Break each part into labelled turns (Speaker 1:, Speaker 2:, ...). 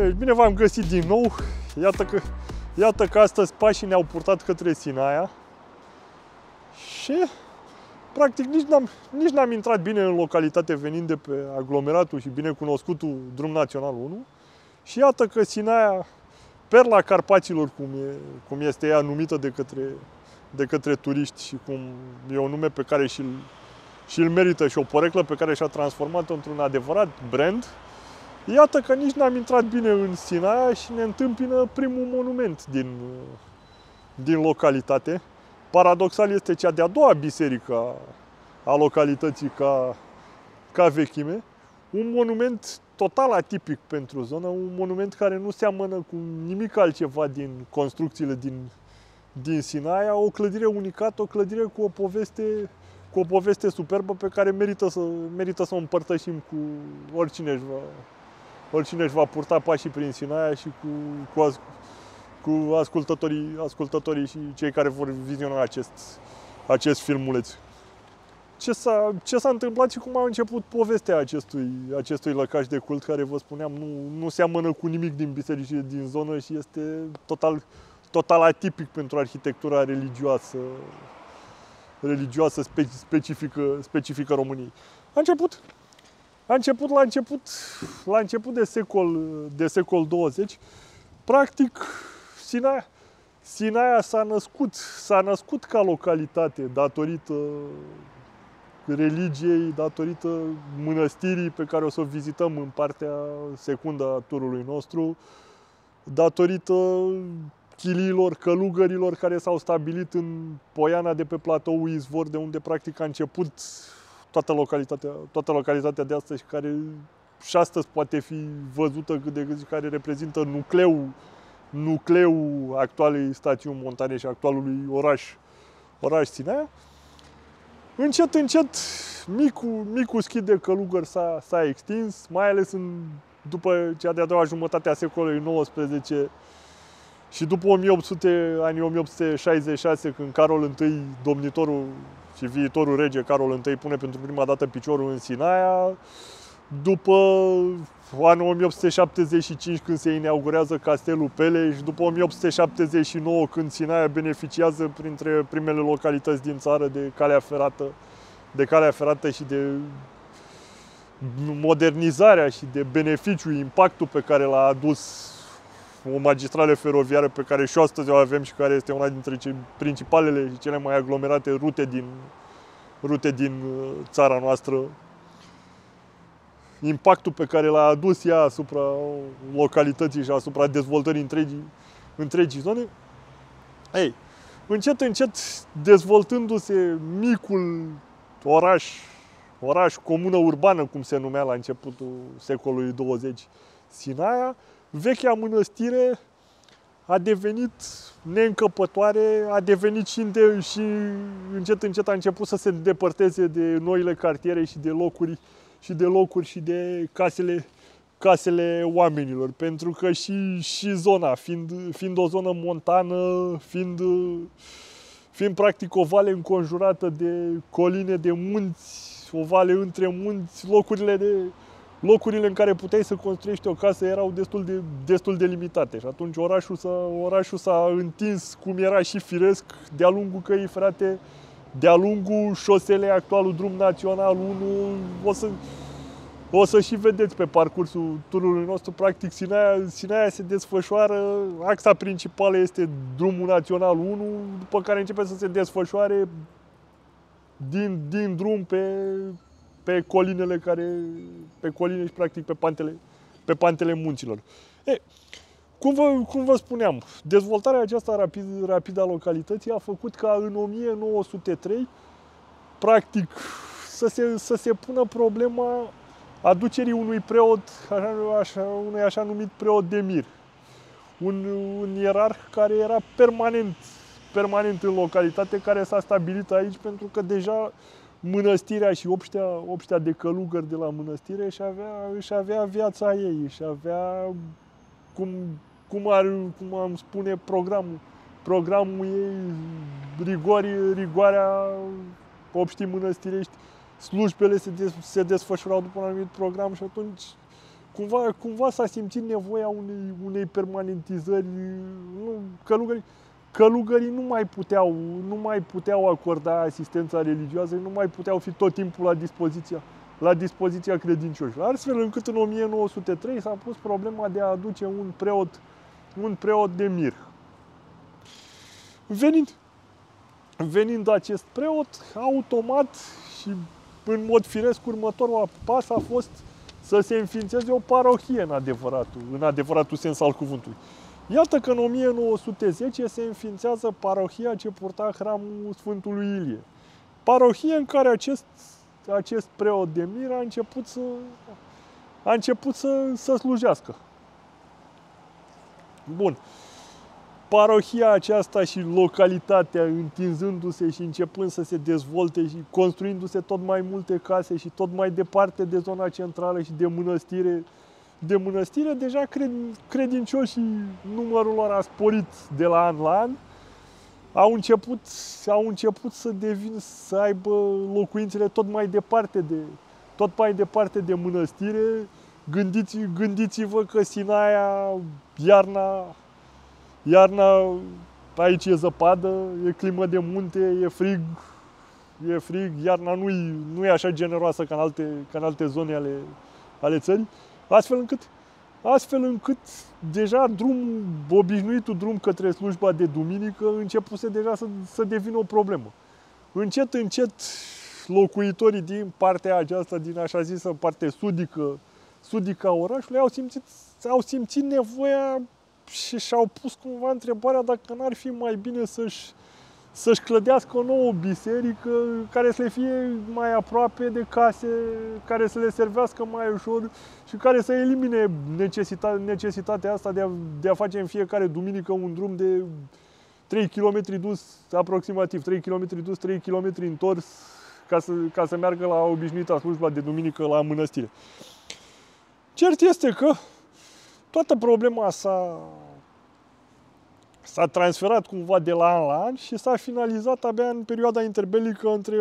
Speaker 1: bine v-am găsit din nou. Iată că astăzi pașii ne-au purtat către Sinaia. Și practic nici n-am intrat bine în localitate venind de pe aglomeratul și binecunoscutul drum național 1. Și iată că Sinaia, perla Carpaților, cum este ea numită de către turiști și cum e un nume pe care și-l merită și o poreclă pe care și-a transformat-o într-un adevărat brand. Iată că nici n-am intrat bine în Sinaia și ne întâmpină primul monument din localitate. Paradoxal este cea de-a doua biserică a localității ca vechime. Un monument total atipic pentru zonă, un monument care nu seamănă cu nimic altceva din construcțiile din Sinaia, o clădire unicată, o clădire cu o poveste superbă pe care merită să o împărtășim cu oricine își va purta pașii prin Sinaia și cu ascultătorii și cei care vor viziona acest filmuleț. Ce s-a întâmplat și cum a început povestea acestui lăcaș de cult, care, vă spuneam, nu seamănă cu nimic din bisericile din zonă și este total atipic pentru arhitectura religioasă specifică României. La început de secol 20, practic Sinaia s-a născut ca localitate datorită religiei, datorită mănăstirii pe care o să o vizităm în partea secundă a turului nostru, datorită chiliilor, călugărilor care s-au stabilit în Poiana de pe platoul Izvor, de unde practic a început toată localitatea de astăzi, care și astăzi poate fi văzută cât de cât, care reprezintă nucleul actualei stațiuni montane și actualului oraș Sinaia. Încet, micul schid de călugări s-a extins, mai ales după cea de-a doua jumătate a secolului XIX și după anii 1866, când Carol I, domnitorul și viitorul rege Carol I, pune pentru prima dată piciorul în Sinaia, după anul 1875, când se inaugurează Castelul Peleș, după 1879, când Sinaia beneficiază printre primele localități din țară de calea ferată și de modernizarea și de beneficiul, impactul pe care l-a adus o magistrală feroviară pe care și astăzi o avem și care este una dintre principalele și cele mai aglomerate rute din țara noastră. Impactul pe care l-a adus ea asupra localității și asupra dezvoltării întregii zone. Încet, dezvoltându-se micul oraș, comună urbană, cum se numea la începutul secolului 20, Sinaia, vechea mănăstire a devenit neîncăpătoare, a devenit și încet a început să se îndepărteze de noile cartiere și de locuri și de casele oamenilor. Pentru că și zona, fiind o zonă montană, fiind practic o vale înconjurată de coline, de munți, o vale între munți, locurile în care puteai să construiești o casă erau destul de limitate. Și atunci orașul s-a întins, cum era și firesc, de-a lungul căii ferate, de-a lungul șoselei, actualul drum național 1. O să și vedeți pe parcursul turului nostru, practic Sinaia se desfășoară, axa principală este drumul național 1, după care începe să se desfășoare din drum pe coline și practic pe pantele munților. Cum vă spuneam, dezvoltarea aceasta rapidă a localității a făcut ca în 1903 practic să se pună problema aducerii unui preot, unui așa numit preot de mir. Un ierarh care era permanent în localitate, care s-a stabilit aici pentru că deja mănăstirea și obștea de călugări de la mănăstire își avea viața ei, își avea, cum am spune, programul ei, rigoarea obștii mănăstirești. Slujbele se desfășurau după un anumit program și atunci cumva s-a simțit nevoia unei permanentizări. Călugării nu mai puteau acorda asistența religioasă, nu mai puteau fi tot timpul la dispoziția credincioșilor. Astfel încât în 1903 s-a pus problema de a aduce un preot de mir. Venind acest preot, automat și în mod firesc următorul pas a fost să se înființeze o parohie în adevăratul sens al cuvântului. Iată că în 1910 se înființează parohia ce purta hramul Sfântului Ilie. Parohie în care acest preot de mir a început să slujească. Bun. Parohia aceasta și localitatea întinzându-se și începând să se dezvolte și construindu-se tot mai multe case și tot mai departe de zona centrală și de mănăstire, deja credincioșii, numărul lor a sporit de la an la an, au început să aibă locuințele tot mai departe de mănăstire. Gândiți-vă că Sinaia, iarna aici e zăpadă, e climă de munte, e frig, iarna nu e așa generoasă ca în alte zone ale țării, astfel încât deja obișnuitul drum către slujba de duminică începuse deja să devină o problemă. Încet, locuitorii din partea aceasta, din așa zisă parte sudică a orașului, au simțit nevoia și și-au pus cumva întrebarea dacă n-ar fi mai bine să-și clădească o nouă biserică care să le fie mai aproape de case, care să le servească mai ușor și care să elimine necesitatea asta de a face în fiecare duminică un drum de 3 km dus, aproximativ 3 km dus, 3 km întors, ca să meargă la obișnuita slujba de duminică la mănăstire. Cert este că toată problema s-a transferat cumva de la an la an și s-a finalizat abia în perioada interbelică între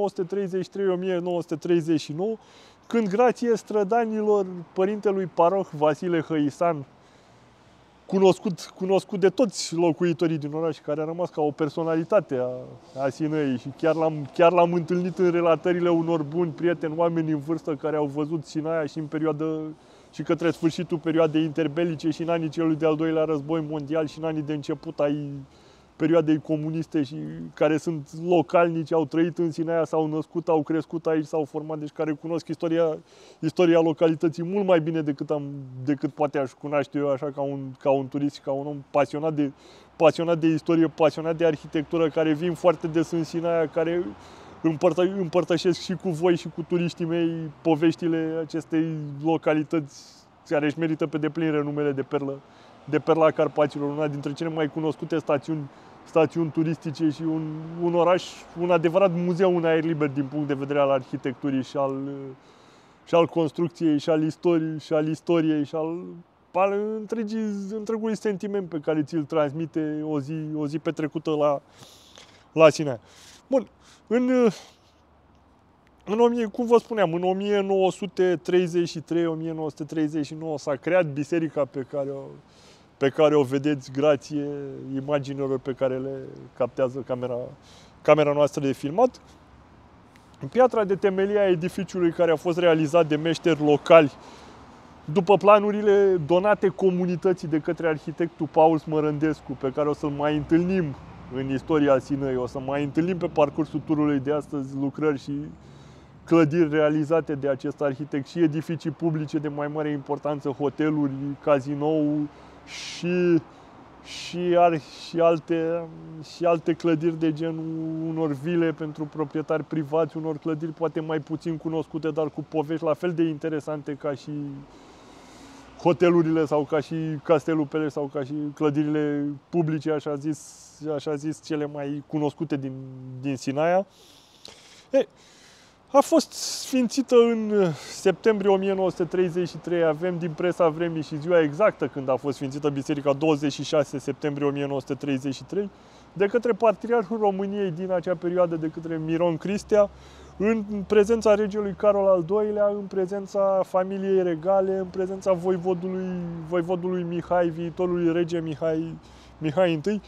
Speaker 1: 1933-1939, când, grație strădanilor părintelui paroh Vasile Hăisan, cunoscut de toți locuitorii din oraș, care a rămas ca o personalitate a Sinăii și chiar l-am întâlnit în relatările unor buni prieteni, oameni în vârstă care au văzut Sinaia și către sfârșitul perioadei interbelice și în anii celui de-al doilea război mondial și în anii de început ai perioadei comuniste și care sunt localnici, au trăit în Sinaia, s-au născut, au crescut aici, s-au format, deci care cunosc istoria localității mult mai bine decât poate aș cunoaște eu așa ca un turist și ca un om pasionat de istorie, pasionat de arhitectură, care vin foarte des în Sinaia, care împărtășesc și cu voi și cu turiștii mei poveștile acestei localități care își merită pe deplin renumele de perla Carpaților, una dintre cele mai cunoscute stațiuni turistice și un oraș, un adevărat muzeu în aer liber din punct de vedere al arhitecturii și al construcției și al istoriei și al întregului sentiment pe care ți-l transmite o zi petrecută la Sinaia. Bun, cum vă spuneam, în 1933-1939 s-a creat biserica pe care o vedeți grație imaginilor pe care le captează camera noastră de filmat. Piatra de temelie a edificiului, care a fost realizat de meșteri locali după planurile donate comunității de către arhitectul Paul Smărândescu, pe care o să-l mai întâlnim în istoria Sinăii, o să mai întâlnim pe parcursul turului de astăzi lucrări și clădiri realizate de acest arhitect și edificii publice de mai mare importanță, hoteluri, cazinou și alte clădiri de genul unor vile pentru proprietari privați, unor clădiri poate mai puțin cunoscute, dar cu povești la fel de interesante ca și hotelurile sau ca și Castelul Peleș sau ca și clădirile publice, așa zis cele mai cunoscute din Sinaia. A fost sfințită în septembrie 1933, avem din presa vremii și ziua exactă când a fost sfințită biserica, 26 septembrie 1933, de către Patriarhul României din acea perioadă, de către Miron Cristea, în prezența regelui Carol al II-lea, în prezența familiei regale, în prezența voivodului Mihai, viitorului rege Mihai I.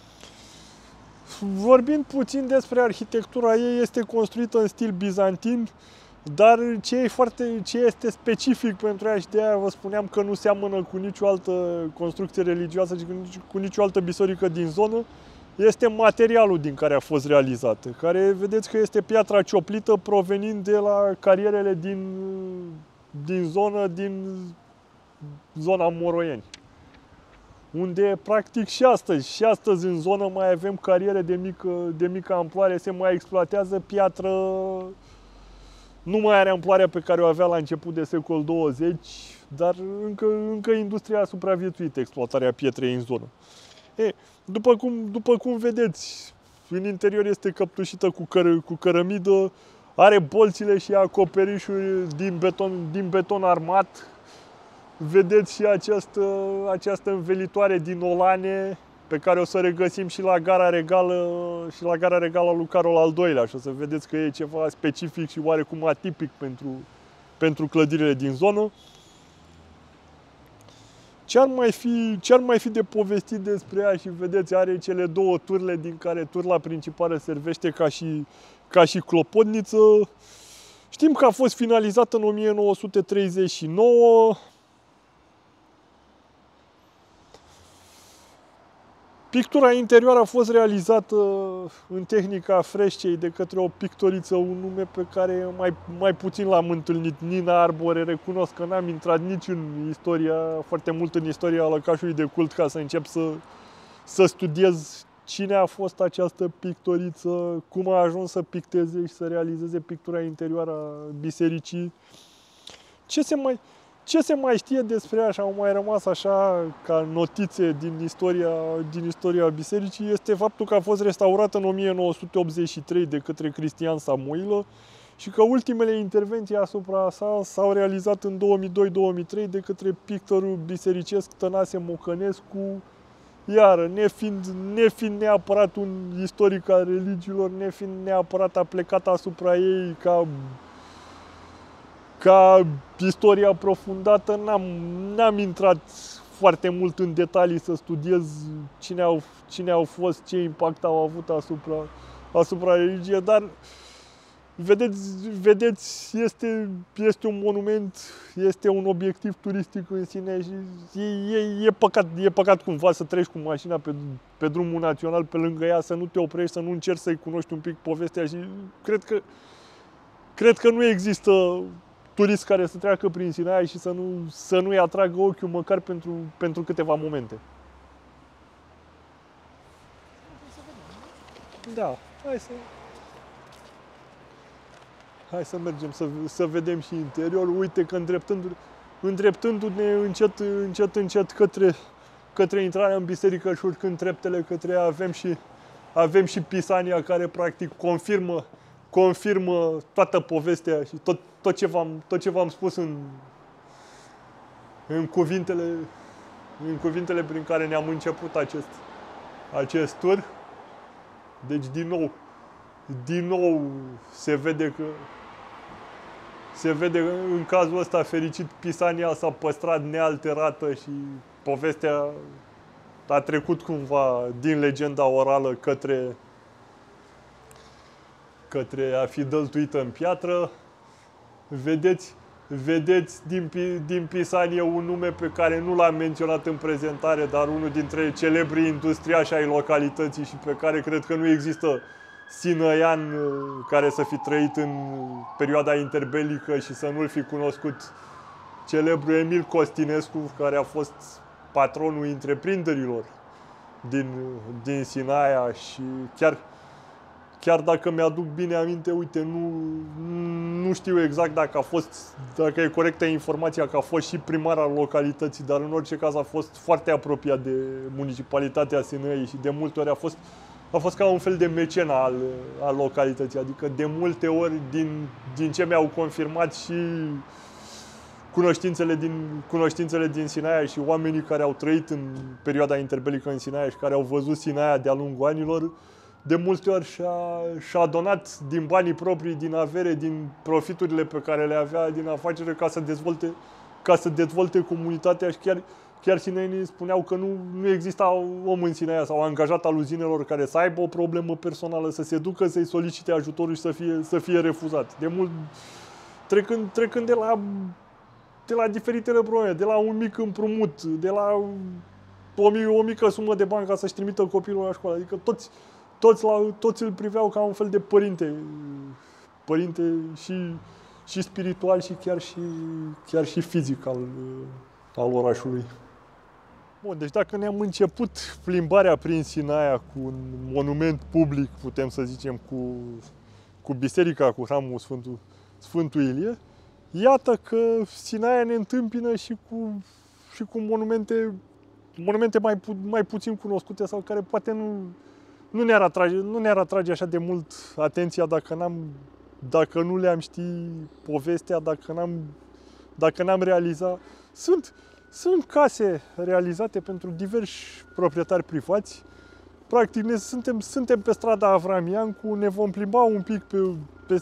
Speaker 1: Vorbind puțin despre arhitectura ei, este construită în stil bizantin, dar ce este specific pentru ea și de aia vă spuneam că nu seamănă cu nicio altă construcție religioasă și cu nicio altă biserică din zonă, este materialul din care a fost realizată, care vedeți că este piatra cioplită provenind de la carierele din zona Moroieni. Unde practic și astăzi în zonă mai avem cariere de mică amploare, se mai exploatează piatră, nu mai are amploarea pe care o avea la început de secol 20, dar încă industria a supraviețuit exploatarea pietrei în zonă. După cum vedeți, în interior este căptușită cu cărămidă, are bolțile și acoperișuri din beton armat. Vedeți și această învelitoare din olane pe care o să regăsim și la gara regală lui Carol al II-lea. Și o să vedeți că e ceva specific și oarecum atipic pentru clădirile din zonă. Ce ar mai fi de povestit despre ea? Și vedeți, are cele două turle, din care turla principală servește ca și clopotniță. Știm că a fost finalizată în 1939. Pictura interioară a fost realizată în tehnica freșcei de către o pictoriță, un nume pe care mai puțin l-am întâlnit, Nina Arbore. Recunosc că n-am intrat nici foarte mult în istoria lăcașului de cult ca să încep să studiez cine a fost această pictoriță, cum a ajuns să picteze și să realizeze pictura interioară a bisericii. Ce se mai știe despre ea și au mai rămas așa ca notițe din istoria bisericii este faptul că a fost restaurată în 1983 de către Cristian Samoilă și că ultimele intervenții asupra sa s-au realizat în 2002-2003 de către pictorul bisericesc Tănase Mocănescu, iar nefiind neapărat un istoric al religiilor, nefiind neapărat aplecat asupra ei ca istorie aprofundată, n-am intrat foarte mult în detalii să studiez cine au fost, ce impact au avut asupra religiei, dar vedeți este un monument, este un obiectiv turistic în sine și e păcat cumva să treci cu mașina pe drumul național pe lângă ea, să nu te oprești, să nu încerci să-i cunoști un pic povestea și cred că nu există turist care să treacă prin Sinaia și să nu-i atragă ochiul măcar pentru câteva momente. Da, hai să mergem să vedem și interiorul. Uite că îndreptându-ne încet către intrarea în biserică și urcând treptele către ea, avem și Pisania care practic confirmă toată povestea și tot ce v-am spus în cuvintele prin care ne-am început acest tur. Deci din nou se vede în cazul ăsta fericit Pisania s-a păstrat nealterată și povestea a trecut cumva din legenda orală către a fi dăltuită în piatră. Vedeți din Pisanie un nume pe care nu l-am menționat în prezentare, dar unul dintre celebrii industriași ai localității și pe care cred că nu există sinăian care să fi trăit în perioada interbelică și să nu-l fi cunoscut, celebrul Emil Costinescu, care a fost patronul întreprinderilor din Sinaia și chiar dacă mi-aduc bine aminte, uite, nu știu exact dacă e corectă informația că a fost și primar al localității, dar în orice caz a fost foarte apropiat de municipalitatea Sinăii și de multe ori a fost ca un fel de mecen al localității, adică de multe ori din ce mi-au confirmat și cunoștințele din Sinaia și oamenii care au trăit în perioada interbelică în Sinaia și care au văzut Sinaia de-a lungul anilor, de multe ori și-a donat din banii proprii, din avere, din profiturile pe care le avea din afacere ca să dezvolte comunitatea și chiar sinenii spuneau că nu exista om în Sinaia sau angajat al uzinelor care să aibă o problemă personală, să se ducă să-i solicite ajutorul și să fie refuzat. De mult, trecând de la diferitele probleme, de la un mic împrumut, de la o mică sumă de bani ca să-și trimită copilul la școală. Adică toți îl priveau ca un fel de părinte și spiritual și chiar și fizic al orașului. Bun, deci dacă ne-am început plimbarea prin Sinaia cu un monument public, putem să zicem, cu biserica, cu hramul Sfântul Ilie, iată că Sinaia ne întâmpină și cu monumente mai puțin cunoscute sau care poate nu ne-ar atrage așa de mult atenția dacă nu le-am ști povestea, dacă n-am realizat. Sunt case realizate pentru diversi proprietari privați. Practic, suntem pe strada Avramiancu, ne vom plimba un pic pe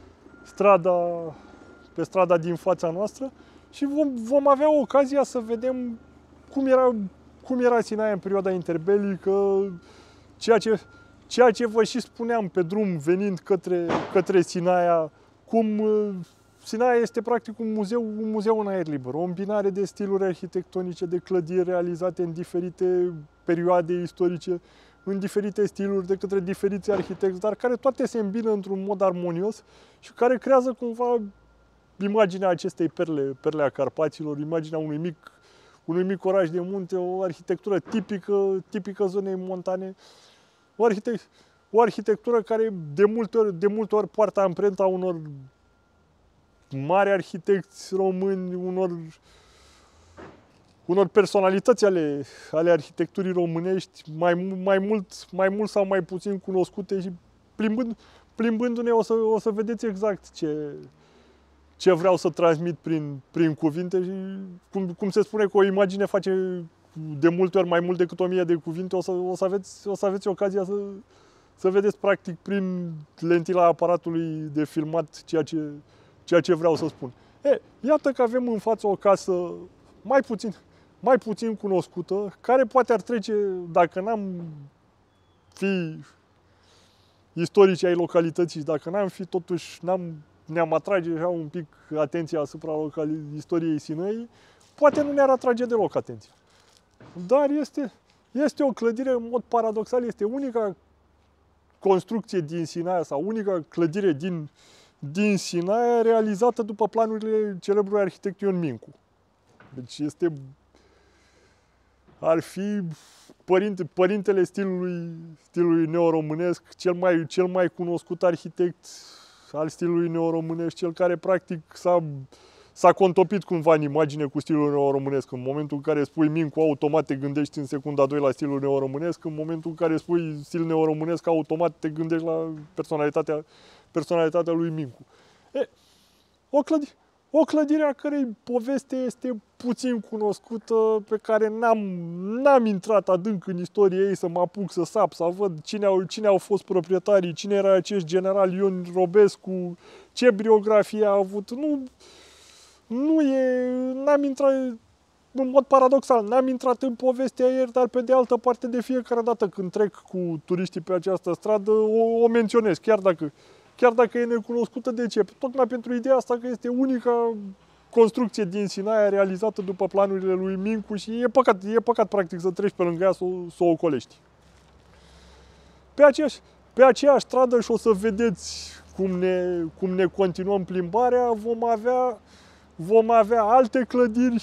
Speaker 1: strada din fața noastră și vom avea ocazia să vedem cum era Sinaia în perioada interbelică, ceea ce vă și spuneam pe drum venind către Sinaia, cum Sinaia este practic un muzeu în aer liber, o îmbinare de stiluri arhitectonice, de clădiri realizate în diferite perioade istorice, în diferite stiluri, de către diferiți arhitecți, dar care toate se îmbină într-un mod armonios și care creează cumva imaginea acestei perle a Carpaților, imaginea unui mic oraș de munte, o arhitectură tipică zonei montane, o arhitectură care de multe ori poartă amprenta unor mari arhitecți români, unor personalități ale arhitecturii românești, mai mult sau mai puțin cunoscute și plimbându-ne o să vedeți exact ce vreau să transmit prin cuvinte și cum se spune că o imagine face de multe ori mai mult decât 1000 de cuvinte, o să aveți ocazia să vedeți practic prin lentila aparatului de filmat ceea ce vreau să spun. Iată că avem în față o casă mai puțin cunoscută, care poate ar trece, dacă n-am fi istorici ai localității, dacă ne-am atrage așa un pic atenția asupra istoriei Sinaiei, poate nu ne-ar atrage deloc atenția. Dar este o clădire, în mod paradoxal, este unica construcție din Sinaia sau unica clădire din Sinaia realizată după planurile celebrului arhitect Ion Mincu. Deci ar fi părintele stilului neoromânesc, cel mai cunoscut arhitect al stilului neoromânesc, cel care practic s-a contopit cumva în imagine cu stilul neoromânesc. În momentul în care spui Mincu, automat te gândești în secunda 2 la stilul neoromânesc. În momentul în care spui stil neoromânesc, automat te gândești la personalitatea lui Mincu. O clădire a cărei poveste este puțin cunoscută, pe care n-am intrat adânc în istorie ei să mă apuc să sap, să văd cine au fost proprietarii, cine era acest general Ion Robescu, ce biografie a avut. N-am intrat, în mod paradoxal, n-am intrat în povestea ieri, dar pe de altă parte de fiecare dată când trec cu turiștii pe această stradă o menționez, chiar dacă e necunoscută. De ce? Tocmai pentru ideea asta că este unica construcție din Sinaia realizată după planurile lui Mincu și e păcat practic să treci pe lângă ea să o ocolești. Pe aceeași stradă, și o să vedeți cum ne continuăm plimbarea, vom avea alte clădiri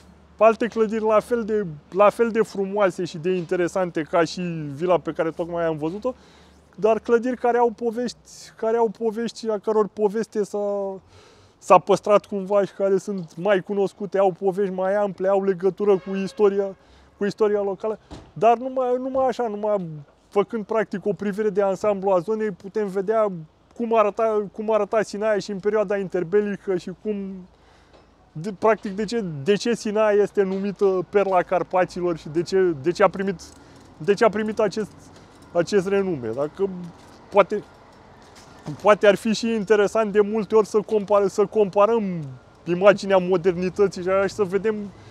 Speaker 1: la fel de frumoase și de interesante ca și vila pe care tocmai am văzut-o, dar clădiri care au povești, a căror poveste s-a păstrat cumva și care sunt mai cunoscute, au povești mai ample, au legătură cu istoria locală, dar numai făcând practic o privire de ansamblu a zonei, putem vedea cum arăta Sinaia și în perioada interbelică și practic de ce Sinaia este numită perla Carpaților și de ce a primit acest renume. Dacă poate ar fi și interesant de multe ori să comparăm imaginea modernității și să vedem,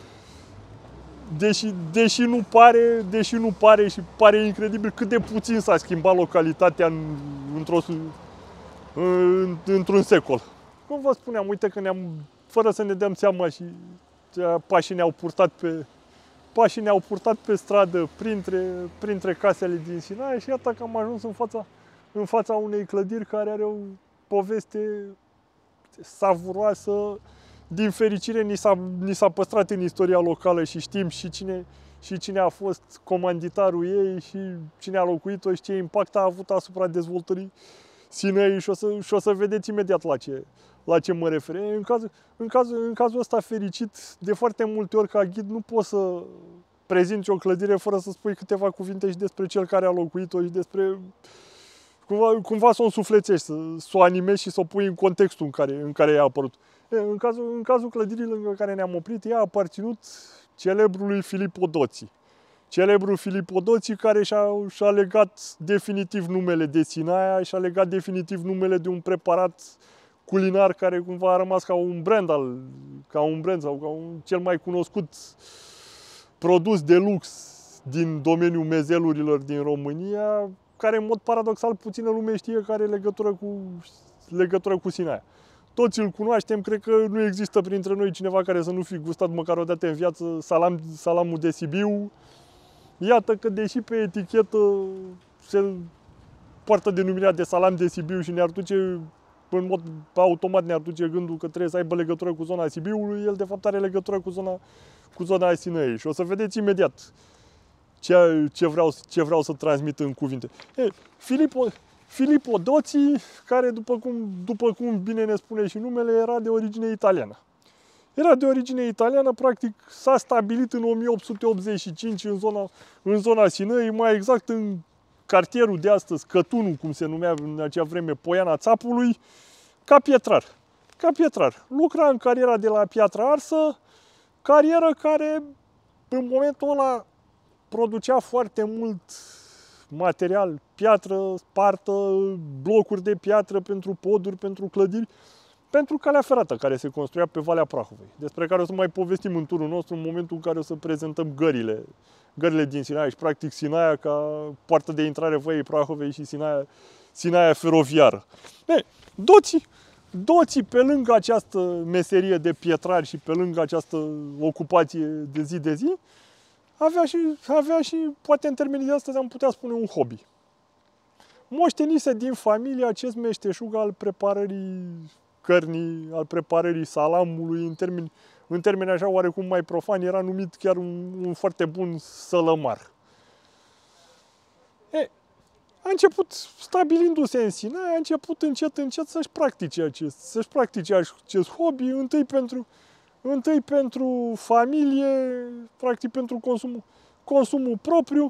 Speaker 1: deși nu pare și pare incredibil cât de puțin s-a schimbat localitatea într-un secol. Cum vă spuneam, uite că fără să ne dăm seama, și pașii ne-au purtat pe stradă printre casele din Sinaia și iată că am ajuns în fața unei clădiri care are o poveste savuroasă. Din fericire ni s-a păstrat în istoria locală și știm și cine a fost comanditarul ei și cine a locuit-o și ce impact a avut asupra dezvoltării Sinaiei și o să vedeți imediat la ce mă refer. În cazul ăsta fericit, de foarte multe ori ca ghid nu poți să prezinți o clădire fără să spui câteva cuvinte și despre cel care a locuit-o și despre cumva să o însuflețești, să o animezi și să o pui în contextul în care ea a apărut. În cazul clădirii lângă care ne-am oprit, ea a aparținut celebrului Filippo Dozzi. Celebrul Filippo Dozzi care și-a legat definitiv numele de Sinaia, și-a legat definitiv numele de un preparat culinar care cumva a rămas ca un brand sau ca cel mai cunoscut produs de lux din domeniul mezelurilor din România, care în mod paradoxal puțină lume știe că are legătură cu Sinaia. Toți îl cunoaștem, cred că nu există printre noi cineva care să nu fi gustat măcar o dată în viață salamul de Sibiu. Iată că deși pe etichetă se poartă denumirea de salam de Sibiu și în mod automat ne-ar duce gândul că trebuie să aibă legătură cu zona Sibiului, el de fapt are legătură cu zona Sinaiei. Și o să vedeți imediat ce vreau să transmit în cuvinte. Filippo Dozzi, care după cum bine ne spune și numele, era de origine italiană. Practic s-a stabilit în 1885 în zona Sinaiei, mai exact în cartierul de astăzi, Cătunu, cum se numea în acea vreme, Poiana Țapului, ca pietrar. Lucra în cariera de la Piatra Arsă, carieră care în momentul ăla producea foarte mult material, piatră spartă, blocuri de piatră pentru poduri, pentru clădiri, pentru calea ferată care se construia pe Valea Prahovei, despre care o să mai povestim în turul nostru în momentul în care o să prezentăm gările din Sinaia și practic Sinaia ca poartă de intrare Văii Prahovei și Sinaia feroviară. Dozzi, pe lângă această meserie de pietrar și pe lângă această ocupație de zi, avea și, poate în termenii de astăzi am putea spune, un hobby. Moștenise din familie acest meșteșug al preparării cărnii, al preparării salamului, în termeni așa oarecum mai profani, era numit chiar un foarte bun sălămar. A început, stabilindu-se în Sinaia, a început încet să-și practice acest hobby, întâi pentru familie, practic pentru consumul propriu.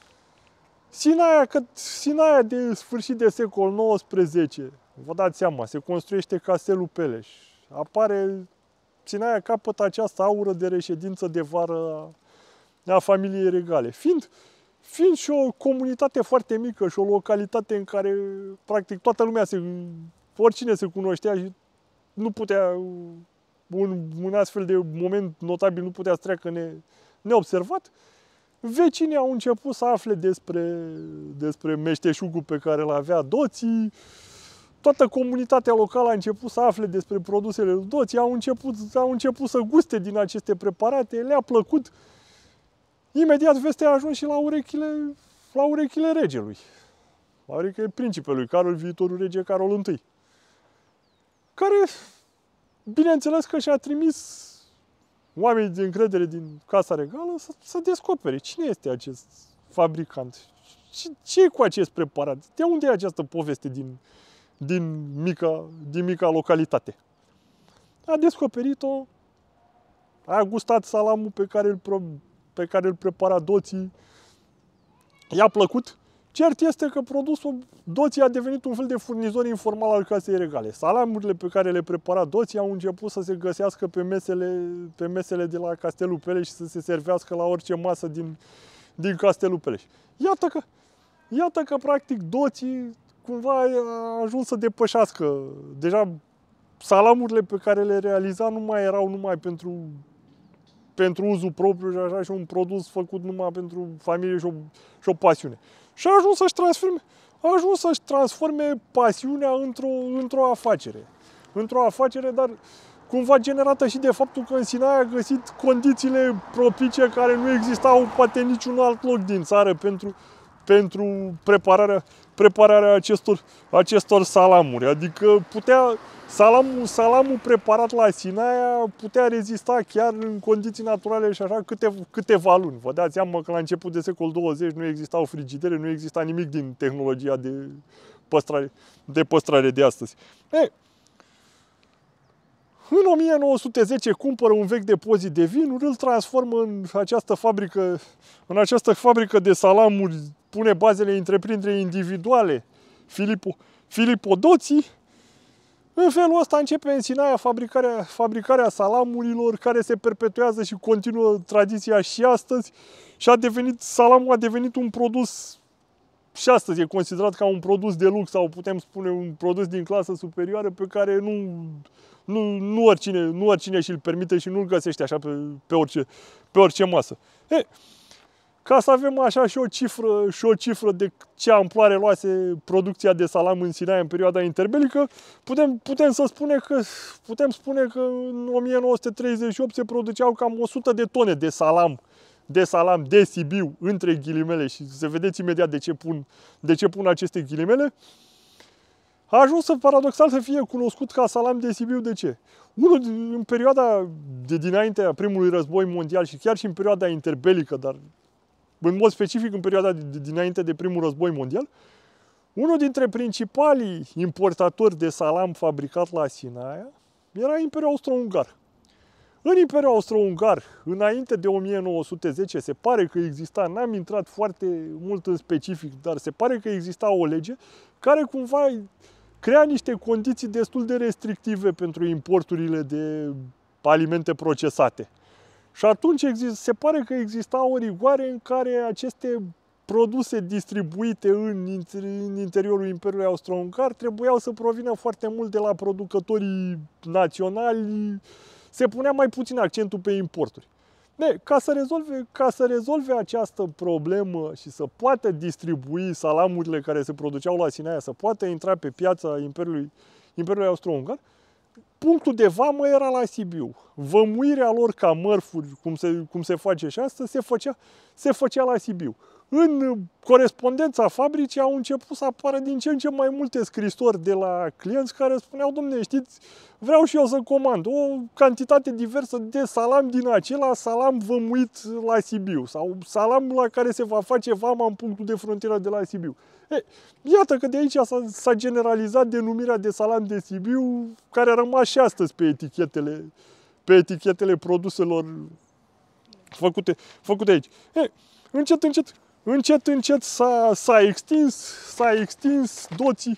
Speaker 1: Sinaia de sfârșit de secol XIX, vă dați seama, se construiește Castelul Peleș. Sinaia capătă această aură de reședință de vară a familiei regale. Fiind și o comunitate foarte mică și o localitate în care practic toată lumea oricine se cunoștea și nu putea, un astfel de moment notabil nu putea să treacă neobservat, vecinii au început să afle despre meșteșugul pe care îl avea Dozzi, toată comunitatea locală a început să afle despre produsele lui Dozzi, au început să guste din aceste preparate, le-a plăcut. Imediat vestea a ajuns și la urechile regelui, la urechile principelui Carol, viitorul rege Carol I, care, bineînțeles că și-a trimis oamenii de încredere din Casa Regală să descopere cine este acest fabricant, ce e cu acest preparat, de unde e această poveste din mica localitate. A descoperit-o, a gustat salamul pe care îl prepara Dozzi, i-a plăcut. Cert este că produsul Dozzi a devenit un fel de furnizor informal al Casei Regale. Salamurile pe care le prepara Dozzi au început să se găsească pe mesele de la Castelul Peleș și să se servească la orice masă din Castelul Peleș. iată că practic Doții cumva a ajuns să depășească. Deja salamurile pe care le realiza nu mai erau numai pentru uzul propriu și așa, și un produs făcut numai pentru familie și o pasiune. Și a ajuns să-și transforme pasiunea într-o afacere. Într-o afacere, dar cumva generată și de faptul că în Sinaia a găsit condițiile propice care nu existau poate niciun alt loc din țară pentru prepararea acestor salamuri. Adică salamul preparat la Sinaia putea rezista chiar în condiții naturale și așa câteva luni. Vă dați seama că la început de secol 20 nu existau frigidere, nu exista nimic din tehnologia de păstrare de astăzi. În 1910 cumpără un vechi depozit de vinuri, îl transformă în această fabrică de salamuri, pune bazele întreprinderii individuale, Filippo Doții. În felul ăsta începe în Sinaia fabricarea salamurilor, care se perpetuează și continuă tradiția și astăzi. Și salamul a devenit un produs, și astăzi e considerat ca un produs de lux, sau putem spune un produs din clasă superioară, pe care nu oricine și-l permite și nu-l găsește așa pe orice masă. Ca să avem așa și o cifră de ce amploare luase producția de salam în Sinaia în perioada interbelică, putem spune că în 1938 se produceau cam 100 de tone de salam de Sibiu, între ghilimele, și să vedeți imediat de ce pun aceste ghilimele. A ajuns paradoxal să fie cunoscut ca salam de Sibiu. De ce? În perioada de dinaintea primului război mondial și chiar și în perioada interbelică, dar în mod specific în perioada dinainte de primul război mondial, unul dintre principalii importatori de salam fabricat la Sinaia era Imperiul Austro-Ungar. În Imperiul Austro-Ungar, înainte de 1910, se pare că exista, n-am intrat foarte mult în specific, dar se pare că exista o lege care cumva crea niște condiții destul de restrictive pentru importurile de alimente procesate. Și atunci se pare că exista o rigoare în care aceste produse distribuite în interiorul Imperiului Austro-Ungar trebuiau să provină foarte mult de la producătorii naționali. Se punea mai puțin accentul pe importuri. Ca să rezolve această problemă și să poată distribui salamurile care se produceau la Sinaia, să poată intra pe piața Imperiului Austro-Ungar, punctul de vamă era la Sibiu. Vămuirea lor ca mărfuri, cum se face și astăzi, se făcea la Sibiu. În corespondența fabricii au început să apară din ce în ce mai multe scrisori de la clienți care spuneau: dom'le, știți, vreau și eu să comand o cantitate diversă de salam din acela salam vămuit la Sibiu, sau salam la care se va face vama în punctul de frontieră de la Sibiu. Iată că de aici s-a generalizat denumirea de salam de Sibiu, care a rămas și astăzi pe etichetele produselor făcute aici. Încet s-a extins.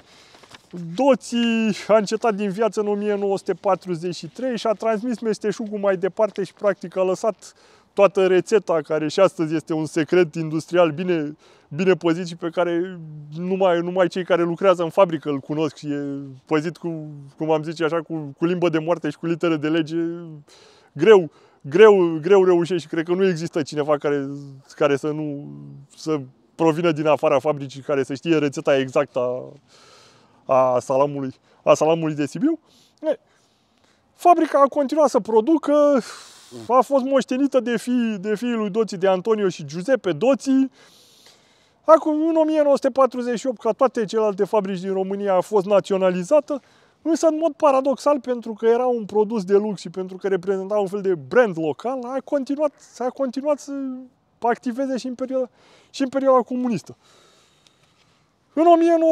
Speaker 1: Doții a încetat din viață în 1943 și a transmis meșteșugul mai departe și practic a lăsat toată rețeta, care și astăzi este un secret industrial bine păzit și pe care numai cei care lucrează în fabrică îl cunosc, și e păzit cum am zice așa, cu limbă de moarte și cu literă de lege. Greu reușește, și cred că nu există cineva care să provină din afara fabricii, care să știe rețeta exactă a salamului de Sibiu. Fabrica a continuat să producă, a fost moștenită de fiii lui Doții, de Antonio și Giuseppe Doții. Acum, în 1948, ca toate celelalte fabrici din România, a fost naționalizată, însă în mod paradoxal, pentru că era un produs de lux și pentru că reprezenta un fel de brand local, a continuat să activeze și în perioada comunistă. În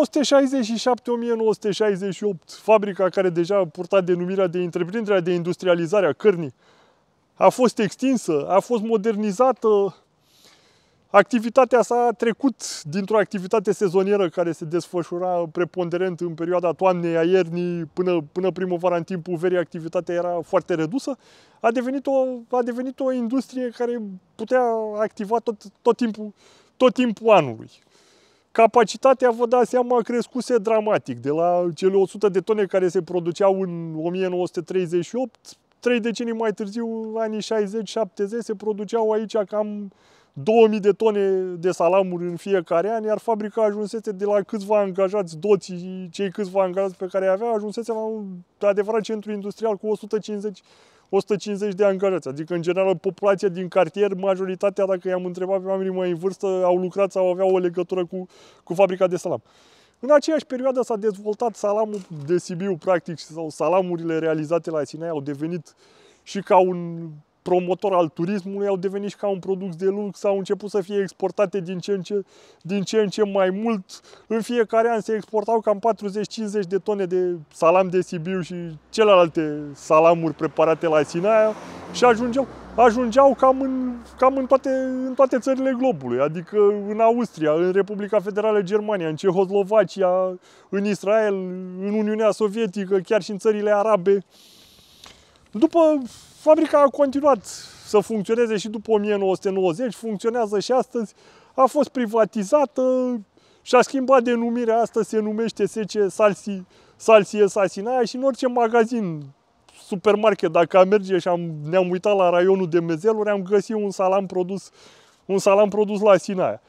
Speaker 1: 1967-1968, fabrica care deja purta denumirea de Întreprinderea de Industrializare a Cărnii a fost extinsă, a fost modernizată. Activitatea s-a trecut dintr-o activitate sezonieră care se desfășura preponderent în perioada toamnei, a iernii, până primăvara. În timpul verii activitatea era foarte redusă. A devenit o industrie care putea activa tot timpul anului. capacitatea, vă dați seama, crescuse dramatic. De la cele 100 de tone care se produceau în 1938, 3 decenii mai târziu, anii 60-70, se produceau aici cam 2000 de tone de salamuri în fiecare an, iar fabrica ajunsese de la câțiva angajați, doții, cei câțiva angajați pe care îi avea, ajunsese la un adevărat centru industrial cu 150 de angajați. Adică, în general, populația din cartier, majoritatea, dacă i-am întrebat pe oamenii mai în vârstă, au lucrat sau aveau o legătură cu fabrica de salam. În aceeași perioadă s-a dezvoltat salamul de Sibiu, practic, sau salamurile realizate la Sinaia au devenit și ca un promotor al turismului, au devenit și ca un produs de lux, au început să fie exportate din ce în ce mai mult. În fiecare an se exportau cam 40-50 de tone de salam de Sibiu și celelalte salamuri preparate la Sinaia și ajungeau cam în toate țările globului, adică în Austria, în Republica Federală Germania, în Cehoslovacia, în Israel, în Uniunea Sovietică, chiar și în țările arabe. După fabrica a continuat să funcționeze și după 1990, funcționează și astăzi, a fost privatizată și a schimbat denumirea, astăzi se numește SC Salsie Sinaia și în orice magazin, supermarket, dacă am merge și ne-am uitat la raionul de mezeluri, am găsit un salam produs la Sinaia.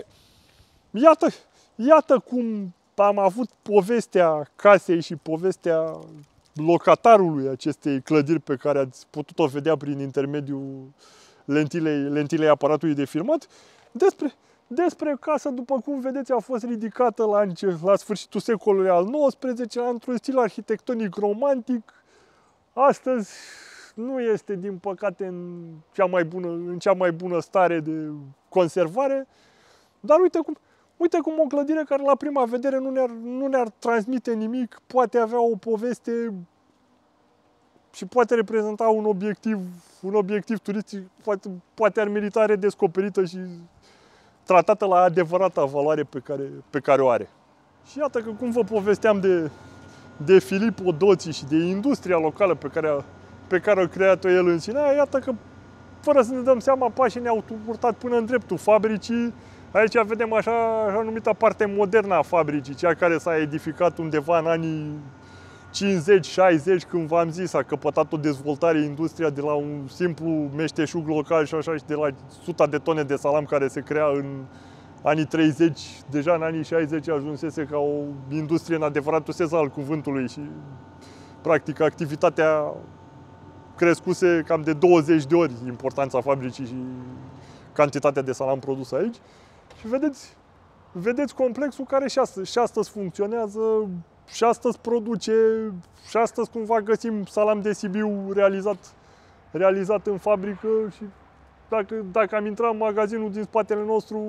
Speaker 1: Iată cum am avut povestea casei și povestea locatarului acestei clădiri pe care ați putut-o vedea prin intermediul lentilei aparatului de filmat. Despre casă, după cum vedeți, a fost ridicată la sfârșitul secolului al XIX-lea într-un stil arhitectonic romantic. Astăzi nu este, din păcate, în cea mai bună stare de conservare, dar uite cum o clădire care la prima vedere nu ne-ar transmite nimic, poate avea o poveste și poate reprezenta un obiectiv turistic, poate ar merita redescoperită și tratată la adevărata valoare pe care o are. Și iată că, cum vă povesteam de Filippo Doți și de industria locală pe care a creat-o el în Sinaia, iată că, fără să ne dăm seama, pașii ne-au purtat până în dreptul fabricii. Aici vedem așa numita parte modernă a fabricii, cea care s-a edificat undeva în anii 50-60, când v-am zis, a căpătat o dezvoltare industria de la un simplu meșteșug local și așa, și de la 100 de tone de salam care se crea în anii 30, deja în anii 60 ajunsese ca o industrie în adevăratul sens al cuvântului și practic activitatea crescuse cam de 20 de ori importanța fabricii și cantitatea de salam produs aici. Și vedeți complexul care și astăzi funcționează, și astăzi produce, și astăzi cumva găsim salam de Sibiu realizat în fabrică și dacă am intrat în magazinul din spatele nostru,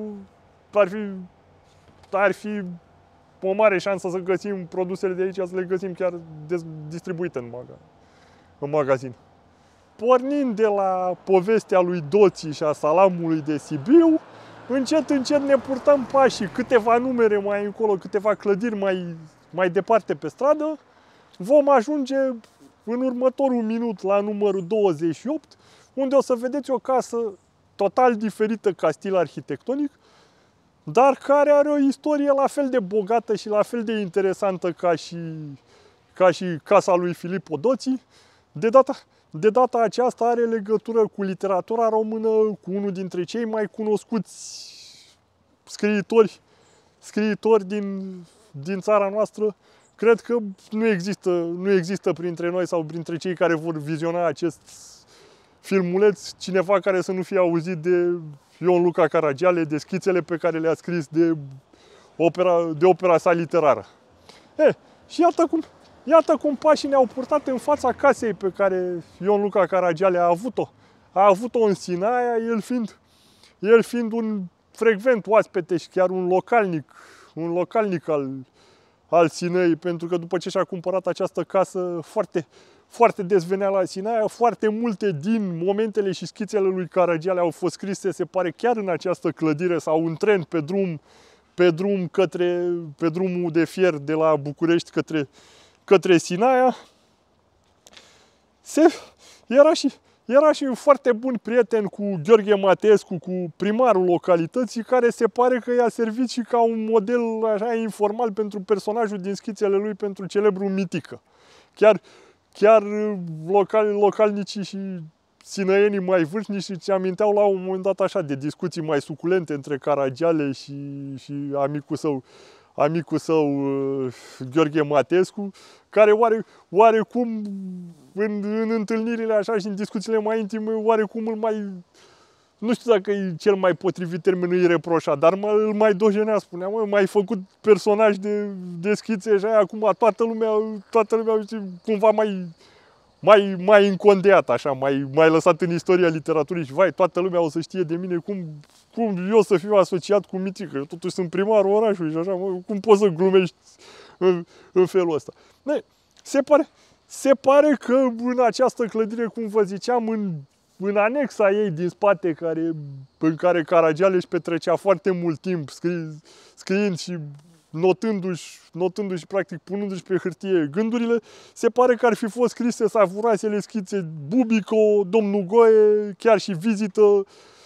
Speaker 1: ar fi o mare șansă să găsim produsele de aici, să le găsim chiar distribuite în magazin. Pornind de la povestea lui Doți și a salamului de Sibiu, încet ne purtăm pașii câteva numere mai încolo, câteva clădiri mai departe pe stradă. Vom ajunge în următorul minut la numărul 28, unde o să vedeți o casă total diferită ca stil arhitectonic, dar care are o istorie la fel de bogată și la fel de interesantă ca și casa lui Filippo Doți. De data aceasta are legătură cu literatura română, cu unul dintre cei mai cunoscuți scriitori din țara noastră. Cred că nu există printre noi sau printre cei care vor viziona acest filmuleț cineva care să nu fie auzit de Ion Luca Caragiale, de schițele pe care le-a scris, de opera sa literară. Și iată cum pașii ne-au purtat în fața casei pe care Ion Luca Caragiale a avut-o. A avut-o în Sinaia, el fiind un frecvent oaspete și chiar un localnic al Sinei, pentru că după ce și-a cumpărat această casă foarte, foarte des venea la Sinaia, foarte multe din momentele și schițele lui Caragiale au fost scrise, se pare, chiar în această clădire sau în tren pe drumul de fier de la București către Sinaia. era și un foarte bun prieten cu Gheorghe Mateescu, cu primarul localității, care se pare că i-a servit și ca un model așa informal pentru personajul din schițele lui pentru celebrul Mitică. Chiar localnicii și sinăienii mai vârstnici îți aminteau la un moment dat așa de discuții mai suculente între Caragiale și amicul său Gheorghe Mateescu, care oarecum în întâlnirile așa și în discuțiile mai intime, oarecum nu știu dacă e cel mai potrivit termen, îi reproșa, dar îl mai dojenea, spunea, m-ai făcut personaj de schițe și aia, acum toată lumea cumva mai încondeat, așa, mai lăsat în istoria literaturii și vai, toată lumea o să știe de mine cum eu să fiu asociat cu Mitică, eu totuși sunt primarul orașului și așa, cum poți să glumești în felul ăsta. Se pare că în această clădire, cum vă ziceam, în anexa ei din spate, în care Caragiale își petrecea foarte mult timp scriind și notându-și, practic, punându-și pe hârtie gândurile, se pare că ar fi fost scrise savurasele schițe Bubico, Domnul Goe, chiar și Vizită.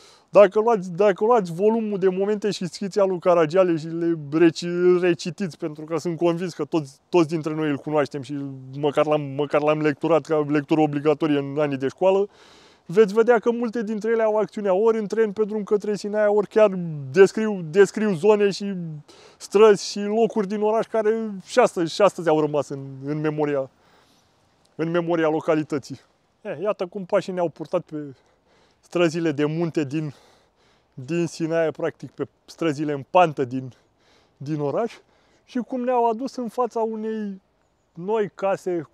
Speaker 1: Dacă luați volumul de momente și schițe al lui Caragiale și le recitiți, pentru că sunt convins că toți dintre noi îl cunoaștem și măcar l-am lecturat ca lectură obligatorie în anii de școală, veți vedea că multe dintre ele au acțiunea ori în tren pe drum către Sinaia, ori chiar descriu zone și străzi și locuri din oraș care și astăzi au rămas în memoria localității. Iată cum pașii ne-au purtat pe străzile de munte din Sinaia, practic pe străzile în pantă din oraș, și cum ne-au adus în fața unei noi case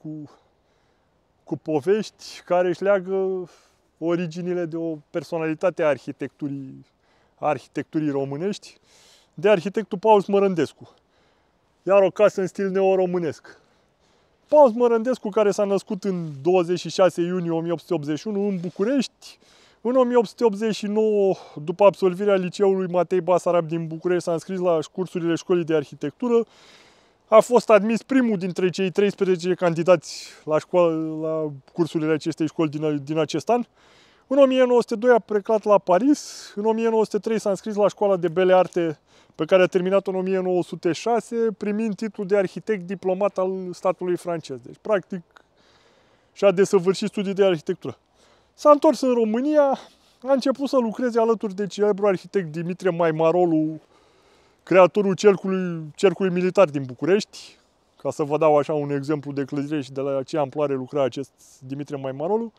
Speaker 1: cu povești care își leagă originile de o personalitate a arhitecturii românești, de arhitectul Paul Smărândescu. Iar o casă în stil neoromânesc. Paul Smărândescu, care s-a născut în 26 iunie 1881 în București. În 1889, după absolvirea liceului Matei Basarab din București, s-a înscris la cursurile școlii de arhitectură. A fost admis primul dintre cei 13 candidați la cursurile acestei școli din acest an. În 1902 a plecat la Paris. În 1903 s-a înscris la școala de bele arte, pe care a terminat-o în 1906, primind titlul de arhitect diplomat al statului francez. Deci, practic, și-a desăvârșit studii de arhitectură. S-a întors în România, a început să lucreze alături de celebrul arhitect Dimitrie Maimarolu, creatorul cercului militar din București, ca să vă dau așa un exemplu de clădire și de la ce amploare lucra acest Dimitrie Maimarolu.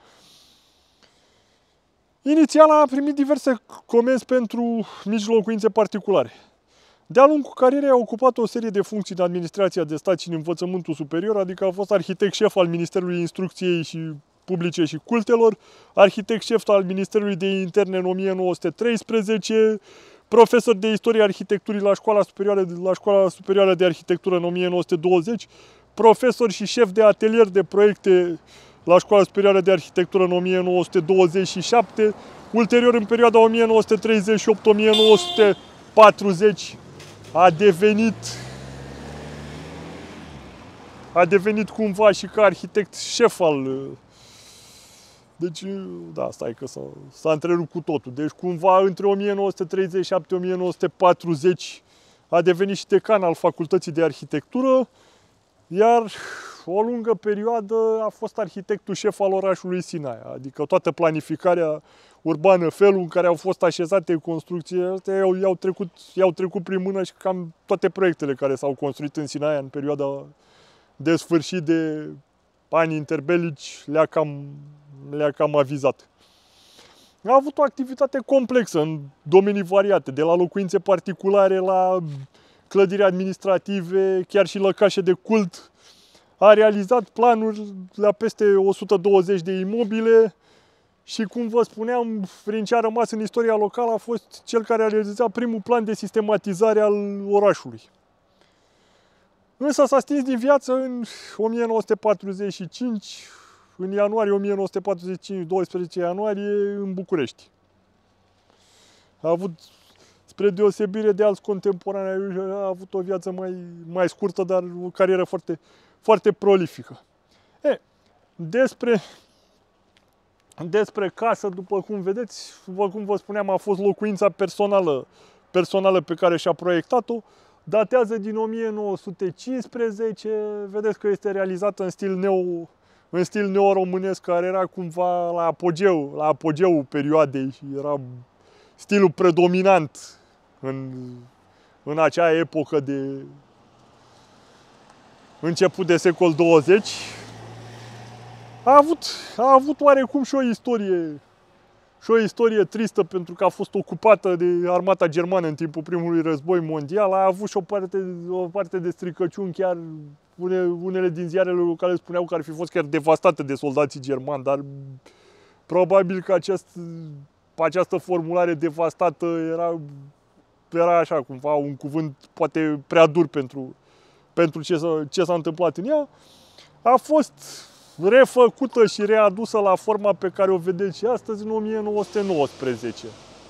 Speaker 1: Inițial a primit diverse comenzi pentru mici locuințe particulare. De-a lungul carierei a ocupat o serie de funcții în administrația de stat și în învățământul superior, adică a fost arhitect șef al Ministerului Instrucției și Publice și Cultelor, arhitect șef al Ministerului de Interne în 1913, profesor de istorie arhitecturii la Școala Superioară de Arhitectură în 1920, profesor și șef de atelier de proiecte la Școala Superioară de Arhitectură în 1927, ulterior în perioada 1938-1940 a devenit cumva și ca arhitect șef al... Deci, da, stai că s-a întrerupt cu totul. Deci, cumva, între 1937-1940 a devenit și decan al Facultății de Arhitectură, iar o lungă perioadă a fost arhitectul șef al orașului Sinaia, adică toată planificarea urbană, felul în care au fost așezate construcțiile astea, i-au trecut prin mână și cam toate proiectele care s-au construit în Sinaia în perioada de sfârșit de anii interbelici le-a cam avizat. A avut o activitate complexă în domenii variate, de la locuințe particulare la clădiri administrative, chiar și lăcașe de cult. A realizat planuri la peste 120 de imobile și, cum vă spuneam, prin ce a rămas în istoria locală, a fost cel care a realizat primul plan de sistematizare al orașului. Însă s-a stins din viață în 1945, în ianuarie 1945, 12 ianuarie, în București. A avut, spre deosebire de alți contemporani, a avut o viață mai scurtă, dar o carieră foarte, foarte prolifică. Despre Despre casă, după cum vedeți, după cum vă spuneam, a fost locuința personală pe care și-a proiectat-o. Datează din 1915, vedeți că este realizată în stil neo-românesc, care era cumva la apogeul perioadei și era stilul predominant în acea epocă de început de secol 20. A avut oarecum și o istorie tristă, pentru că a fost ocupată de armata germană în timpul primului război mondial. A avut și o parte de stricăciuni, chiar unele din ziarele locale spuneau că ar fi fost chiar devastate de soldații germani, dar probabil că această formulare devastată era așa, cumva un cuvânt poate prea dur pentru ce s-a întâmplat în ea. A fost refăcută și readusă la forma pe care o vedeți și astăzi în 1919.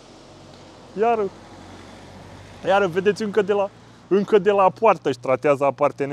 Speaker 1: Iar vedeți încă de la poartă își trădează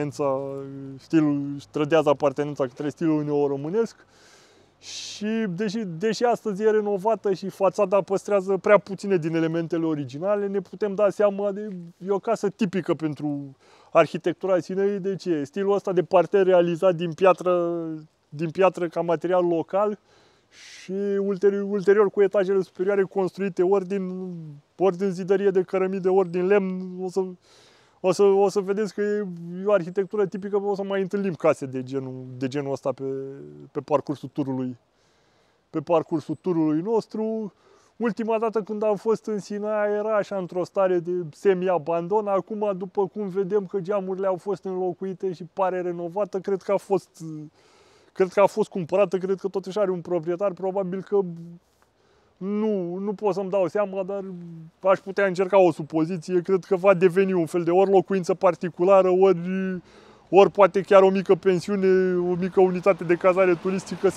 Speaker 1: apartenența către stilul neo-românesc. Și deși astăzi e renovată și fațada păstrează prea puține din elementele originale, ne putem da seama e o casă tipică pentru arhitectura Sinei. De ce? Stilul ăsta de parter realizat din piatră ca material local și ulterior cu etajele superioare construite ori din zidărie de cărămidă, ori din lemn. O să vedeți că e o arhitectură tipică, o să mai întâlnim case de genul ăsta pe parcursul turului nostru. Ultima dată când am fost în Sinaia era așa într-o stare de semi-abandon. Acum, după cum vedem că geamurile au fost înlocuite și pare renovată, cred că a fost cumpărată, cred că totuși are un proprietar, probabil că nu pot să-mi dau seama, dar aș putea încerca o supoziție. Cred că va deveni un fel de ori locuință particulară, ori poate chiar o mică pensiune, o mică unitate de cazare turistică.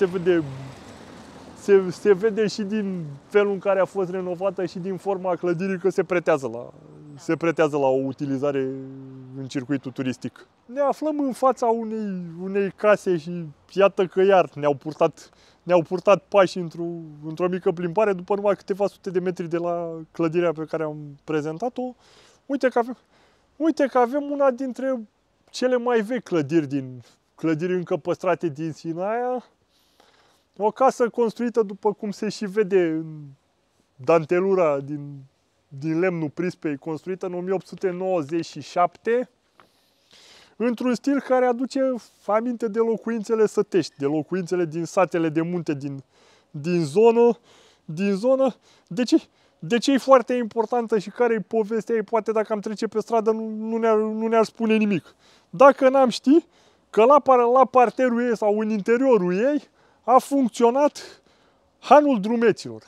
Speaker 1: Se vede și din felul în care a fost renovată și din forma clădirii că se pretează la o utilizare în circuitul turistic. Ne aflăm în fața unei case și iată că iar ne-au purtat pașii într-o mică plimbare după numai câteva sute de metri de la clădirea pe care am prezentat-o. Uite că avem una dintre cele mai vechi clădiri încă păstrate din Sinaia. O casă construită, după cum se și vede în dantelura din lemnul prispei, construită în 1897, într-un stil care aduce aminte de locuințele sătești, de locuințele din satele de munte din zonă. De ce e foarte importantă și care e povestea ei? Poate dacă am trece pe stradă nu ne-ar spune nimic. Dacă n-am ști că la parterul ei sau în interiorul ei a funcționat Hanul Drumeților.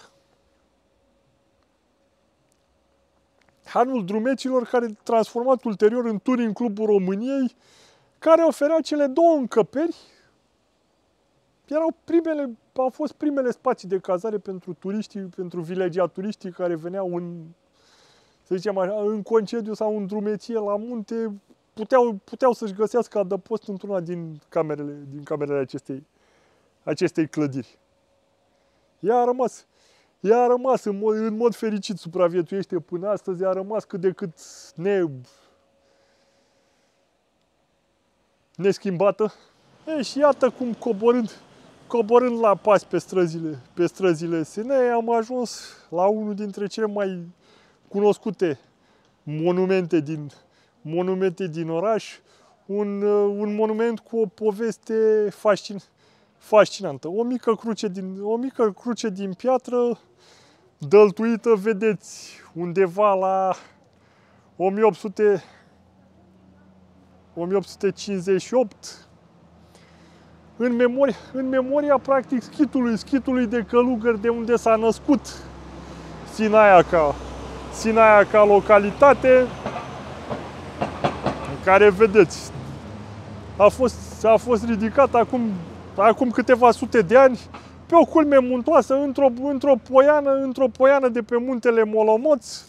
Speaker 1: Hanul Drumeților, care transformat ulterior în Touring Clubul României, care oferea cele două încăperi. Au fost primele spații de cazare pentru turiștii, pentru vilegiaturiștii care veneau să zicem așa, în concediu sau în drumeție la munte, puteau să-și găsească adăpost într-una din camerele acestei clădiri. Ea a rămas în mod fericit, supraviețuiește până astăzi, a rămas cât de cât neschimbată. Și iată cum coborând la pas pe străzile Sinei, am ajuns la unul dintre cele mai cunoscute monumente din oraș, un monument cu o poveste fascinantă. O mică cruce din piatră, dăltuită, vedeți, undeva la 1858, în memoria practic schitului de călugări de unde s-a născut Sinaia ca localitate, în care vedeți, a fost ridicat acum câteva sute de ani pe o culme muntoasă, într-o poiană de pe muntele Molomoț,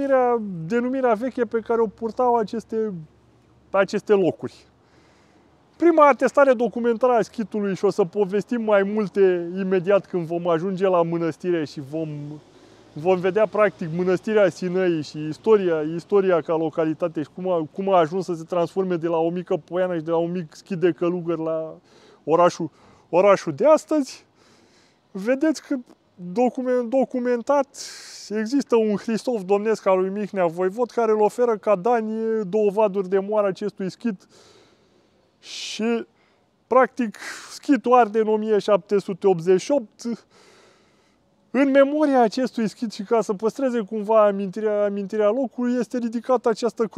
Speaker 1: denumirea veche pe care o purtau aceste locuri. Prima atestare documentară a schitului și o să povestim mai multe imediat când vom ajunge la mănăstire și vom vedea practic mănăstirea Sinăii și istoria ca localitate și cum a ajuns să se transforme de la o mică poiană și de la un mic schit de călugări la orașul de astăzi. Vedeți că documentat există un Hristof domnesc al lui Mihnea Voivod care îl oferă ca danie 2 vaduri de moară acestui schit și practic schitul arde în 1788. În memoria acestui schit și ca să păstreze cumva amintirea locului este ridicată această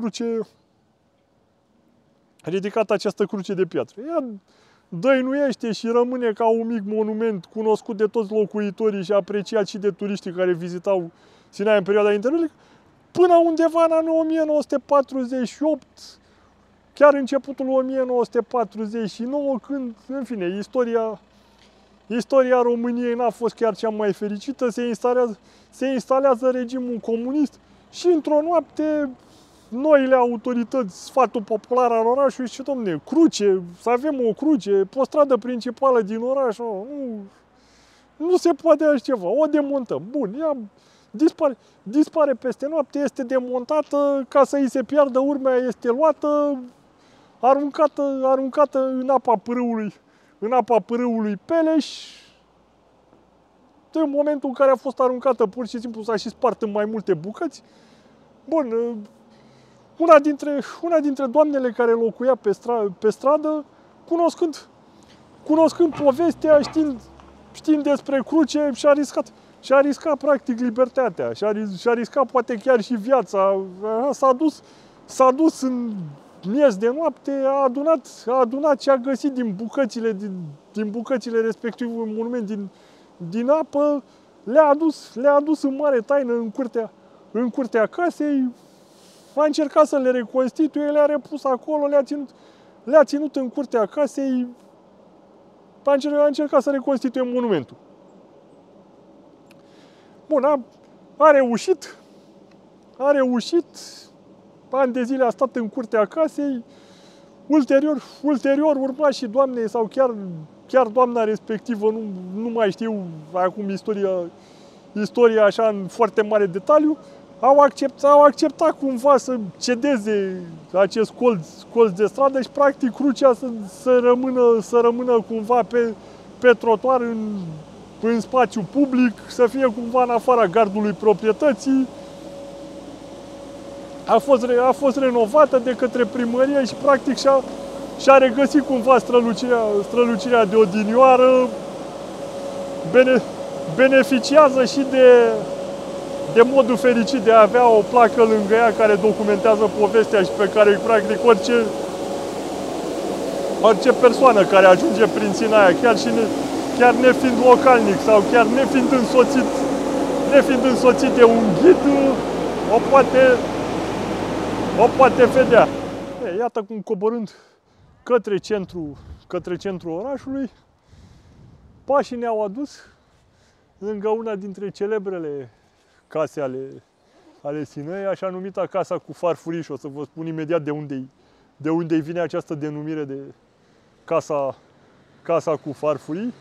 Speaker 1: cruce de piatră. Ea dăinuiește și rămâne ca un mic monument cunoscut de toți locuitorii și apreciat și de turiștii care vizitau Sinaia în perioada interbelică, până undeva în anul 1948, chiar începutul 1949, când, în fine, istoria României n-a fost chiar cea mai fericită, se instalează regimul comunist și într-o noapte noile autorități, sfatul popular al orașului și, domne, cruce, să avem o cruce pe o stradă principală din oraș, nu se poate așa ceva, o demontăm. Bun, ea dispare peste noapte, este demontată, ca să îi se piardă urmea, este luată, aruncată în apa pârâului Peleș. În momentul în care a fost aruncată, pur și simplu s-a și spart în mai multe bucăți. Bun, una dintre doamnele care locuia pe stradă, cunoscând povestea, știind despre cruce, și-a riscat practic libertatea, și-a riscat poate chiar și viața. S-a dus în miez de noapte, a adunat și a găsit din bucățile respectiv un monument din apă, le-a adus în mare taină în curtea casei, a încercat să le reconstituie, le-a repus acolo, le-a ținut în curtea casei, a încercat să reconstituie monumentul. Bun, a reușit, ani de zile a stat în curtea casei, ulterior urmașii doamnei sau chiar doamna respectivă, nu mai știu acum istoria așa în foarte mare detaliu, au acceptat cumva să cedeze acest colț de stradă și practic crucea să rămână cumva pe trotuar în spațiu public, să fie cumva în afara gardului proprietății. A fost renovată de către primărie și practic și-a regăsit cumva strălucirea de odinioară, beneficiază și de modul fericit de a avea o placă lângă ea care documentează povestea și pe care practic orice persoană care ajunge prin Sinaia, chiar nefiind localnic sau chiar nefiind însoțit de un ghid, o poate vedea. Iată cum coborând către centrul orașului, pașii ne-au adus lângă una dintre celebrele case ale Sinăii, așa numita Casa cu Farfurii, și o să vă spun imediat de unde vine această denumire de Casa cu Farfurii.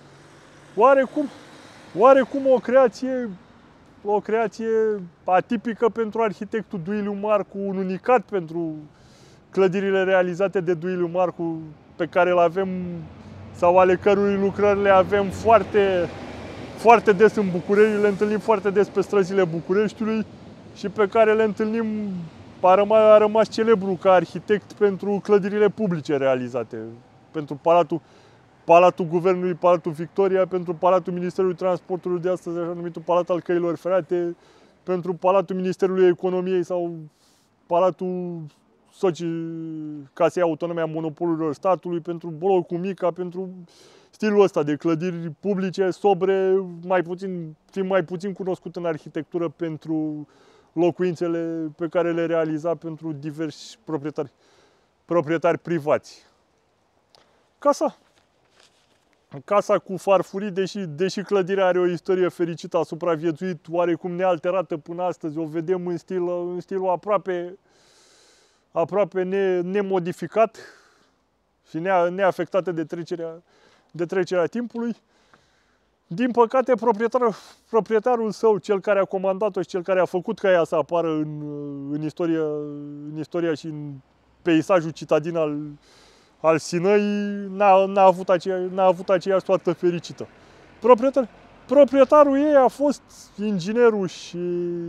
Speaker 1: Oarecum o creație atipică pentru arhitectul Duiliu Marcu, un unicat pentru clădirile realizate de Duiliu Marcu, pe care îl avem, sau ale cărui lucrări le avem foarte des în București, le întâlnim foarte des pe străzile Bucureștiului și pe care le întâlnim, a rămas celebru ca arhitect pentru clădirile publice realizate, pentru Palatul Guvernului, Palatul Victoria, pentru Palatul Ministerului Transportului de astăzi, așa numitul Palat al Căilor Ferate, pentru Palatul Ministerului Economiei sau Palatul Casei Autonome a Monopolurilor Statului, pentru Blocul Mica, pentru stilul ăsta de clădiri publice, sobre, fiind mai puțin cunoscut în arhitectură pentru locuințele pe care le realiza pentru diversi proprietari privați. Casa cu Farfurii, deși clădirea are o istorie fericită, a supraviețuit oarecum nealterată până astăzi, o vedem în stilul aproape nemodificat și neafectate de trecerea timpului. Din păcate, proprietarul său, cel care a comandat-o și cel care a făcut ca ea să apară în istoria și în peisajul citadin al Sinăii, n-a avut aceeași soartă fericită. Proprietarul ei a fost inginerul și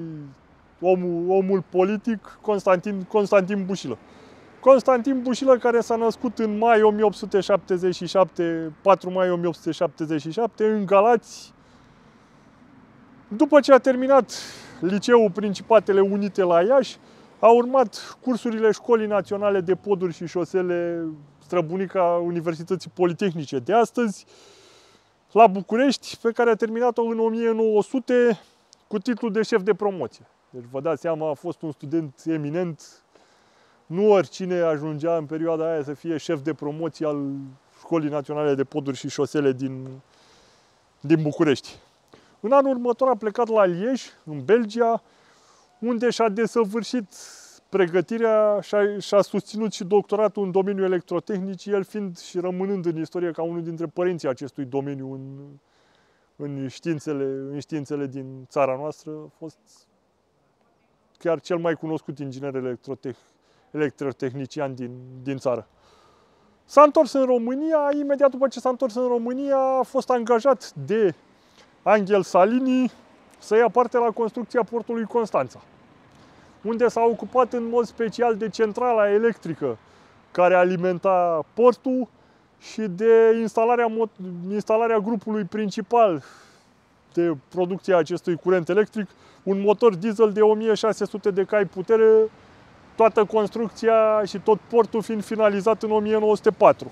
Speaker 1: omul politic Constantin Bușilă. Constantin Bușilă, care s-a născut în mai 1877, 4 mai 1877, în Galați, după ce a terminat liceul Principatele Unite la Iași, a urmat cursurile Școlii Naționale de Poduri și Șosele, străbunica Universității Politehnice de astăzi, la București, pe care a terminat-o în 1900 cu titlul de șef de promoție. Deci vă dați seama, a fost un student eminent. Nu oricine ajungea în perioada aia să fie șef de promoție al Școlii Naționale de Poduri și Șosele din București. În anul următor a plecat la Liege, în Belgia, unde și-a desăvârșit pregătirea și-a susținut și doctoratul în domeniul electrotehnicii, el fiind și rămânând în istorie ca unul dintre părinții acestui domeniu în științele din țara noastră. A fost chiar cel mai cunoscut inginer electrotehnician din țară. S-a întors în România, imediat după ce s-a întors în România a fost angajat de Angel Salini să ia parte la construcția portului Constanța, unde s-a ocupat în mod special de centrala electrică care alimenta portul și de instalarea grupului principal de producție a acestui curent electric, un motor diesel de 1600 de cai putere, toată construcția și tot portul fiind finalizat în 1904.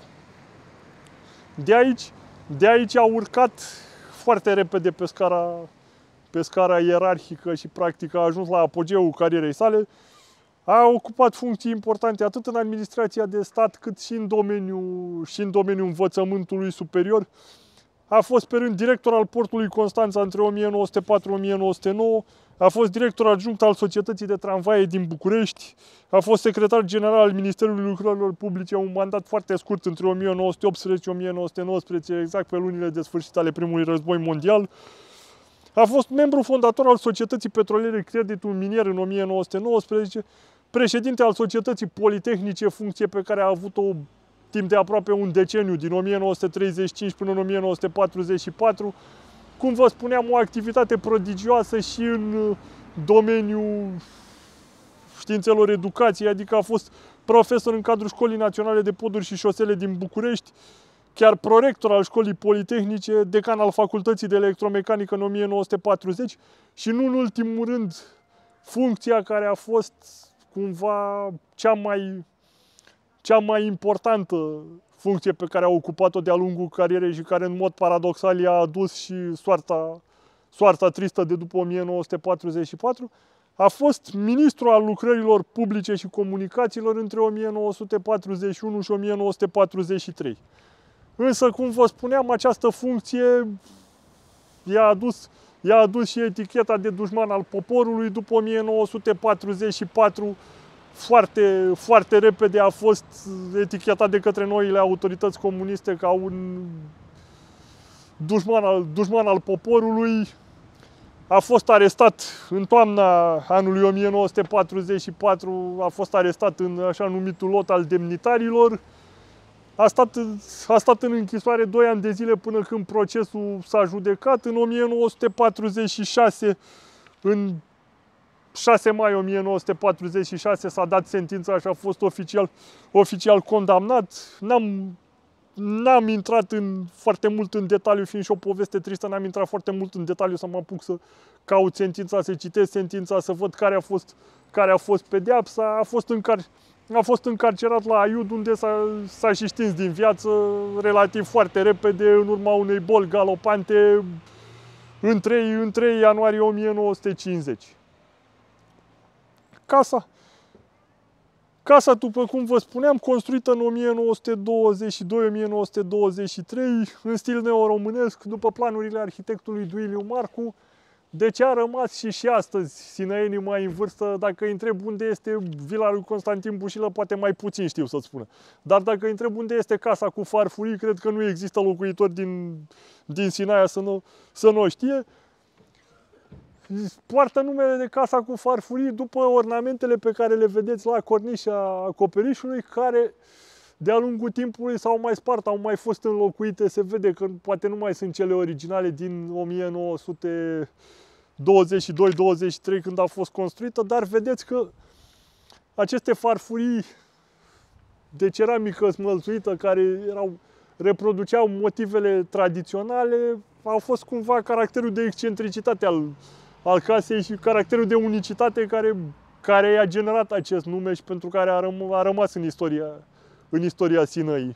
Speaker 1: De aici a urcat foarte repede pe scara ierarhică și practic a ajuns la apogeul carierei sale. A ocupat funcții importante atât în administrația de stat cât și în domeniul învățământului superior. A fost pe rând director al portului Constanța între 1904-1909, a fost director adjunct al Societății de Tramvaie din București, a fost secretar general al Ministerului Lucrărilor Publice, un mandat foarte scurt între 1918-1919, exact pe lunile de sfârșit ale Primului Război Mondial. A fost membru fondator al Societății Petroliere Creditul Minier în 1919, președinte al Societății Politehnice, funcție pe care a avut-o timp de aproape un deceniu, din 1935 până în 1944. Cum vă spuneam, o activitate prodigioasă și în domeniul științelor educației, adică a fost profesor în cadrul Școlii Naționale de Poduri și Șosele din București, chiar prorector al Școlii Politehnice, decan al Facultății de Electromecanică în 1940 și, nu în ultimul rând, funcția care a fost cumva cea mai importantă funcție pe care a ocupat-o de-a lungul carierei și care în mod paradoxal i-a adus și soarta tristă de după 1944, a fost ministru al lucrărilor publice și comunicațiilor între 1941 și 1943. Însă, cum vă spuneam, această funcție i-a adus și eticheta de dușman al poporului. După 1944, foarte, foarte repede a fost etichetat de către noile autorități comuniste ca un dușman al poporului. A fost arestat în toamna anului 1944, a fost arestat în așa numitul lot al demnitarilor. A stat în închisoare 2 ani de zile până când procesul s-a judecat. În 1946, în 6 mai 1946 s-a dat sentința și a fost oficial condamnat. N-am intrat foarte mult în detaliu, fiind și o poveste tristă, n-am intrat foarte mult în detaliu să mă apuc să caut sentința, să citesc sentința, să văd care a fost pedeapsa. A fost încarcerat la Aiud, unde s-a și stins din viață relativ foarte repede, în urma unei boli galopante, în 3 ianuarie 1950. Casa, după cum vă spuneam, construită în 1922-1923, în stil neoromânesc, după planurile arhitectului Duiliu Marcu, de ce a rămas și astăzi sinăienii mai în vârstă, dacă îi întreb unde este vila lui Constantin Bușilă, poate mai puțin știu să-ți spună. Dar dacă îi întreb unde este casa cu farfurii, cred că nu există locuitori din Sinaia să nu o știe. Poartă numele de casa cu farfurii după ornamentele pe care le vedeți la cornișa acoperișului, care de-a lungul timpului s-au mai spart, au mai fost înlocuite. Se vede că poate nu mai sunt cele originale din 1922-23 când a fost construită, dar vedeți că aceste farfurii de ceramică smălțuită care reproduceau motivele tradiționale au fost cumva caracterul de excentricitate al casei și caracterul de unicitate care i-a generat acest nume și pentru care a rămas în istoria Sinăii.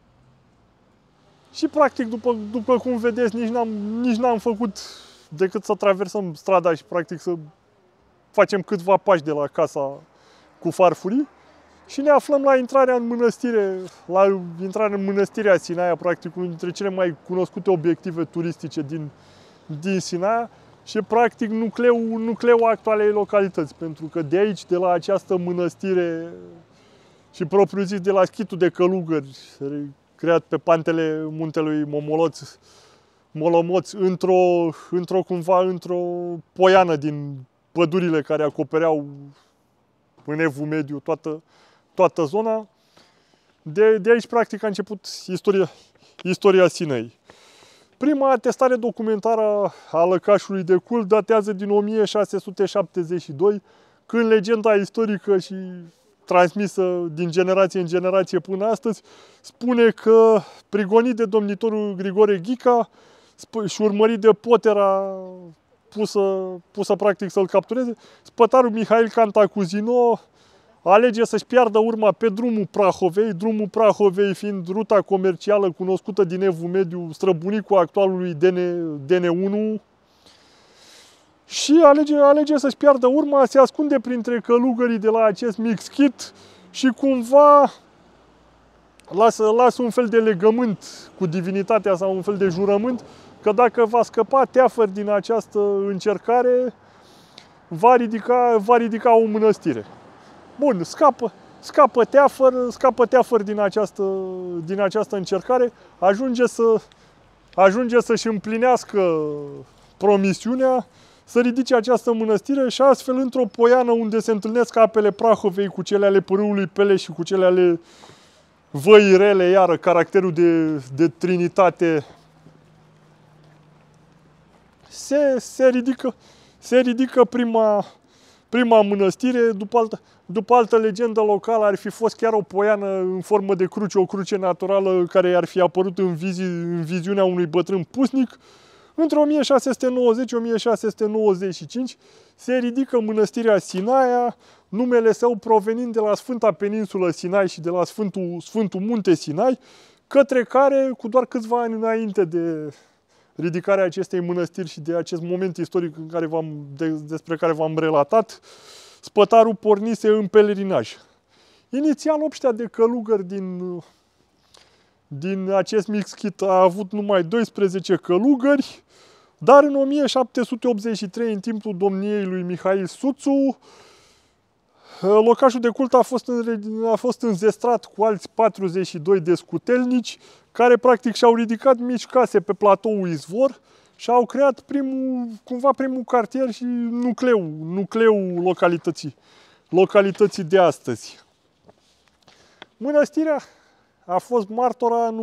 Speaker 1: Și practic, după cum vedeți, nici n-am făcut decât să traversăm strada și practic să facem câțiva pași de la casa cu farfurii și ne aflăm la intrarea în mănăstirea Sinaia, practic unul dintre cele mai cunoscute obiective turistice din Sinaia și practic nucleul actualei localități, pentru că de aici, de la această mănăstire și propriu zis de la schitul de călugări creat pe pantele muntelui Molomoț într-o poiană din pădurile care acopereau în Evul Mediu toată zona. De aici practic a început istoria Sinei. Prima atestare documentară a lăcașului de cult datează din 1672, când legenda istorică și transmisă din generație în generație până astăzi, spune că, prigonit de domnitorul Grigore Ghica și urmărit de potera pusă practic să-l captureze, spătarul Mihail Cantacuzino alege să-și piardă urma pe drumul Prahovei fiind ruta comercială cunoscută din Evul Mediu, străbunicul actualului DN1, și alege să-și piardă urma, se ascunde printre călugării de la acest mic schit și cumva lasă un fel de legământ cu divinitatea sau un fel de jurământ că dacă va scăpa Teafăr din această încercare, va ridica o mănăstire. Bun, scapă Teafăr din această încercare, ajunge să-și împlinească promisiunea, să ridice această mănăstire și astfel într-o poiană unde se întâlnesc apele Prahovei cu cele ale pârâului Peleș și cu cele ale Văii Rele, iară caracterul de trinitate, se ridică prima mănăstire. După altă legendă locală ar fi fost chiar o poiană în formă de cruce, o cruce naturală care ar fi apărut în viziunea unui bătrân pusnic. Între 1690-1695 se ridică mănăstirea Sinaia, numele său provenind de la Sfânta Peninsulă Sinai și de la Sfântul Munte Sinai, către care, cu doar câțiva ani înainte de ridicarea acestei mănăstiri și de acest moment istoric despre care v-am relatat, spătarul pornise în pelerinaj. Inițial, obștea de călugări din acest mic schit a avut numai 12 călugări, dar în 1783, în timpul domniei lui Mihail Suțu, locașul de cult a fost înzestrat cu alți 42 de scutelnici, care practic și-au ridicat mici case pe platoul Izvor și au creat primul cartier și nucleul localității de astăzi. Mănăstirea a fost martora a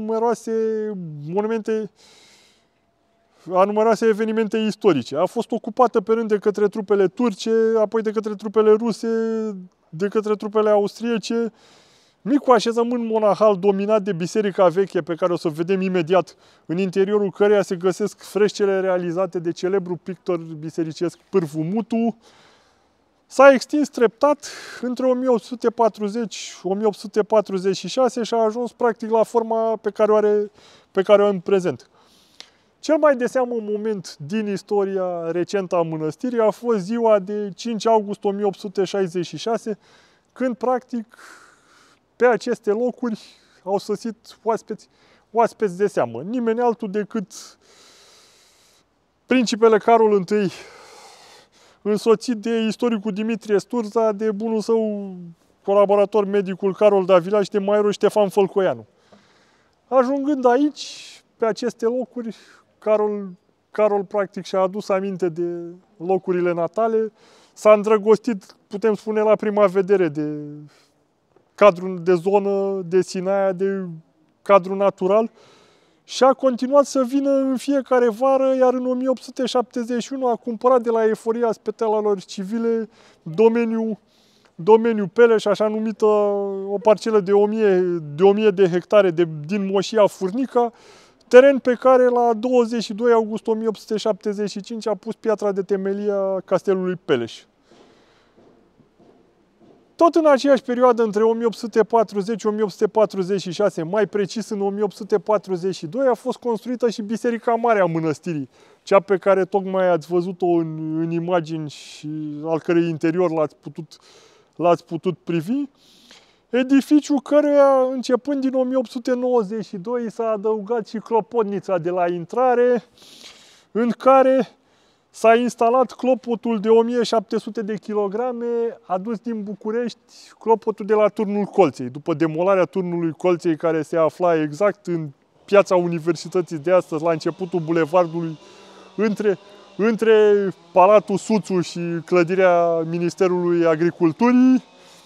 Speaker 1: numeroase evenimente istorice. A fost ocupată pe rând de către trupele turce, apoi de către trupele ruse, de către trupele austriece. Micul așezământ monahal dominat de biserica veche, pe care o să vedem imediat, în interiorul căreia se găsesc freșcele realizate de celebrul pictor bisericesc Pârvu Mutu, s-a extins treptat între 1840-1846 și a ajuns practic la forma pe care o are în prezent. Cel mai de seamă moment din istoria recentă a mănăstirii a fost ziua de 5 august 1866, când practic pe aceste locuri au sosit oaspeți de seamă. Nimeni altul decât Principele Carol I, însoțit de istoricul Dimitrie Sturza, de bunul său colaborator medicul Carol Davila și de maiorul Ștefan Fălcoianu. Ajungând aici, pe aceste locuri, Carol practic și-a adus aminte de locurile natale, s-a îndrăgostit, putem spune la prima vedere, de cadrul de zonă, de Sinaia, de cadru natural și a continuat să vină în fiecare vară, iar în 1871 a cumpărat de la Eforia Spitalelor Civile domeniul Peleș, așa numită o parcelă de 1000 de hectare din Moșia Furnica, teren pe care la 22 august 1875 a pus piatra de temelie a castelului Peleș. Tot în aceeași perioadă, între 1840-1846, mai precis în 1842, a fost construită și Biserica Mare a Mănăstirii, cea pe care tocmai ați văzut-o în imagini și al cărei interior l-ați putut privi. Edificiu căruia, începând din 1892, s-a adăugat și clopotnița de la intrare, în care s-a instalat clopotul de 1700 de kilograme adus din București, clopotul de la Turnul Colței. După demolarea Turnului Colței, care se afla exact în piața Universității de astăzi, la începutul bulevardului, între Palatul Suțu și clădirea Ministerului Agriculturii,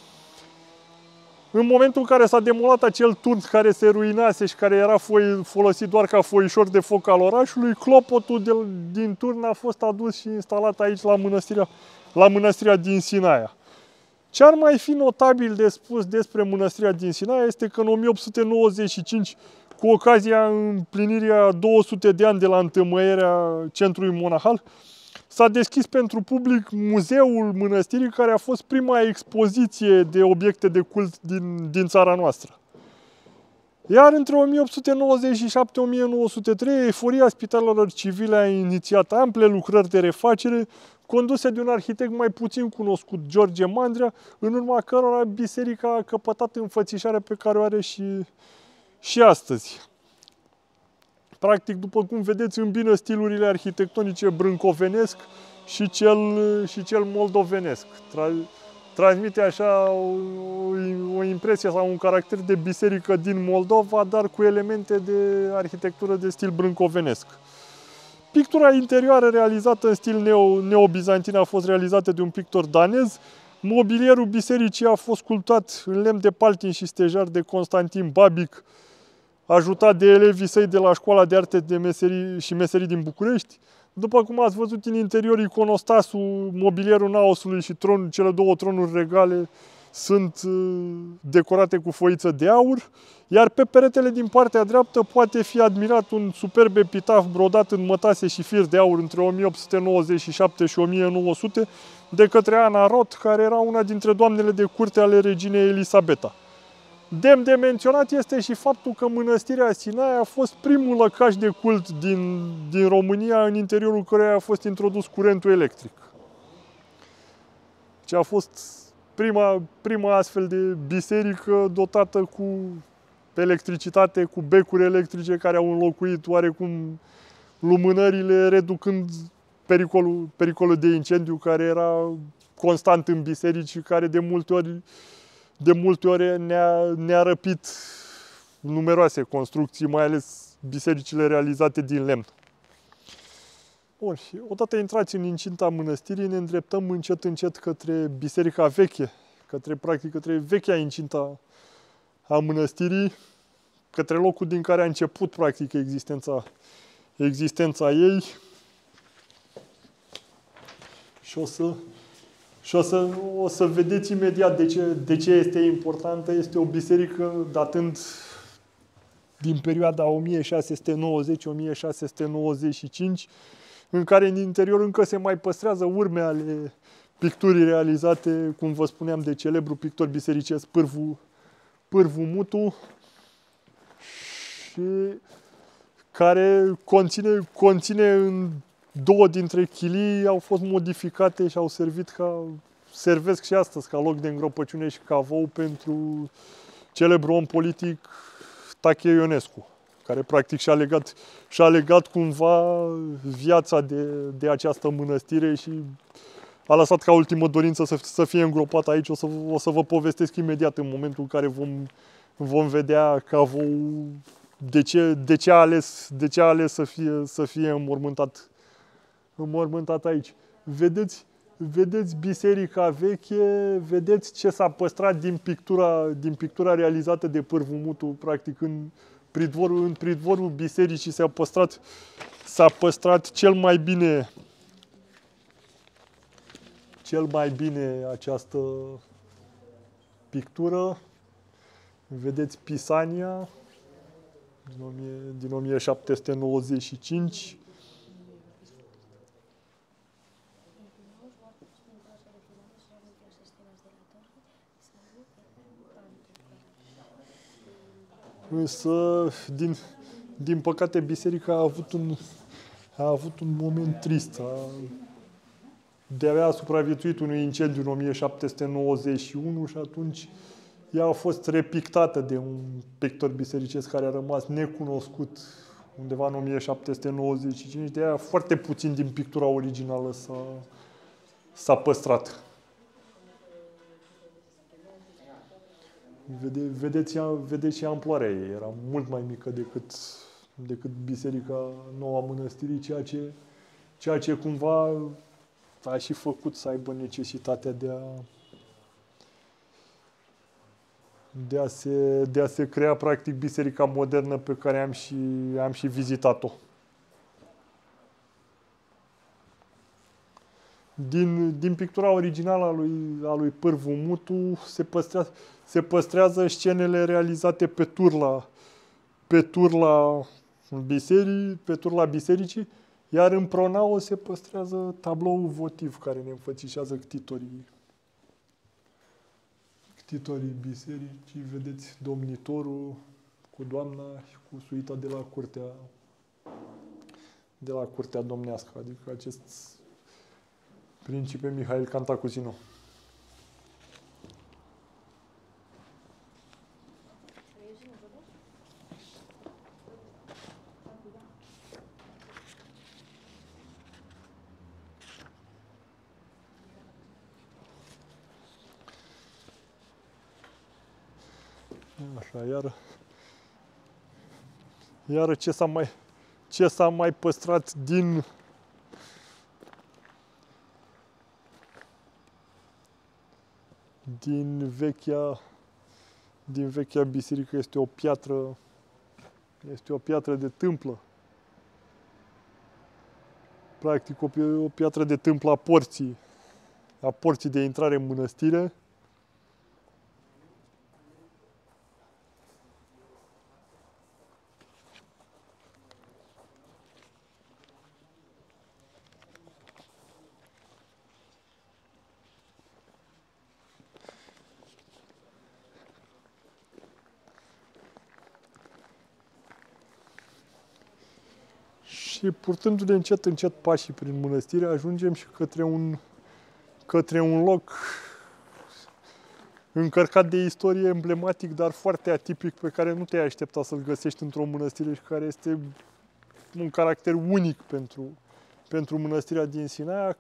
Speaker 1: în momentul în care s-a demolat acel turn care se ruinase și care era folosit doar ca foișor de foc al orașului, clopotul din turn a fost adus și instalat aici la mănăstirea din Sinaia. Ce ar mai fi notabil de spus despre mănăstirea din Sinaia este că în 1895, cu ocazia împlinirii a 200 de ani de la întâmăirea centrului monahal, s-a deschis pentru public muzeul mănăstirii, care a fost prima expoziție de obiecte de cult din țara noastră. Iar între 1897-1903, Eforia Spitalelor Civile a inițiat ample lucrări de refacere, conduse de un arhitect mai puțin cunoscut, George Mandrea, în urma cărora biserica a căpătat înfățișarea pe care o are și astăzi. Practic, după cum vedeți, îmbină stilurile arhitectonice brâncovenesc și cel moldovenesc. Transmite așa o impresie sau un caracter de biserică din Moldova, dar cu elemente de arhitectură de stil brâncovenesc. Pictura interioară realizată în stil neobizantin a fost realizată de un pictor danez. Mobilierul bisericii a fost sculptat în lemn de paltin și stejar de Constantin Babic, ajutat de elevii săi de la Școala de Arte și Meserii din București. După cum ați văzut în interior, iconostasul, mobilierul naosului și cele două tronuri regale sunt decorate cu foiță de aur, iar pe peretele din partea dreaptă poate fi admirat un superb epitaf brodat în mătase și fir de aur între 1897 și 1900 de către Ana Roth, care era una dintre doamnele de curte ale reginei Elisabeta. Demn de menționat este și faptul că mănăstirea Sinaia a fost primul lăcaș de cult din România în interiorul căruia a fost introdus curentul electric. Ce a fost prima astfel de biserică dotată cu electricitate, cu becuri electrice care au înlocuit oarecum lumânările, reducând pericolul de incendiu care era constant în biserici și care de multe ori ne-a răpit numeroase construcții, mai ales bisericile realizate din lemn. Bun, și odată intrați în incinta mănăstirii, ne îndreptăm încet către biserica veche, către vechea incinta a mănăstirii, către locul din care a început practic existența ei. Și o să vedeți imediat de ce este importantă. Este o biserică datând din perioada 1690-1695, în care în interior încă se mai păstrează urme ale picturii realizate, cum vă spuneam, de celebru pictor bisericesc Pârvu Mutu, și care conține în două dintre chilii, au fost modificate și servesc și astăzi ca loc de îngropăciune și cavou pentru celebrul om politic Tache Ionescu, care practic și-a legat cumva viața de această mănăstire și a lăsat ca ultimă dorință să fie îngropat aici. O să vă povestesc imediat în momentul în care vom vedea Cavou de ce a ales să fie înmormântat aici. Vedeți biserica veche, vedeți ce s-a păstrat din pictura realizată de Pârvu Mutu, practic în pridvorul bisericii s-a păstrat cel mai bine această pictură. Vedeți Pisania din 1795. Însă, din păcate, biserica a avut un moment trist. De-abia supraviețuit unui incendiu în 1791 și atunci ea a fost repictată de un pictor bisericesc care a rămas necunoscut undeva în 1795. De aia foarte puțin din pictura originală s-a păstrat. Vedeți și amploarea ei. Era mult mai mică decât biserica nouă a mănăstirii, ceea ce cumva a și făcut să aibă necesitatea de a se crea practic biserica modernă pe care am și vizitat-o. Din pictura originală a lui Pârvu Mutu se păstrează scenele realizate pe turla bisericii, iar în pronaos se păstrează tabloul votiv care ne înfățișează ctitorii bisericii. Vedeți domnitorul cu doamna și cu suita de la curtea domnească, adică acest Principe Mihail Cantacuzino. Așa, iar ce s-a mai păstrat din vechea biserică este o piatră de tâmplă. Practic o piatră de tâmplă a porții de intrare în mănăstire. Și purtându-ne încet pașii prin mănăstire, ajungem și către un loc încărcat de istorie, emblematic, dar foarte atipic, pe care nu te-ai aștepta să-l găsești într-o mănăstire și care este un caracter unic pentru mănăstirea din Sinaia.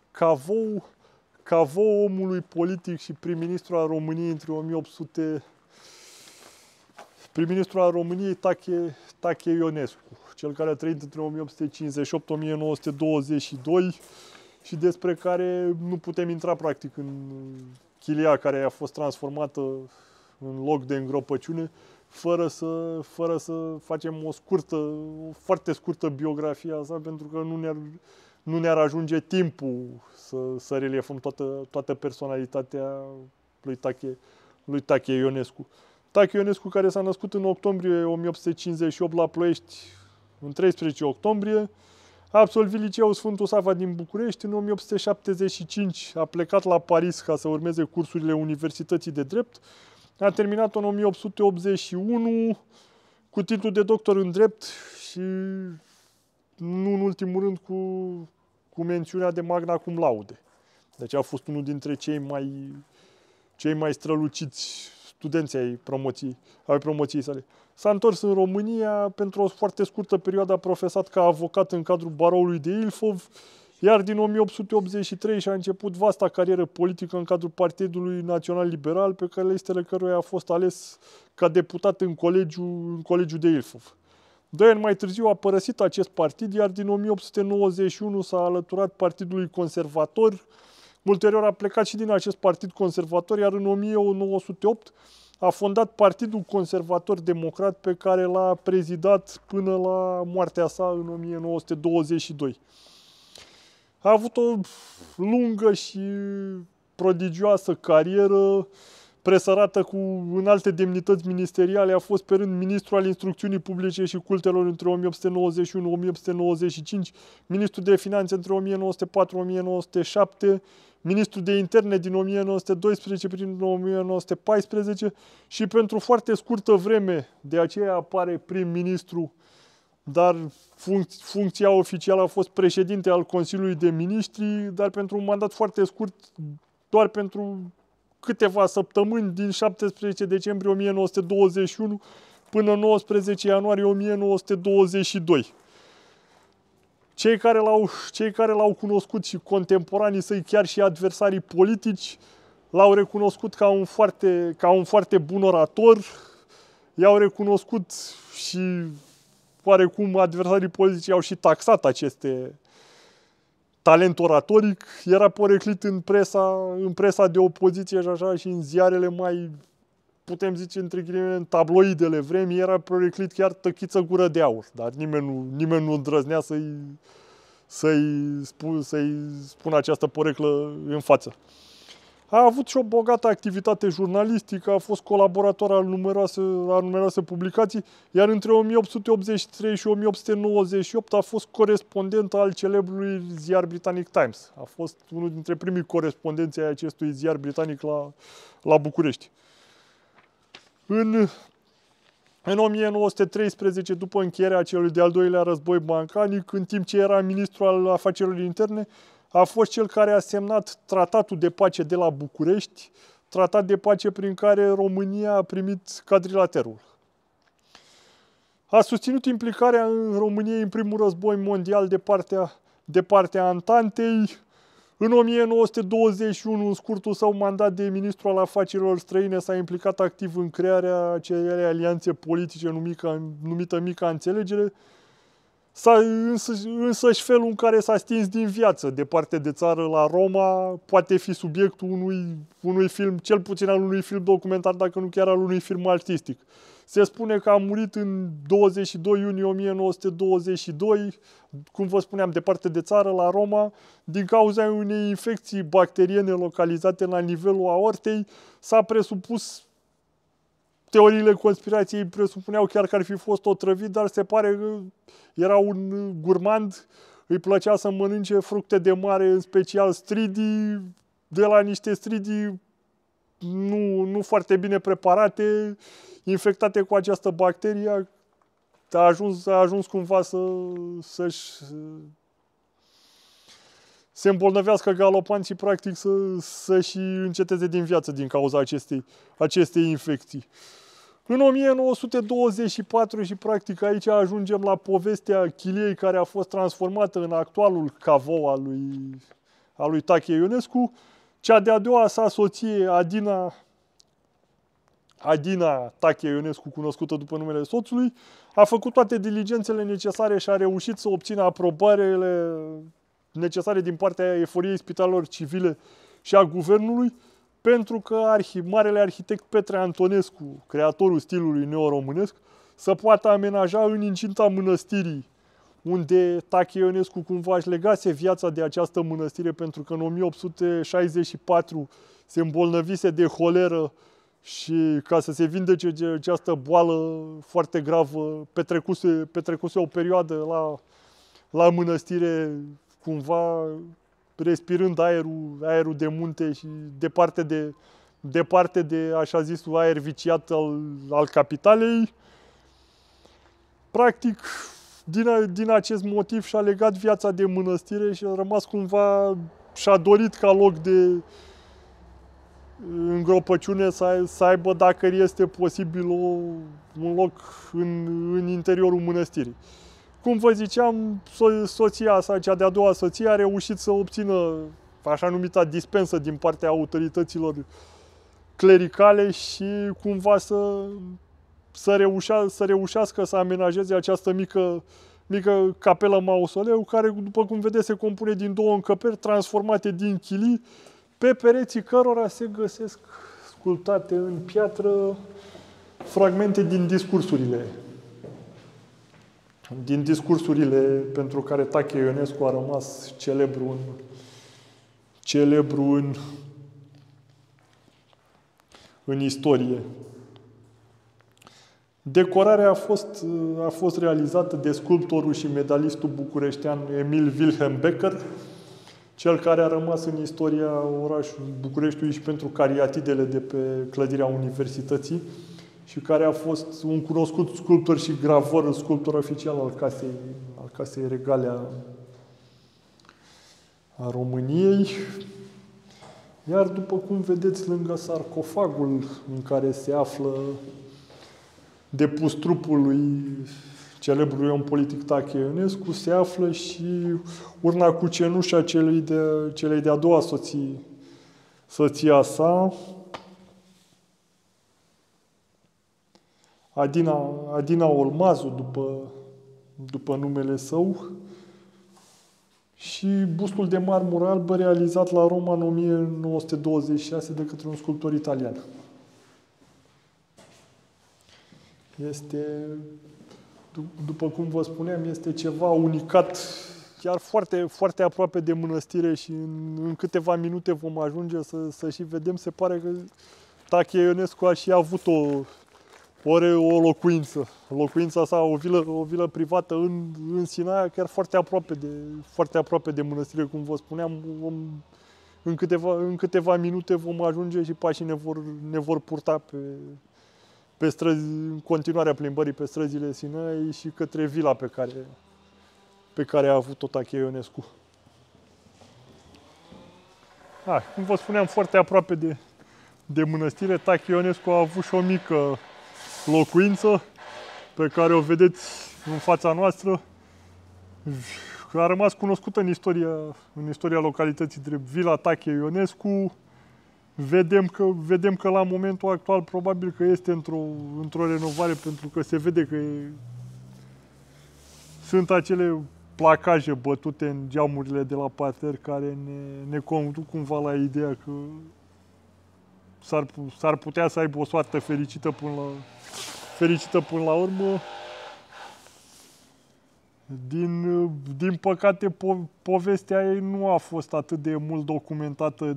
Speaker 1: Cavou omului politic și prim-ministru al României între 1800... Prim-ministru al României Tache Ionescu, cel care a trăit între 1858-1922 și despre care nu putem intra practic în chilia care a fost transformată în loc de îngropăciune, fără să facem o foarte scurtă biografie a sa, pentru că nu ne-ar ajunge timpul să reliefăm toată personalitatea lui Tache Ionescu. Tache Ionescu, care s-a născut în octombrie 1858 la Ploiești, în 13 octombrie, a absolvit liceul Sfântul Sava din București. În 1875 a plecat la Paris ca să urmeze cursurile Universității de Drept. A terminat în 1881 cu titlul de doctor în drept și, nu în ultimul rând, cu mențiunea de magna cum laude. Deci a fost unul dintre cei mai străluciți studenții ai promoției sale. S-a întors în România, pentru o foarte scurtă perioadă a profesat ca avocat în cadrul baroului de Ilfov, iar din 1883 și-a început vasta carieră politică în cadrul Partidului Național Liberal, pe care listele căruia a fost ales ca deputat în colegiul de Ilfov. 2 ani mai târziu a părăsit acest partid, iar din 1891 s-a alăturat Partidului Conservator. Ulterior a plecat și din acest partid conservator, iar în 1908 a fondat Partidul Conservator Democrat, pe care l-a prezidat până la moartea sa în 1922. A avut o lungă și prodigioasă carieră, presărată cu înalte demnități ministeriale. A fost pe rând ministru al Instrucțiunii Publice și Cultelor între 1891-1895, ministru de Finanțe între 1904-1907, ministru de Interne din 1912 prin 1914 și pentru foarte scurtă vreme, de aceea apare prim-ministru, dar funcția oficială a fost președinte al Consiliului de Ministri, dar pentru un mandat foarte scurt, doar pentru câteva săptămâni, din 17 decembrie 1921 până 19 ianuarie 1922. Cei care l-au cunoscut și contemporanii săi, chiar și adversarii politici, l-au recunoscut ca un foarte bun orator, i-au recunoscut și oarecum adversarii politici au și taxat aceste talent oratoric. Era poreclit în presa de opoziție și așa, și în ziarele mai, putem zice, între ghilimele, în tabloidele vremii, era poreclit chiar tăchiță gură de aur, dar nimeni nu îndrăznea să-i spună această poreclă în față. A avut și o bogată activitate jurnalistică, a fost colaborator al numeroase publicații, iar între 1883 și 1898 a fost corespondent al celebrului ziar Britanic Times. A fost unul dintre primii corespondenți ai acestui ziar britanic la București. În 1913, după încheierea celui de-al doilea război balcanic, în timp ce era ministru al afacerilor interne, a fost cel care a semnat tratatul de pace de la București, tratat de pace prin care România a primit cadrilaterul. A susținut implicarea în României în primul război mondial de partea Antantei. În 1921, în scurtul său mandat de ministru al afacerilor străine, s-a implicat activ în crearea acelei alianțe politice numită Mica Înțelegere, însăși felul în care s-a stins din viață departe de țară la Roma poate fi subiectul unui film, cel puțin al unui film documentar, dacă nu chiar al unui film artistic. Se spune că a murit în 22 iunie 1922, cum vă spuneam, departe de țară, la Roma, din cauza unei infecții bacteriene localizate la nivelul aortei. S-a presupus, teoriile conspirației presupuneau chiar că ar fi fost otrăvit, dar se pare că era un gurmand, îi plăcea să mănânce fructe de mare, în special stridii, de la niște stridii nu foarte bine preparate, infectate cu această bacterie. A ajuns cumva să-și se îmbolnăvească galopant și practic să-și înceteze din viață din cauza acestei infecții. În 1924 și practic aici ajungem la povestea Chiliei, care a fost transformată în actualul cavou al lui Tache Ionescu. Cea de-a doua sa soție, Adina Tache Ionescu, cunoscută după numele soțului, a făcut toate diligențele necesare și a reușit să obțină aprobarele necesare din partea Eforiei Spitalelor Civile și a Guvernului, pentru că marele arhitect Petre Antonescu, creatorul stilului neoromânesc, să poată amenaja în incinta mănăstirii, unde Tache Ionescu cumva își legase viața de această mănăstire, pentru că în 1864 se îmbolnăvise de holeră și ca să se vindece de această boală foarte gravă, petrecuse o perioadă la mănăstire, cumva respirând aerul de munte și departe de așa zisul aer viciat al capitalei. Practic, din acest motiv și-a legat viața de mănăstire și a rămas cumva, și-a dorit ca loc îngropăciune să aibă, dacă este posibil, un loc în interiorul mănăstirii. Cum vă ziceam, soția sa, cea de-a doua soție, a reușit să obțină așa numita dispensă din partea autorităților clericale și cumva să reușească să amenajeze această mică capelă mausoleu, care, după cum vedeți, se compune din două încăperi transformate din chilii, pe pereții cărora se găsesc sculptate în piatră fragmente din discursurile pentru care Tache Ionescu a rămas celebru în istorie. Decorarea a fost realizată de sculptorul și medalistul bucureștean Emil Wilhelm Becker, cel care a rămas în istoria orașului Bucureștiului și pentru cariatidele de pe clădirea Universității și care a fost un cunoscut sculptor și gravor, sculptor oficial al Casei Regale a României. Iar după cum vedeți, lângă sarcofagul în care se află depus trupul lui celebrului om politic Tache Ionescu, se află și urna cu cenușa celei de-a doua soția sa, Adina Olmazu, după numele său, și bustul de marmură albă realizat la Roma în 1926 de către un sculptor italian. După cum vă spuneam, este ceva unicat, chiar foarte, foarte aproape de mănăstire și în câteva minute vom ajunge să și vedem. Se pare că Tache Ionescu a și avut o locuință. Locuința sa, o vilă privată în Sinaia, chiar foarte aproape de mănăstire, cum vă spuneam. În câteva minute vom ajunge și pașii ne vor purta pe străzi, în continuarea plimbării pe străzile Sinaiei și către vila pe care a avut-o Tache Ionescu. Cum vă spuneam, foarte aproape de mănăstire, Tache Ionescu a avut și o mică locuință pe care o vedeți în fața noastră. A rămas cunoscută în istoria localității drept Vila Tache Ionescu. Vedem că la momentul actual probabil că este într-o renovare, pentru că se vede că sunt acele placaje bătute în geamurile de la parter care ne conduc cumva la ideea că s-ar putea să aibă o soartă fericită până la urmă. Din păcate, povestea ei nu a fost atât de mult documentată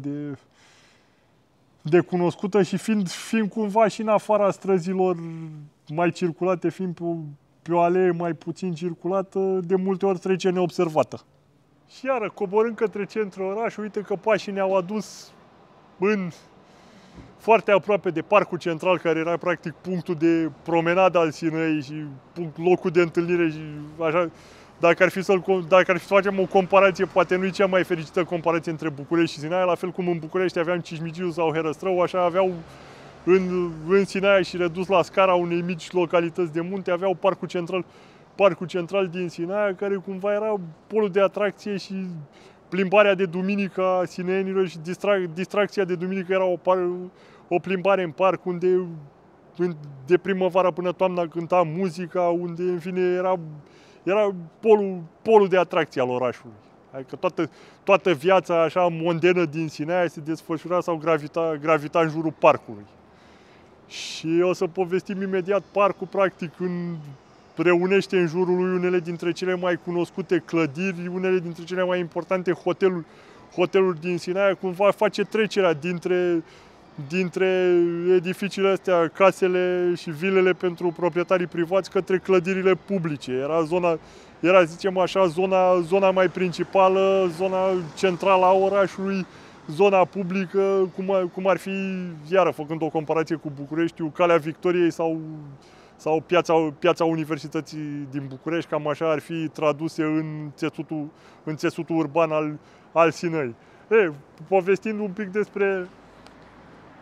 Speaker 1: de cunoscută și fiind cumva și în afara străzilor mai circulate, fiind pe o alee mai puțin circulată, de multe ori trece neobservată. Și iară, coborând către centrul orașului, uite că pașii ne-au adus foarte aproape de Parcul Central, care era practic punctul de promenadă al Sinăii și locul de întâlnire și așa. Dacă ar fi să facem o comparație, poate nu e cea mai fericită comparație între București și Sinaia, la fel cum în București aveam Cismigiu sau Herăstrău, așa aveau în Sinaia și redus la scara unei mici localități de munte, aveau Parcul Central din Sinaia, care cumva era polul de atracție și plimbarea de duminică a sineenilor și distracția de duminică era o plimbare în parc unde de primăvară până toamna cânta muzica, unde în fine era polul de atracție al orașului. Adică toată viața așa mondenă din Sinaia se desfășura sau gravita în jurul parcului. Și o să povestim imediat, parcul practic reunește în jurul lui unele dintre cele mai cunoscute clădiri, unele dintre cele mai importante hoteluri din Sinaia, cumva face trecerea dintre edificiile astea, casele și vilele pentru proprietarii privați, către clădirile publice. Era zicem așa, zona mai principală, zona centrală a orașului, zona publică, cum ar fi, iară, făcând o comparație cu Bucureștiul, Calea Victoriei sau piața Universității din București, cam așa ar fi traduse în țesutul urban al Sinăii. Povestind un pic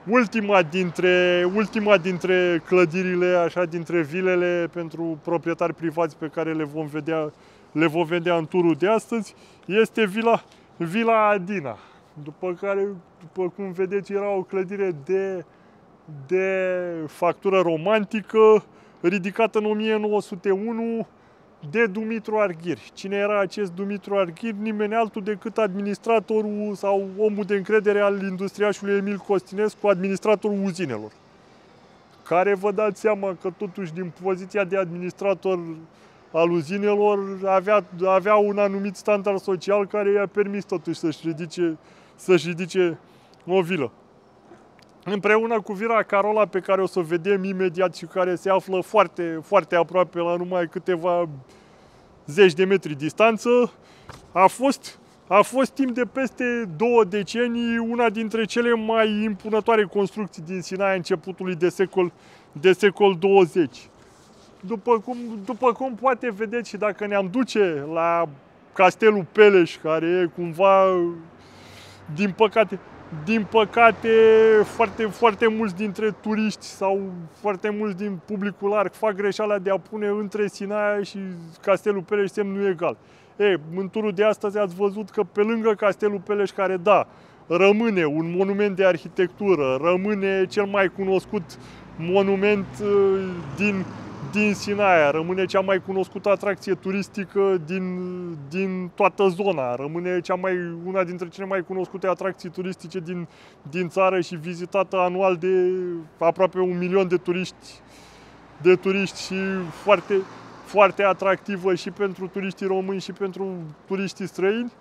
Speaker 1: ultima dintre clădirile, așa, dintre vilele pentru proprietari privați pe care le vom vedea în turul de astăzi, este Vila Adina. După cum vedeți, era o clădire de factură romantică, ridicată în 1901 de Dumitru Arghir. Cine era acest Dumitru Arghir? Nimeni altul decât administratorul sau omul de încredere al industriașului Emil Costinescu, administratorul uzinelor. Care vă dați seama că totuși din poziția de administrator al uzinelor avea un anumit standard social care i-a permis totuși să-și ridice o vilă. Împreună cu Vila Carola, pe care o să o vedem imediat și care se află foarte, foarte aproape, la numai câteva zeci de metri distanță, a fost timp de peste 2 decenii una dintre cele mai impunătoare construcții din Sinaia începutului de secol 20. După cum poate vedeți și dacă ne-am duce la Castelul Peleș, care e cumva, din păcate, foarte, foarte mulți dintre turiști sau foarte mulți din publicul larg fac greșeala de a pune între Sinaia și Castelul Peleș semnul egal. În turul de astăzi ați văzut că pe lângă Castelul Peleș, care da, rămâne un monument de arhitectură, rămâne cel mai cunoscut monument din Sinaia, rămâne cea mai cunoscută atracție turistică din toată zona, rămâne una dintre cele mai cunoscute atracții turistice din țară și vizitată anual de aproape 1 milion de turiști și foarte, foarte atractivă și pentru turiștii români și pentru turiștii străini.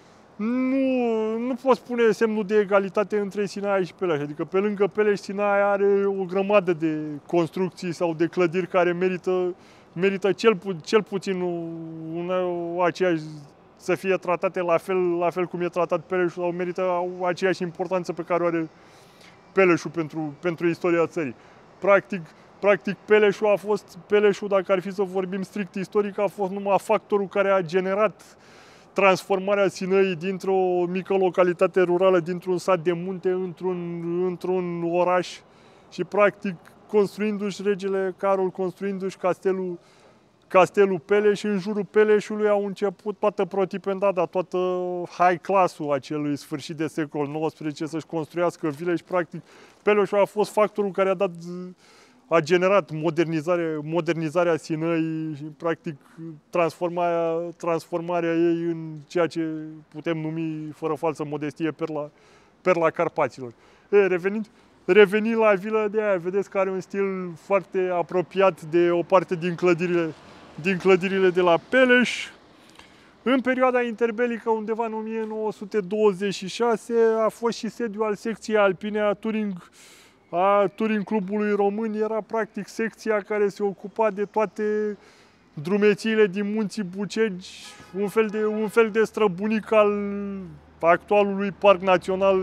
Speaker 1: Nu pot spune semnul de egalitate între Sinaia și Peleș. Adică pe lângă Peleș, Sinaia are o grămadă de construcții sau de clădiri care merită cel puțin aceeași, să fie tratate la fel cum e tratat Peleșul, sau merită aceeași importanță pe care o are Peleșul pentru istoria țării. Practic Peleșul, dacă ar fi să vorbim strict istoric, a fost numai factorul care a generat transformarea Sinăii dintr-o mică localitate rurală, dintr-un sat de munte, într-un oraș și, practic, construindu-și regele Carol, construindu-și castelul Peleș, în jurul Peleșului au început toată protipendada, toată high class-ul acelui sfârșit de secol XIX să-și construiască vile și, practic, Peleșul a fost factorul care a generat modernizarea Sinăii și, practic, transformarea ei în ceea ce putem numi, fără falsă modestie, perla Carpaților. Revenind la vilă, de aia vedeți că are un stil foarte apropiat de o parte din clădirile de la Peleș. În perioada interbelică, undeva în 1926, a fost și sediu al secției alpine a Touring Clubului Român. Era practic secția care se ocupa de toate drumețiile din Munții Bucegi, un fel de străbunic al actualului Parc Național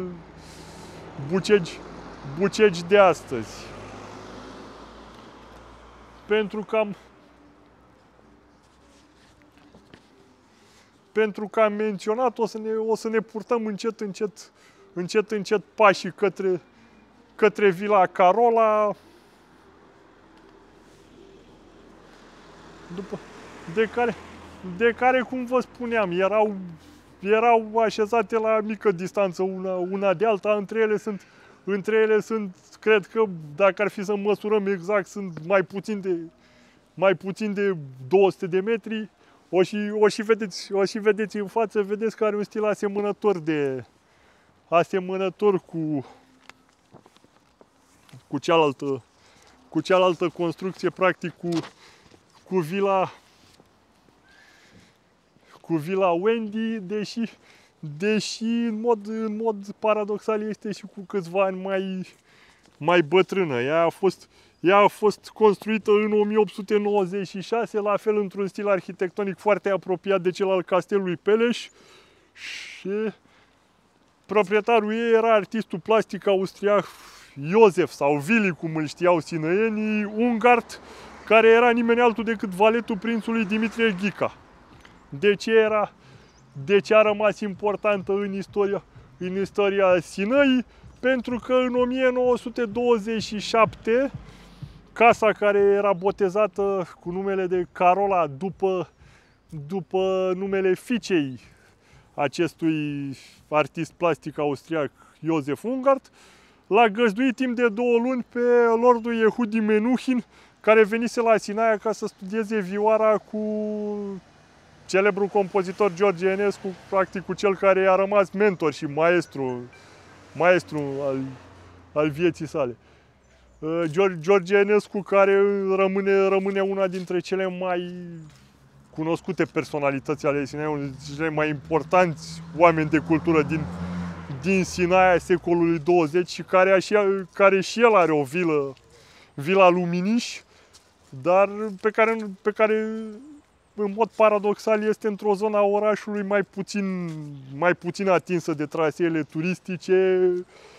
Speaker 1: Bucegi de astăzi. Pentru că am menționat, o să ne purtăm încet pașii către Vila Carola, de care, cum vă spuneam, erau așezate la mică distanță una de alta. Între ele sunt, cred că, dacă ar fi să măsurăm exact, sunt mai puțin de 200 de metri. O și vedeți în față, vedeți că are un stil asemănător cu cealaltă construcție, practic cu Vila Wendy, deși în mod paradoxal este și cu câțiva ani mai bătrână. Ea a fost construită în 1896, la fel într-un stil arhitectonic foarte apropiat de cel al Castelului Peleș, și proprietarul ei era artistul plastic austriac Iosef sau Vili, cum îl știau sinăienii, Ungart, care era nimeni altul decât valetul prințului Dimitrie Ghica. De ce a rămas importantă în istoria Sinăii? pentru că în 1927 casa care era botezată cu numele de Carola după numele fiicei acestui artist plastic austriac Josef Ungart, l-a găzduit timp de 2 luni pe lordul Yehudi Menuhin, care venise la Sinaia ca să studieze vioara cu celebrul compozitor George Enescu, practic cu cel care i-a rămas mentor și maestru al vieții sale. George Enescu, care rămâne una dintre cele mai cunoscute personalități ale Sinaia, unul dintre cele mai importanți oameni de cultură din Sinaia secolului 20 și care și el are o vila Luminiș, dar pe care în mod paradoxal este într-o zonă a orașului mai puțin atinsă de traseele turistice.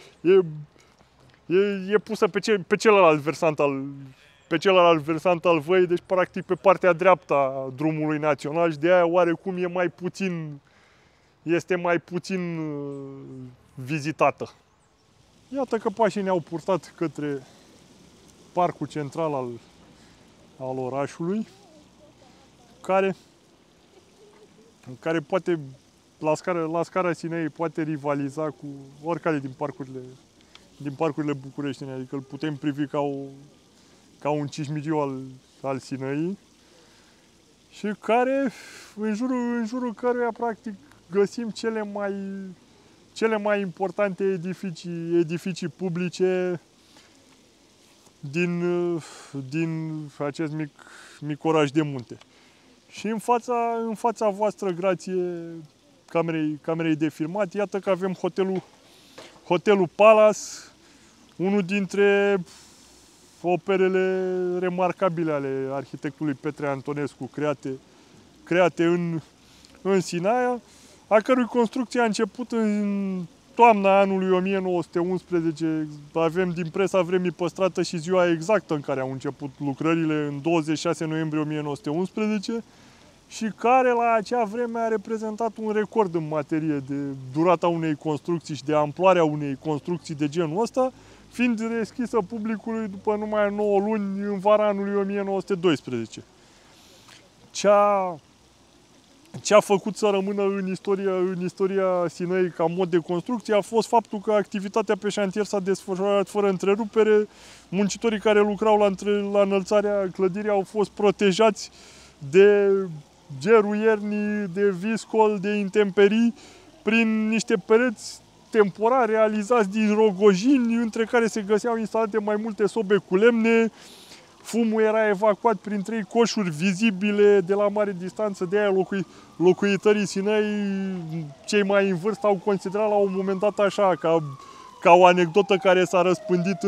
Speaker 1: E pusă pe celălalt versant al văii, deci practic pe partea dreaptă a drumului național și de aia oarecum este mai puțin vizitată. Iată că pașii ne-au purtat către parcul central al orașului, care poate, la scara Sineii, poate rivaliza cu oricare din parcurile Bucureștine, adică îl putem privi ca un Cismigiu al Sineii și care, în jurul căruia practic găsim cele mai importante edificii publice din acest mic oraș de munte. Și în fața voastră, grație camerei de filmat, iată că avem Hotelul Palace, unul dintre operele remarcabile ale arhitectului Petre Antonescu, create în Sinaia, a cărui construcție a început în toamna anului 1911. Avem din presa vremii păstrată și ziua exactă în care au început lucrările, în 26 noiembrie 1911, și care la acea vreme a reprezentat un record în materie de durata unei construcții și de amploarea unei construcții de genul ăsta, fiind deschisă publicului după numai 9 luni în vara anului 1912. Ce a făcut să rămână în istoria Sinei ca mod de construcție a fost faptul că activitatea pe șantier s-a desfășurat fără întrerupere. Muncitorii care lucrau la înălțarea clădirii au fost protejați de gerul iernii, de viscol, de intemperii, prin niște pereți temporari realizați din rogojini, între care se găseau instalate mai multe sobe cu lemne. Fumul era evacuat prin 3 coșuri vizibile de la mare distanță, de aia locuitorii Sinei, cei mai în vârstă, au considerat la un moment dat așa, ca o anecdotă care s-a răspândit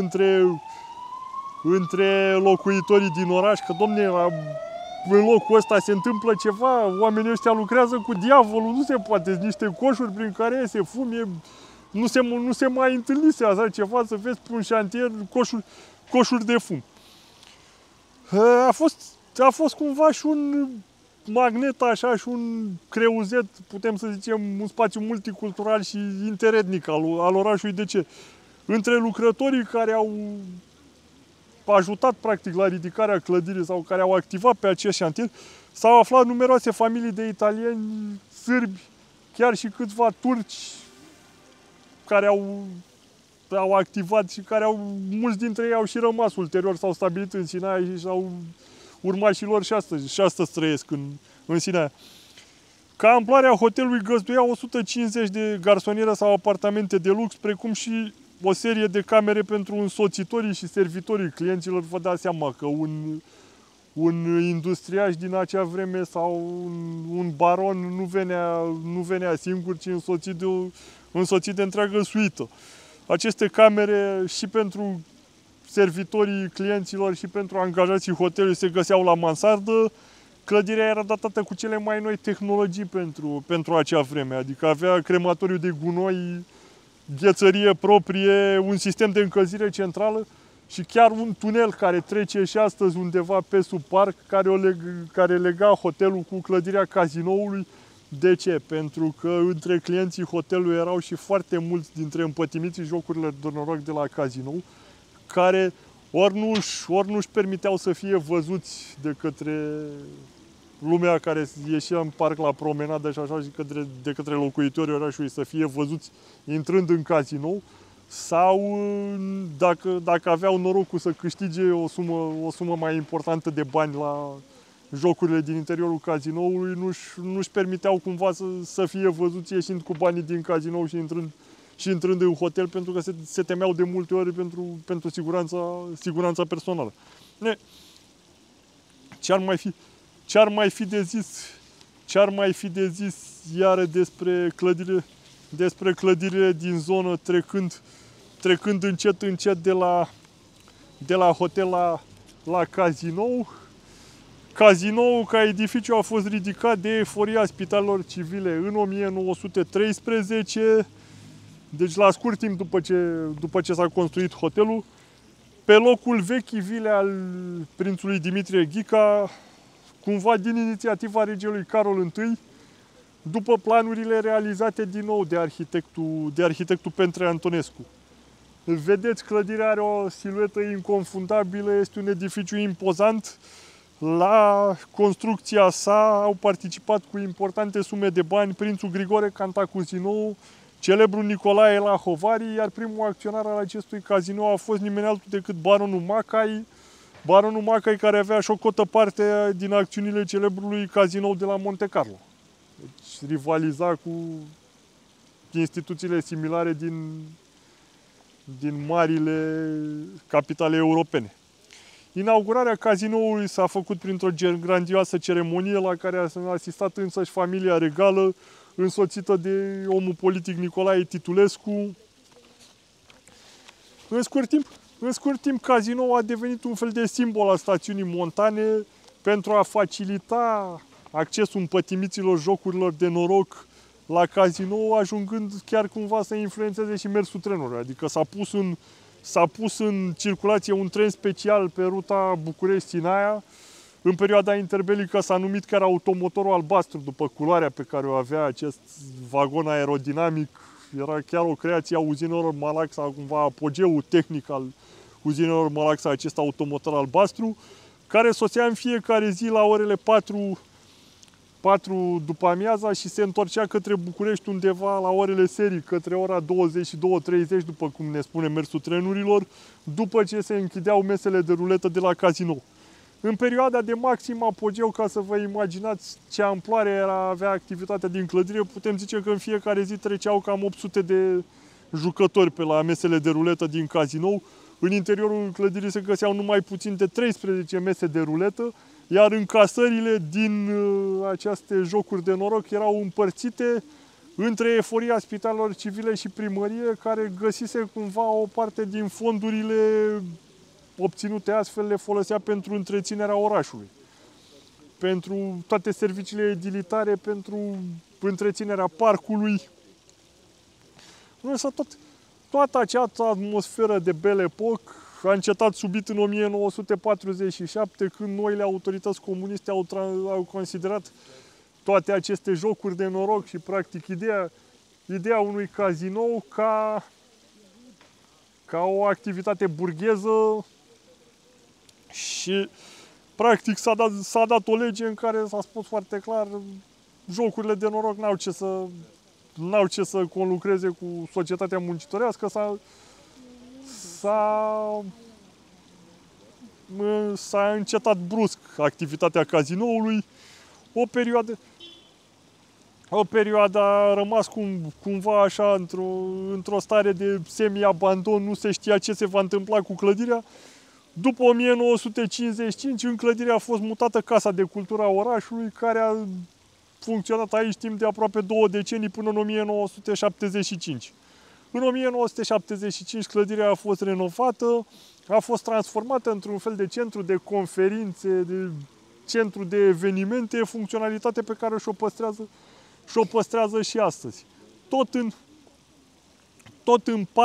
Speaker 1: între locuitorii din oraș, că domne, în locul ăsta se întâmplă ceva, oamenii ăștia lucrează cu diavolul, nu se poate, sunt niște coșuri prin care iese fum, nu se mai întâlnise așa ceva, să vezi pe un șantier coșuri de fum. A fost cumva și un magnet așa și un creuzet, putem să zicem, un spațiu multicultural și interetnic al orașului. De ce? Între lucrătorii care au ajutat practic la ridicarea clădirii sau care au activat pe acest șantier, s-au aflat numeroase familii de italieni, sârbi, chiar și câțiva turci care au activat și mulți dintre ei au și rămas ulterior, s-au stabilit în Sinaia și au urmat și lor și astăzi trăiesc în Sinaia. Ca amploarea hotelului găzduia 150 de garsoniere sau apartamente de lux, precum și o serie de camere pentru însoțitorii și servitorii clienților. Vă dați seama că un industriaș din acea vreme sau un baron nu venea singur, ci însoțit de întreagă suită. Aceste camere și pentru servitorii clienților și pentru angajații hotelului se găseau la mansardă. Clădirea era datată cu cele mai noi tehnologii pentru acea vreme, adică avea crematoriu de gunoi, ghețărie proprie, un sistem de încălzire centrală și chiar un tunel care trece și astăzi undeva pe sub parc, care lega hotelul cu clădirea cazinoului, De ce? Pentru că între clienții hotelului erau și foarte mulți dintre împătimiții jocurile de noroc de la cazinou, care ori nu-și permiteau să fie văzuți de către lumea care ieșea în parc la promenadă și așa, și de către locuitorii orașului, să fie văzuți intrând în cazinou, sau dacă aveau norocul să câștige o sumă mai importantă de bani la jocurile din interiorul cazinoului, nu-și permiteau cumva să fie văzuți ieșind cu banii din cazinou și intrând în hotel, pentru că se temeau de multe ori pentru siguranța personală. Ce-ar mai fi de zis iară despre clădirile din zonă, trecând încet de la hotel la cazinou. Cazinoul ca edificiu a fost ridicat de Eforia Spitalelor Civile în 1913, deci la scurt timp după ce s-a construit hotelul, pe locul vechii vile al prințului Dimitrie Ghica, cumva din inițiativa regelui Carol I, după planurile realizate din nou de arhitectul Petre Antonescu. Vedeți, clădirea are o siluetă inconfundabilă, este un edificiu impozant. La construcția sa au participat cu importante sume de bani prințul Grigore Cantacuzino, celebrul Nicolae Lahovari, iar primul acționar al acestui cazinou a fost nimeni altul decât baronul Macai, care avea și o cotă parte din acțiunile celebrului cazinou de la Monte Carlo. Deci rivaliza cu instituțiile similare din marile capitale europene. Inaugurarea cazinoului s-a făcut printr-o grandioasă ceremonie la care a asistat însăși familia regală, însoțită de omul politic Nicolae Titulescu. În scurt timp, cazinoul a devenit un fel de simbol al stațiunii montane pentru a facilita accesul împătimiților jocurilor de noroc la cazinou, ajungând chiar cumva să influențeze și mersul trenurilor. Adică s-a pus în circulație un tren special pe ruta București-Sinaia. În perioada interbelică s-a numit chiar automotorul albastru, după culoarea pe care o avea acest vagon aerodinamic. Era chiar o creație a uzinelor Malaxa, cumva apogeul tehnic al uzinelor Malaxa, acest automotor albastru, care sosea în fiecare zi la orele 4 după amiaza și se întorcea către București undeva la orele serii, către ora 22:30, după cum ne spune mersul trenurilor, după ce se închideau mesele de ruletă de la cazinou. În perioada de maxim apogeu, ca să vă imaginați ce amploare avea activitatea din clădire, putem zice că în fiecare zi treceau cam 800 de jucători pe la mesele de ruletă din cazinou. În interiorul clădirii se găseau numai puțin de 13 mese de ruletă, iar încasările din aceste jocuri de noroc erau împărțite între Eforia Spitalelor Civile și primărie, care găsise cumva o parte din fondurile obținute astfel, le folosea pentru întreținerea orașului, pentru toate serviciile edilitare, pentru întreținerea parcului. Însă toată această atmosferă de Belle Époque a încetat subit în 1947, când noile autorități comuniste au considerat toate aceste jocuri de noroc și, practic, ideea unui cazinou ca o activitate burgheză și, practic, s-a dat o lege în care s-a spus foarte clar: jocurile de noroc n-au ce să conlucreze cu societatea muncitorească. S-a încetat brusc activitatea cazinoului. O perioadă a rămas cumva așa într-o stare de semi-abandon, nu se știa ce se va întâmpla cu clădirea. După 1955, în clădire a fost mutată Casa de Cultură a orașului, care a funcționat aici timp de aproape 2 decenii, până în 1975. În 1975 clădirea a fost renovată, a fost transformată într-un fel de centru de conferințe, de centru de evenimente, funcționalitate pe care și-o păstrează și astăzi. Tot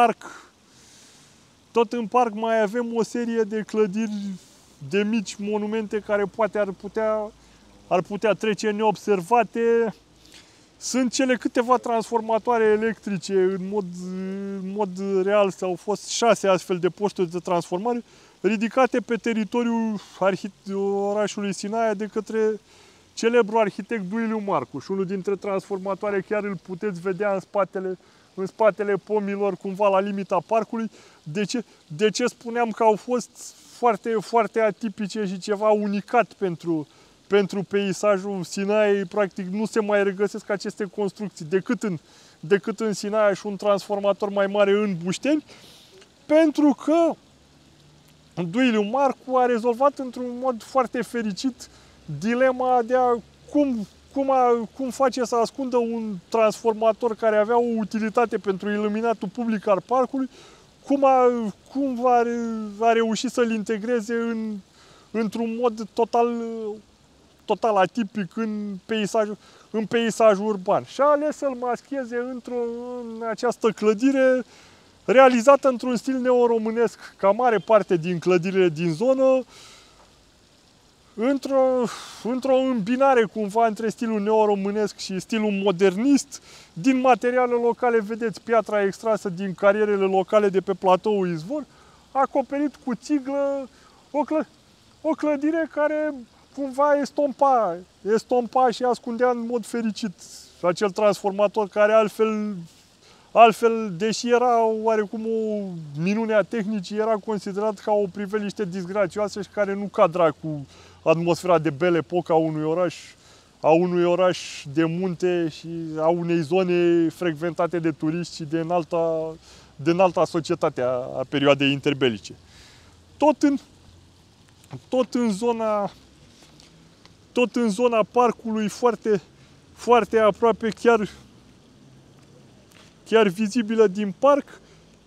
Speaker 1: în parc mai avem o serie de clădiri de mici monumente care poate ar putea trece neobservate. Sunt cele câteva transformatoare electrice, în mod real au fost 6 astfel de posturi de transformare ridicate pe teritoriul orașului Sinaia de către celebrul arhitect Duiliu Marcu. Și unul dintre transformatoare chiar îl puteți vedea în spatele pomilor, cumva la limita parcului. De ce spuneam că au fost foarte, foarte atipice și ceva unicat pentru peisajul Sinaiei? Practic nu se mai regăsesc aceste construcții decât în Sinaia și un transformator mai mare în Bușteni, pentru că Duiliu Marcu a rezolvat într-un mod foarte fericit dilema de cum face să ascundă un transformator care avea o utilitate pentru iluminatul public al parcului, cum a reușit să-l integreze într-un mod total atipic în peisajul urban. Și a ales să-l mascheze în această clădire realizată într-un stil neoromânesc, ca mare parte din clădirile din zonă, într-o îmbinare cumva între stilul neoromânesc și stilul modernist. Din materiale locale vedeți piatra extrasă din carierele locale de pe platoul Izvor, acoperit cu țiglă, o clădire care cumva estompa și ascundea în mod fericit acel transformator care altfel, deși era oarecum o minune a tehnicii, era considerat ca o priveliște disgrațioasă și care nu cadra cu atmosfera de belle époque a unui oraș de munte și a unei zone frecventate de turiști și de înalta societate a perioadei interbelice. Tot în zona parcului, foarte, foarte aproape, chiar vizibilă din parc,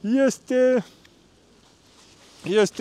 Speaker 1: este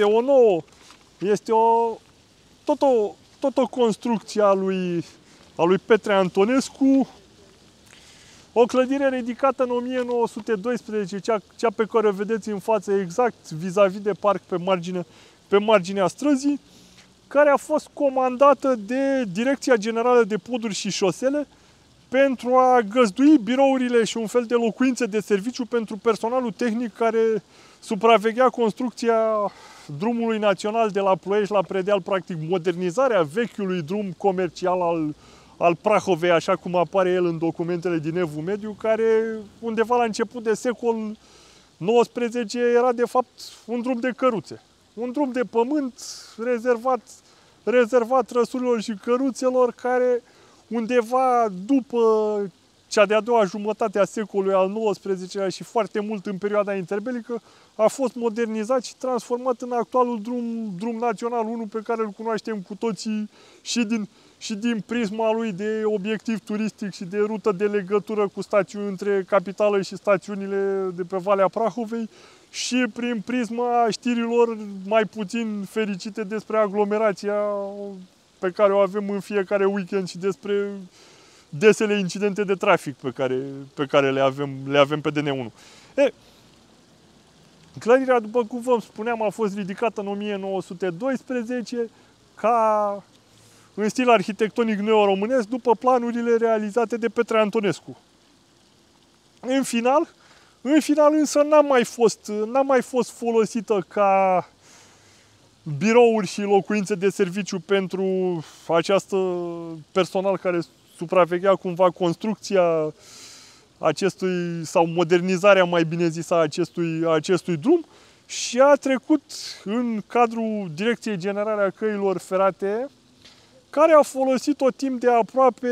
Speaker 1: tot o construcție a lui Petre Antonescu, o clădire ridicată în 1912, cea pe care o vedeți în față exact vis-a-vis de parc pe marginea străzii, care a fost comandată de Direcția Generală de Poduri și Șosele pentru a găzdui birourile și un fel de locuințe de serviciu pentru personalul tehnic care supraveghea construcția drumului național de la Ploiești la Predeal, practic modernizarea vechiului drum comercial al Prahovei, așa cum apare el în documentele din Evul Mediu, care undeva la început de secol XIX era de fapt un drum de căruțe. Un drum de pământ rezervat trăsurilor și căruțelor, care undeva după cea de-a doua jumătate a secolului al XIX-lea și foarte mult în perioada interbelică, a fost modernizat și transformat în actualul drum național 1 pe care îl cunoaștem cu toții și din prisma lui de obiectiv turistic și de rută de legătură cu stațiuni între capitală și stațiunile de pe Valea Prahovei, și prin prisma știrilor mai puțin fericite despre aglomerația pe care o avem în fiecare weekend și despre desele incidente de trafic pe care le avem pe DN1. Clădirea, după cum vă spuneam, a fost ridicată în 1912 în stil arhitectonic neoromânesc, după planurile realizate de Petre Antonescu. În final însă n-a mai fost folosită ca birouri și locuințe de serviciu pentru această personal care supraveghea cumva construcția acestui, sau modernizarea, mai bine zis, a acestui drum, și a trecut în cadrul Direcției Generale a Căilor Ferate, care a folosit-o timp de aproape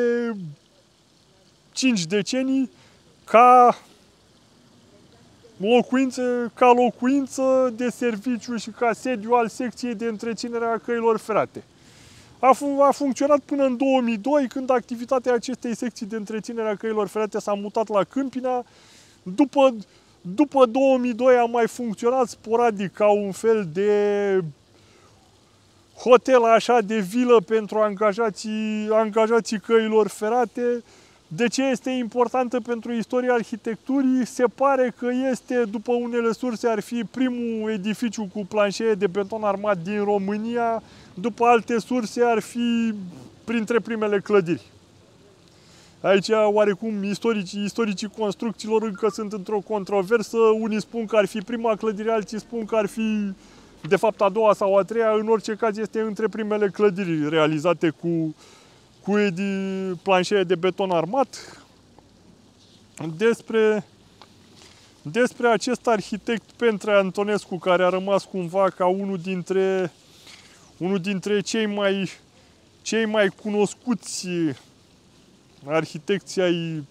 Speaker 1: 5 decenii ca locuință de serviciu și ca sediu al secției de întreținere a căilor ferate. A funcționat până în 2002, când activitatea acestei secții de întreținere a căilor ferate s-a mutat la Câmpina. După 2002 a mai funcționat sporadic ca un fel de hotel așa de vilă pentru angajații căilor ferate. De ce este importantă pentru istoria arhitecturii? Se pare că este, după unele surse, ar fi primul edificiu cu planșee de beton armat din România, după alte surse ar fi printre primele clădiri. Aici, oarecum, istoricii construcțiilor încă sunt într-o controversă. Unii spun că ar fi prima clădire, alții spun că ar fi, de fapt, a doua sau a treia. În orice caz, este între primele clădiri realizate cu planșee de beton armat. Despre acest arhitect Pentre Antonescu, care a rămas cumva ca unul dintre cei mai cunoscuți arhitecți ai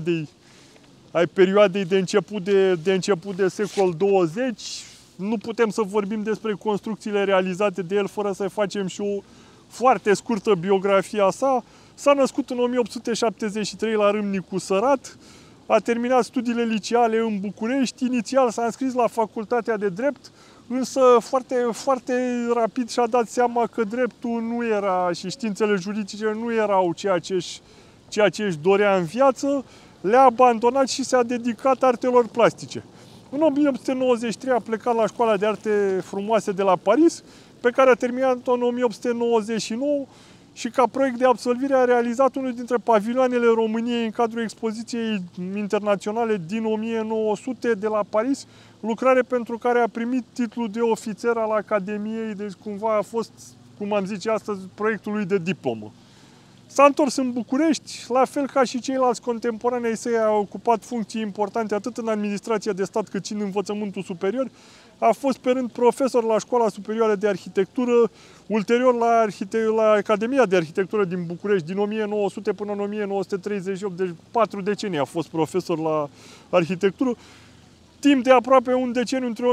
Speaker 1: perioadei de început de secol 20. Nu putem să vorbim despre construcțiile realizate de el fără să facem și o foarte scurtă biografie a sa. S-a născut în 1873 la Râmnicu Sărat, a terminat studiile liceale în București, inițial s-a înscris la Facultatea de Drept, însă foarte, foarte rapid și-a dat seama că dreptul nu era și științele juridice nu erau ceea ce își dorea în viață, le-a abandonat și s-a dedicat artelor plastice. În 1893 a plecat la Școala de Arte Frumoase de la Paris, pe care a terminat-o în 1899 și ca proiect de absolvire a realizat unul dintre pavilioanele României în cadrul expoziției internaționale din 1900 de la Paris, lucrare pentru care a primit titlul de ofițer al Academiei, deci cumva a fost, cum am zice astăzi, proiectul lui de diplomă. S-a întors în București, la fel ca și ceilalți contemporanei săi, a ocupat funcții importante atât în administrația de stat cât și în învățământul superior. A fost pe rând profesor la Școala Superioară de Arhitectură, ulterior la Academia de Arhitectură din București, din 1900 până în 1938, deci 4 decenii a fost profesor la arhitectură. Timp de aproape un deceniu, între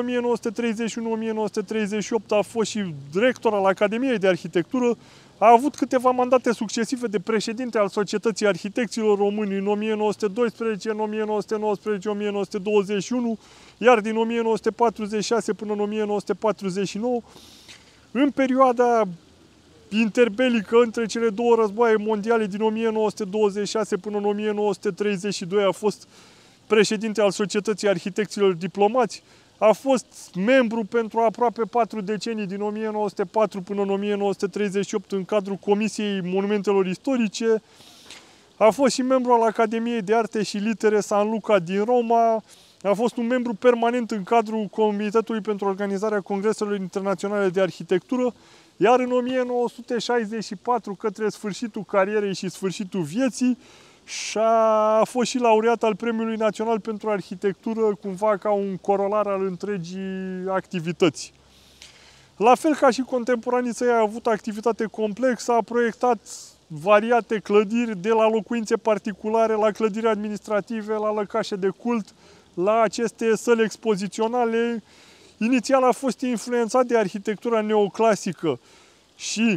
Speaker 1: 1931-1938, a fost și rector al Academiei de Arhitectură. A avut câteva mandate succesive de președinte al Societății Arhitecților Români în 1912, în 1919, 1921, iar din 1946 până în 1949. În perioada interbelică între cele două războaie mondiale din 1926 până în 1932 a fost președinte al Societății Arhitecților Diplomați. A fost membru pentru aproape 4 decenii, din 1904 până în 1938, în cadrul Comisiei Monumentelor Istorice. A fost și membru al Academiei de Arte și Litere San Luca din Roma. A fost un membru permanent în cadrul Comitetului pentru Organizarea Congreselor Internaționale de Arhitectură, iar în 1964, către sfârșitul carierei și sfârșitul vieții, și a fost și laureat al Premiului Național pentru Arhitectură, cumva ca un corolar al întregii activități. La fel ca și contemporanii săi, a avut activitate complexă, a proiectat variate clădiri, de la locuințe particulare, la clădiri administrative, la lăcașe de cult, la aceste săli expoziționale. Inițial a fost influențat de arhitectura neoclasică și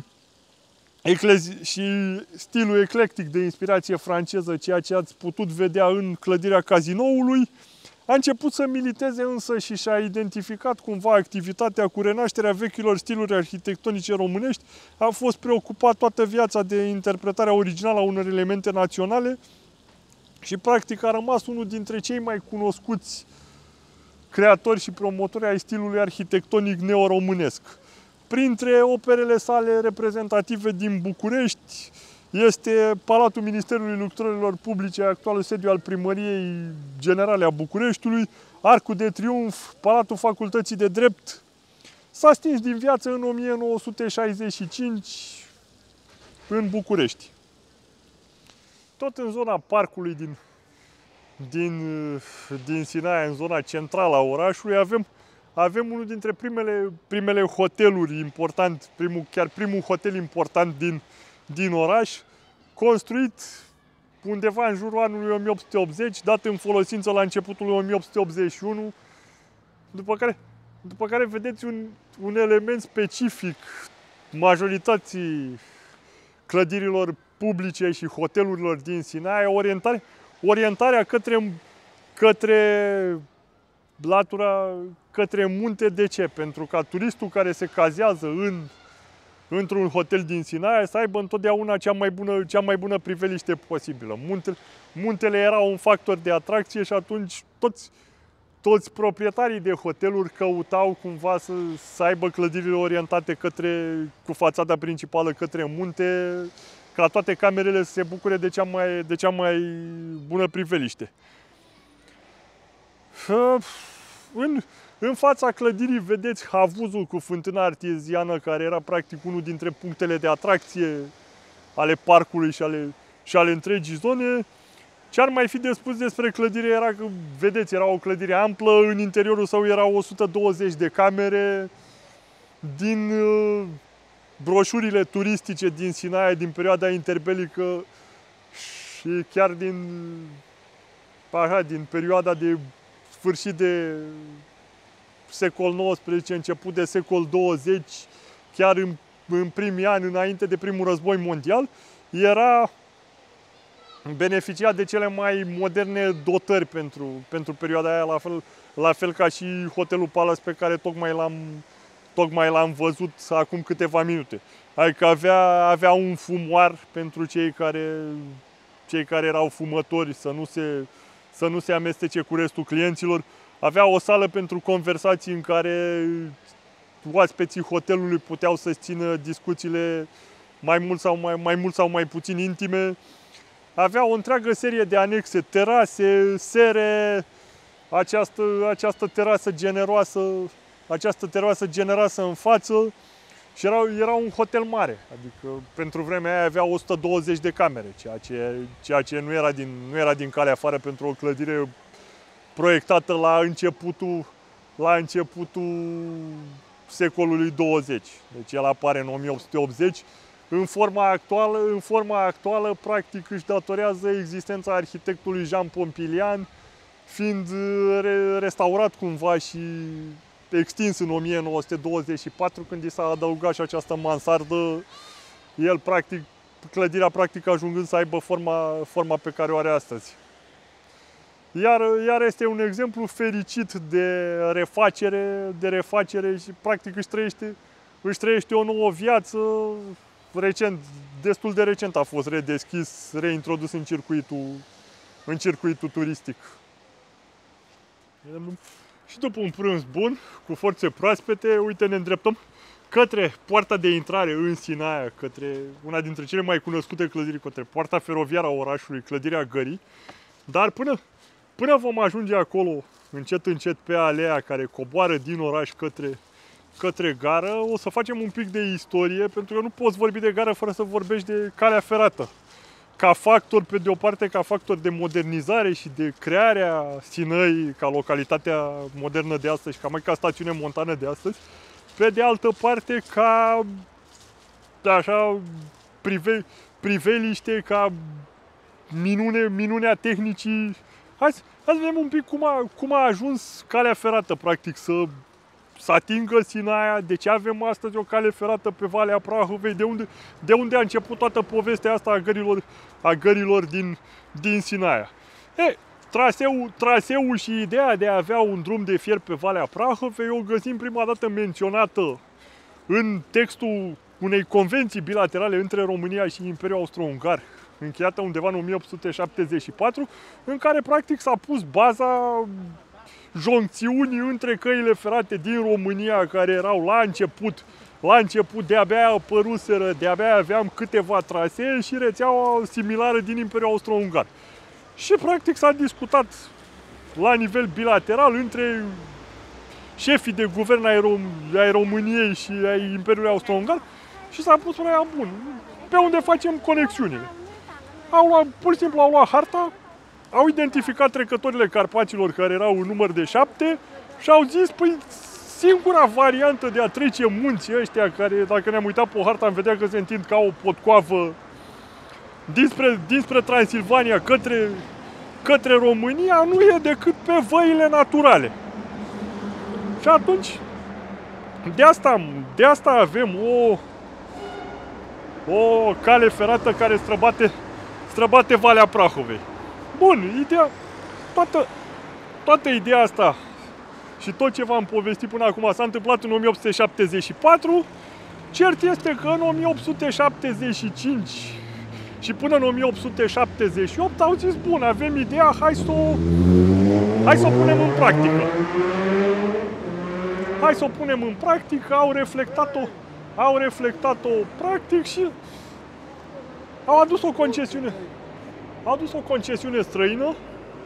Speaker 1: stilul eclectic de inspirație franceză, ceea ce ați putut vedea în clădirea Cazinoului. A început să militeze însă și și-a identificat cumva activitatea cu renașterea vechilor stiluri arhitectonice românești. A fost preocupat toată viața de interpretarea originală a unor elemente naționale și practic a rămas unul dintre cei mai cunoscuți creatori și promotori ai stilului arhitectonic neoromânesc. Printre operele sale reprezentative din București este Palatul Ministerului Lucrărilor Publice, actualul sediu al Primăriei Generale a Bucureștiului, Arcul de Triunf, Palatul Facultății de Drept. S-a stins din viață în 1965 în București. Tot în zona parcului din Sinaia, în zona centrală a orașului, avem unul dintre primele hoteluri important, chiar primul hotel important din oraș, construit undeva în jurul anului 1880, dat în folosință la începutul 1881, după care vedeți un element specific majorității clădirilor publice și hotelurilor din Sinaia, orientarea către latura, către munte. De ce? Pentru ca turistul care se cazează într-un hotel din Sinaia să aibă întotdeauna cea mai bună priveliște posibilă. Muntele era un factor de atracție și atunci toți proprietarii de hoteluri căutau cumva să aibă clădirile orientate cu fațada principală către munte, ca toate camerele să se bucure de cea mai bună priveliște. În fața clădirii vedeți havuzul cu fântâna arteziană, care era practic unul dintre punctele de atracție ale parcului și ale întregii zone. Ce ar mai fi de spus despre clădire era că, vedeți, era o clădire amplă, în interiorul său erau 120 de camere. Din broșurile turistice din Sinaia din perioada interbelică și chiar din perioada de sfârșit de secol XIX, început de secol 20, chiar în primii ani, înainte de primul război mondial, beneficia de cele mai moderne dotări pentru perioada aia, la fel ca și Hotelul Palace pe care tocmai l-am văzut acum câteva minute. Adică avea un fumoar pentru cei care erau fumători să nu se amestece cu restul clienților. Avea o sală pentru conversații în care oaspeții hotelului puteau să-și țină discuțiile mai mult sau mai puțin intime. Avea o întreagă serie de anexe, terase, sere, această terasă generoasă în față și era un hotel mare. Adică pentru vremea aia avea 120 de camere, ceea ce nu era din calea afară pentru o clădire proiectată la începutul secolului 20. Deci el apare în 1880. În forma actuală, practic, își datorează existența arhitectului Jean Pompilian, fiind restaurat cumva și extins în 1924, când i s-a adăugat și această mansardă, clădirea practic ajungând să aibă forma pe care o are astăzi. Iar este un exemplu fericit de refacere și practic își trăiește o nouă viață. Destul de recent a fost redeschis, reintrodus în circuitul turistic. Și după un prânz bun, cu forțe proaspete, uite, ne îndreptăm către poarta de intrare în Sinaia, către una dintre cele mai cunoscute clădiri, către poarta feroviară a orașului, clădirea Gării. Dar până vom ajunge acolo, încet pe alea care coboară din oraș către gară, o să facem un pic de istorie, pentru că nu poți vorbi de gară fără să vorbești de calea ferată. Ca factor, pe de o parte, ca factor de modernizare și de crearea Sinăii ca localitatea modernă de astăzi, ca stațiune montană de astăzi, pe de altă parte, ca așa priveliște, ca minunea tehnicii. Hai să vedem un pic cum a ajuns calea ferată, practic, să atingă Sinaia, de ce avem astăzi o cale ferată pe Valea Prahovei, de unde a început toată povestea asta a gărilor din Sinaia. Traseul și ideea de a avea un drum de fier pe Valea Prahovei o găsim prima dată menționată în textul unei convenții bilaterale între România și Imperiul Austro-Ungar, încheiată undeva în 1874, în care practic s-a pus baza joncțiunii între căile ferate din România, care erau la început de-abia apăruseră, de-abia aveam câteva trasee, și rețeaua similară din Imperiul Austro-Ungar. Și practic s-a discutat la nivel bilateral între șefii de guvern ai României și ai Imperiului Austro-Ungar și s-a pus problema, bun, pe unde facem conexiunile. Pur și simplu au luat harta, au identificat trecătorile Carpaților, care erau în număr de 7, și au zis, păi, singura variantă de a trece munții ăștia, care, dacă ne-am uitat pe hartă, am vedea că se întind ca o potcoavă dinspre Transilvania către România, nu e decât pe văile naturale. Și atunci, de asta avem o cale ferată care străbate Valea Prahovei. Bun, toată ideea asta și tot ce v-am povestit până acum s-a întâmplat în 1874. Cert este că în 1875 și până în 1878 au zis, bun, avem ideea, hai să o punem în practică. Hai să o punem în practică, au reflectat-o practic și Au adus o concesiune străină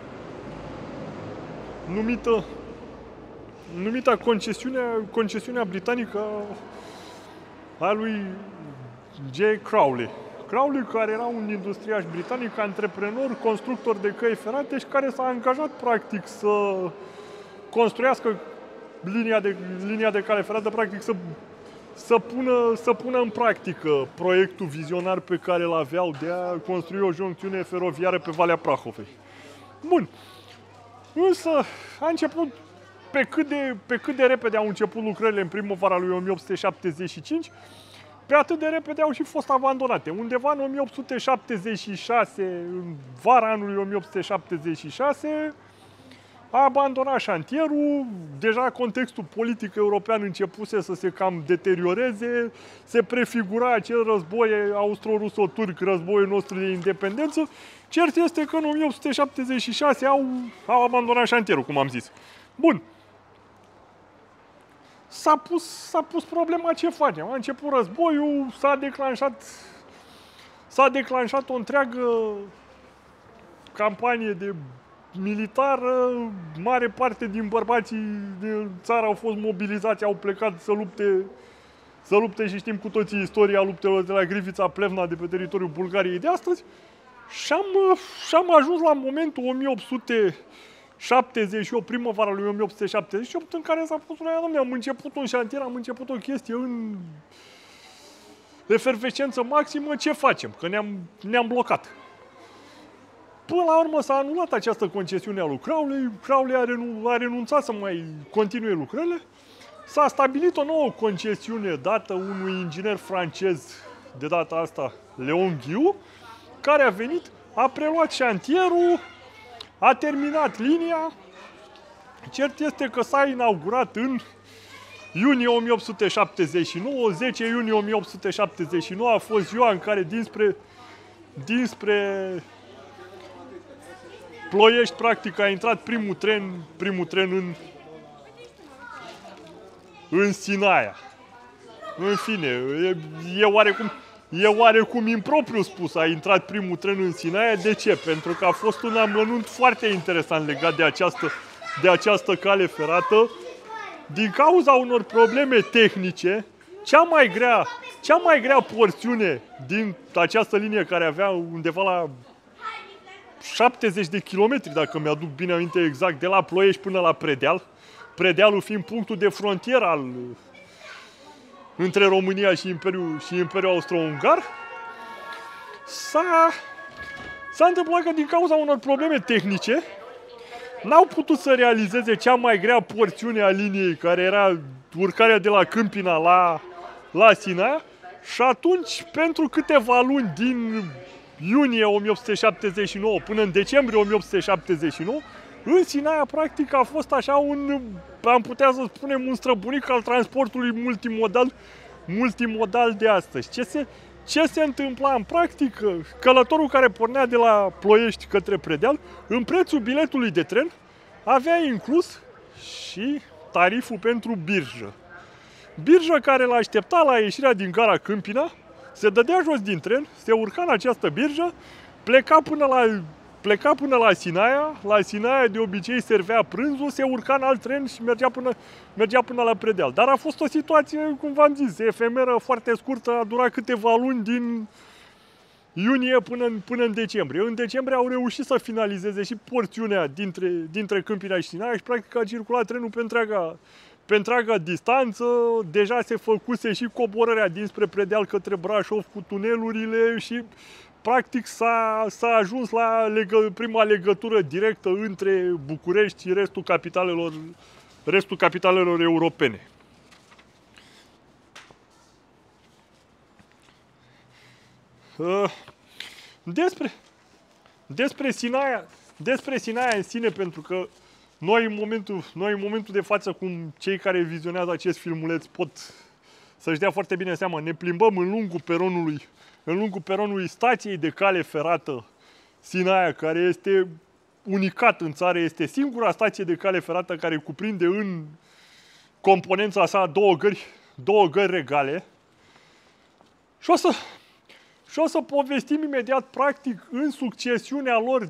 Speaker 1: numită concesiunea britanică a lui J. Crowley. Crowley, care era un industriaș britanic, antreprenor, constructor de căi ferate și care s-a angajat practic să construiască linia de cale ferată, practic să pună în practică proiectul vizionar pe care îl aveau de a construi o joncțiune feroviară pe Valea Prahovei. Bun. Însă a început, pe cât de repede au început lucrările în primăvara lui 1875, pe atât de repede au și fost abandonate. Undeva în 1876, în vara anului 1876, a abandonat șantierul, deja contextul politic european începuse să se cam deterioreze, se prefigura acel război austro-ruso-turc, războiul nostru de independență. Cert este că în 1876 au abandonat șantierul, cum am zis. Bun. S-a pus problema ce facem. A început războiul, s-a declanșat o întreagă campanie militară, mare parte din bărbații din țară au fost mobilizați, au plecat să lupte și știm cu toții istoria luptelor de la Grivița Plevna de pe teritoriul Bulgariei de astăzi și am ajuns la momentul 1878, primăvara lui 1878, în care s-a pus am început un șantier, am început o chestie în efervescență maximă, ce facem? Că ne-am blocat. Până la urmă s-a anulat această concesiune a lui Crowley. Crowley a renunțat să mai continue lucrările. S-a stabilit o nouă concesiune dată unui inginer francez, de data asta Leon Guiou, care a venit, a preluat șantierul, a terminat linia. Cert este că s-a inaugurat în iunie 1879, 10 iunie 1879 a fost ziua în care dinspre Ploiești, practic, a intrat primul tren în Sinaia. În fine, e oarecum impropriu spus, a intrat primul tren în Sinaia. De ce? Pentru că a fost un amănunt foarte interesant legat de această cale ferată. Din cauza unor probleme tehnice, cea mai grea porțiune din această linie, care avea undeva la 70 de kilometri, dacă mi-aduc bine aminte exact, de la Ploiești până la Predeal, Predealul fiind punctul de frontieră între România și Imperiul Austro-Ungar, s-a întâmplat că din cauza unor probleme tehnice n-au putut să realizeze cea mai grea porțiune a liniei, care era urcarea de la Câmpina la Sinaia, și atunci, pentru câteva luni din iunie 1879 până în decembrie 1879, în Sinaia, practic, a fost așa am putea să spunem, un străbunic al transportului multimodal de astăzi. Ce se întâmpla în practică? Călătorul care pornea de la Ploiești către Predeal, în prețul biletului de tren, avea inclus și tariful pentru birjă. Birjă care l-aștepta la ieșirea din gara Câmpina, se dădea jos din tren, se urca în această birjă, pleca până la Sinaia. La Sinaia de obicei servea prânzul, se urca în alt tren și mergea până la Predeal. Dar a fost o situație, cum v-am zis, efemeră, foarte scurtă, a durat câteva luni din iunie până în decembrie. În decembrie au reușit să finalizeze și porțiunea dintre Câmpina și Sinaia și practic a circulat trenul pe întreaga distanță. Deja se făcuse și coborârea dinspre Predeal către Brașov cu tunelurile și practic s-a ajuns la prima legătură directă între București și restul capitalelor europene. Despre Sinaia în sine, pentru că noi în momentul de față, cum cei care vizionează acest filmuleț pot să-și dea foarte bine seama, ne plimbăm în lungul peronului stației de cale ferată Sinaia, care este unicat în țară, este singura stație de cale ferată care cuprinde în componența sa două gări regale. Și și o să povestim imediat, practic, în succesiunea lor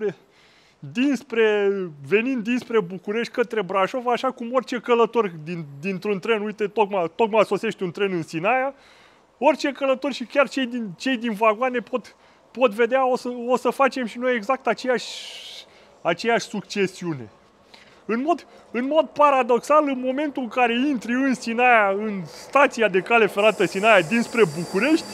Speaker 1: venind dinspre București către Brașov, așa cum orice călător dintr-un tren, uite, tocmai sosește un tren în Sinaia, orice călător și chiar cei din vagoane pot vedea, o să facem și noi exact aceeași succesiune. În mod paradoxal, în momentul în care intri în Sinaia, în stația de cale ferată Sinaia dinspre București,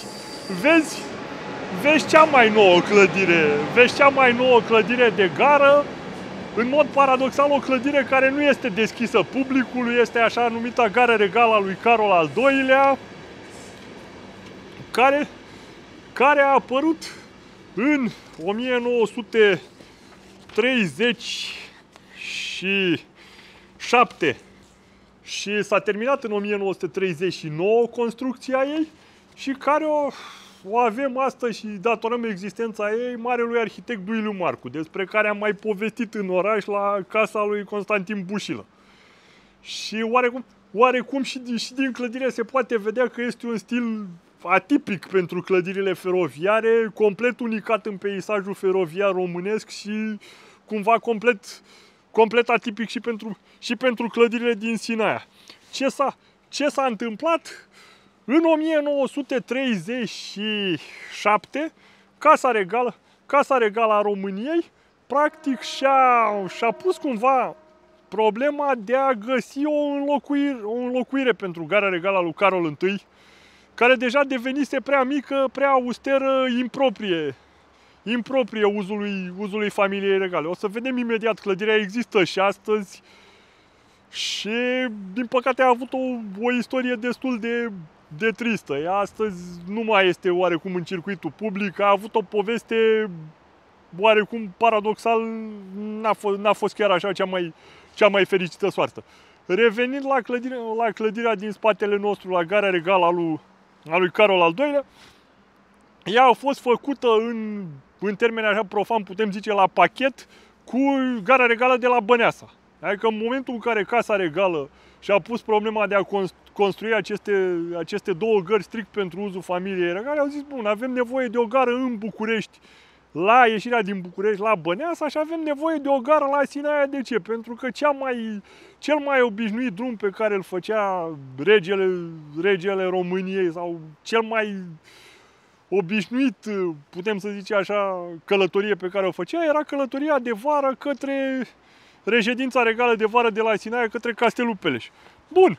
Speaker 1: vezi cea mai nouă clădire de gară, în mod paradoxal o clădire care nu este deschisă publicului, este așa numita Gara Regală a lui Carol al II-lea, care a apărut în 1937 și s-a terminat în 1939 construcția ei și care o avem astăzi și datorăm existența ei marelui arhitect Duiliu Marcu, despre care am mai povestit în oraș la casa lui Constantin Bușilă. Și oarecum și din clădire se poate vedea că este un stil atipic pentru clădirile feroviare, complet unicat în peisajul feroviar românesc și cumva complet atipic și pentru clădirile din Sinaia. Ce s-a întâmplat? În 1937, Casa Regală a României, practic și-a pus cumva problema de a găsi o înlocuire pentru Gara Regală a lui Carol I, care deja devenise prea mică, prea austeră, improprie uzului familiei regale. O să vedem imediat, clădirea există și astăzi și, din păcate, a avut o istorie destul de tristă. Ea astăzi nu mai este oarecum în circuitul public, a avut o poveste oarecum paradoxal, n-a fost chiar așa cea mai fericită soartă. Revenind la clădirea din spatele nostru, la Gara Regală a lui Carol al II-lea, ea a fost făcută în termeni așa profan, putem zice, la pachet cu Gara Regală de la Băneasa. Adică în momentul în care Casa Regală și-a pus problema de a construi aceste două gări strict pentru uzul familiei regale, au zis, bun, avem nevoie de o gară în București, la ieșirea din București, la Băneasa, și avem nevoie de o gară la Sinaia. De ce? Pentru că cel mai obișnuit drum pe care îl făcea regele României, sau cel mai obișnuit, putem să zicem așa, călătorie pe care o făcea, era călătoria de vară către reședința regală de vară de la Sinaia, către Castelul Peleș. Bun.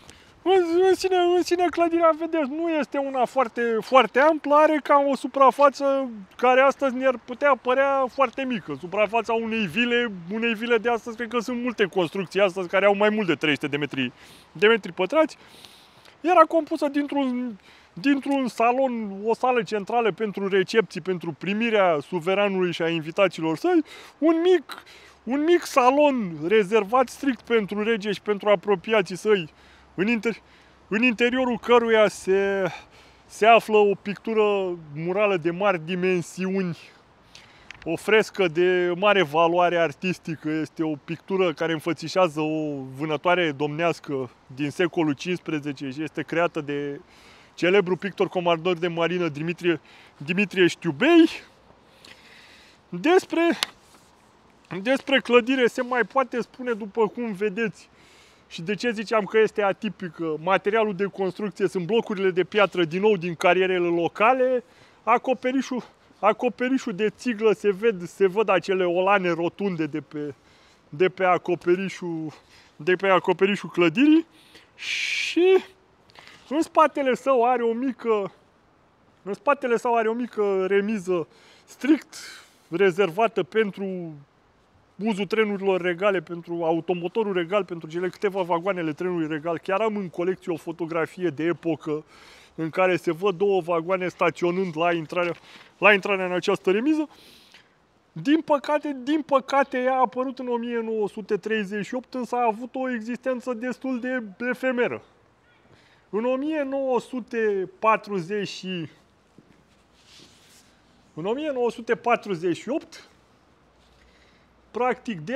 Speaker 1: În sine clădirea, vedeți, nu este una foarte, foarte amplă, are cam o suprafață care astăzi ne-ar putea părea foarte mică. Suprafața unei vile de astăzi, cred că sunt multe construcții astăzi care au mai mult de 300 de metri pătrați. Era compusă dintr-un salon, o sală centrală pentru recepții, pentru primirea suveranului și a invitaților săi, un mic salon rezervat strict pentru rege și pentru apropiații săi, în interiorul căruia se află o pictură murală de mari dimensiuni, o frescă de mare valoare artistică. Este o pictură care înfățișează o vânătoare domnească din secolul XV și este creată de celebrul pictor comandor de marină Dimitrie Știubei. Despre clădire se mai poate spune, după cum vedeți, și de ce ziceam că este atipică. Materialul de construcție sunt blocurile de piatră, din nou din carierele locale. Acoperișul de țiglă, se văd acele olane rotunde de pe acoperișul clădirii. Și în spatele său are o mică remiză strict rezervată pentru uzul trenurilor regale, pentru automotorul regal, pentru cele câteva vagoanele trenului regal. Chiar am în colecție o fotografie de epocă în care se văd două vagoane staționând la intrarea în această remiză. Din păcate, ea a apărut în 1938, însă a avut o existență destul de efemeră. În 1948, practic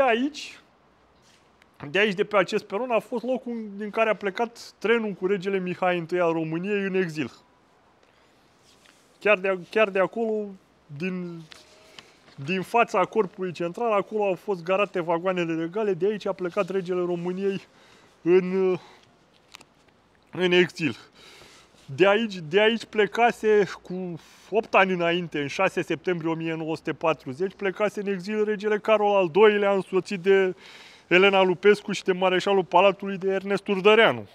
Speaker 1: de pe acest peron, a fost locul din care a plecat trenul cu regele Mihai I al României în exil. chiar de acolo, din fața corpului central, acolo au fost garate vagoanele regale, de aici a plecat regele României în exil. De aici plecase cu 8 ani înainte, în 6 septembrie 1940, plecase în exil regele Carol al II-lea, însoțit de Elena Lupescu și de mareșalul Palatului de Ernest Urdăreanu.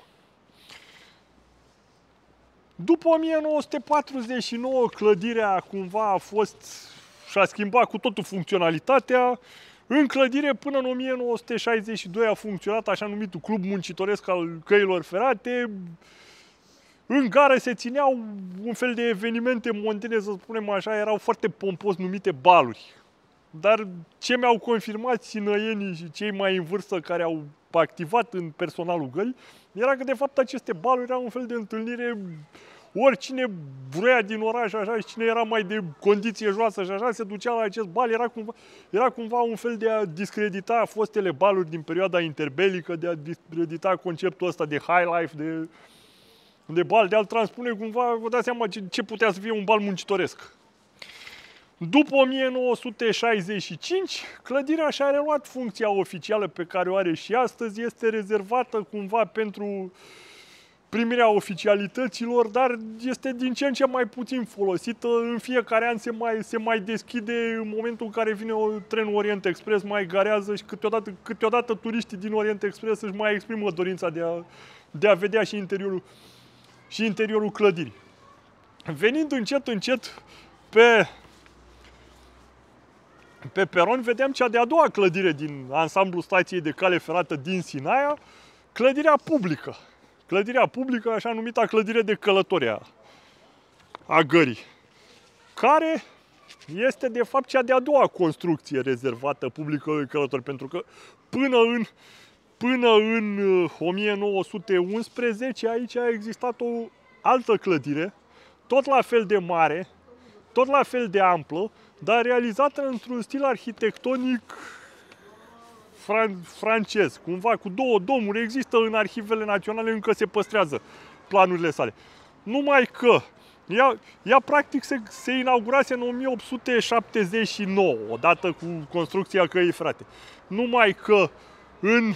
Speaker 1: După 1949, clădirea cumva și-a schimbat cu totul funcționalitatea. În clădire, până în 1962, a funcționat așa numitul Club Muncitoresc al Căilor Ferate. În gară se țineau un fel de evenimente mondene, să spunem așa, erau foarte pompos numite baluri. Dar ce mi-au confirmat sinăienii și cei mai în vârstă care au activat în personalul gării, era că de fapt aceste baluri erau un fel de întâlnire, oricine vrea din oraș așa și cine era mai de condiție joasă și așa, se ducea la acest bal, era cumva un fel de a discredita fostele baluri din perioada interbelică, de a discredita conceptul ăsta de high life, de bal, de a-l transpune cumva, vă dați seama ce putea să fie un bal muncitoresc. După 1965, clădirea și-a reluat funcția oficială pe care o are și astăzi, este rezervată cumva pentru primirea oficialităților, dar este din ce în ce mai puțin folosită. În fiecare an se mai deschide în momentul în care vine trenul Orient Express, mai garează și câteodată turiștii din Orient Express își mai exprimă dorința de a vedea și interiorul clădirii. Venind încet pe peron, vedeam cea de-a doua clădire din ansamblul stației de cale ferată din Sinaia, clădirea publică. Clădirea publică, așa numita clădire de călători a gării, care este de fapt cea de-a doua construcție rezervată publicului călători, pentru că până în 1911 aici a existat o altă clădire, tot la fel de mare, tot la fel de amplă, dar realizată într-un stil arhitectonic francez, cumva cu două domuri. Există în arhivele naționale, încă se păstrează planurile sale. Numai că ea practic se inaugurase în 1879, odată cu construcția căii ferate. Numai că în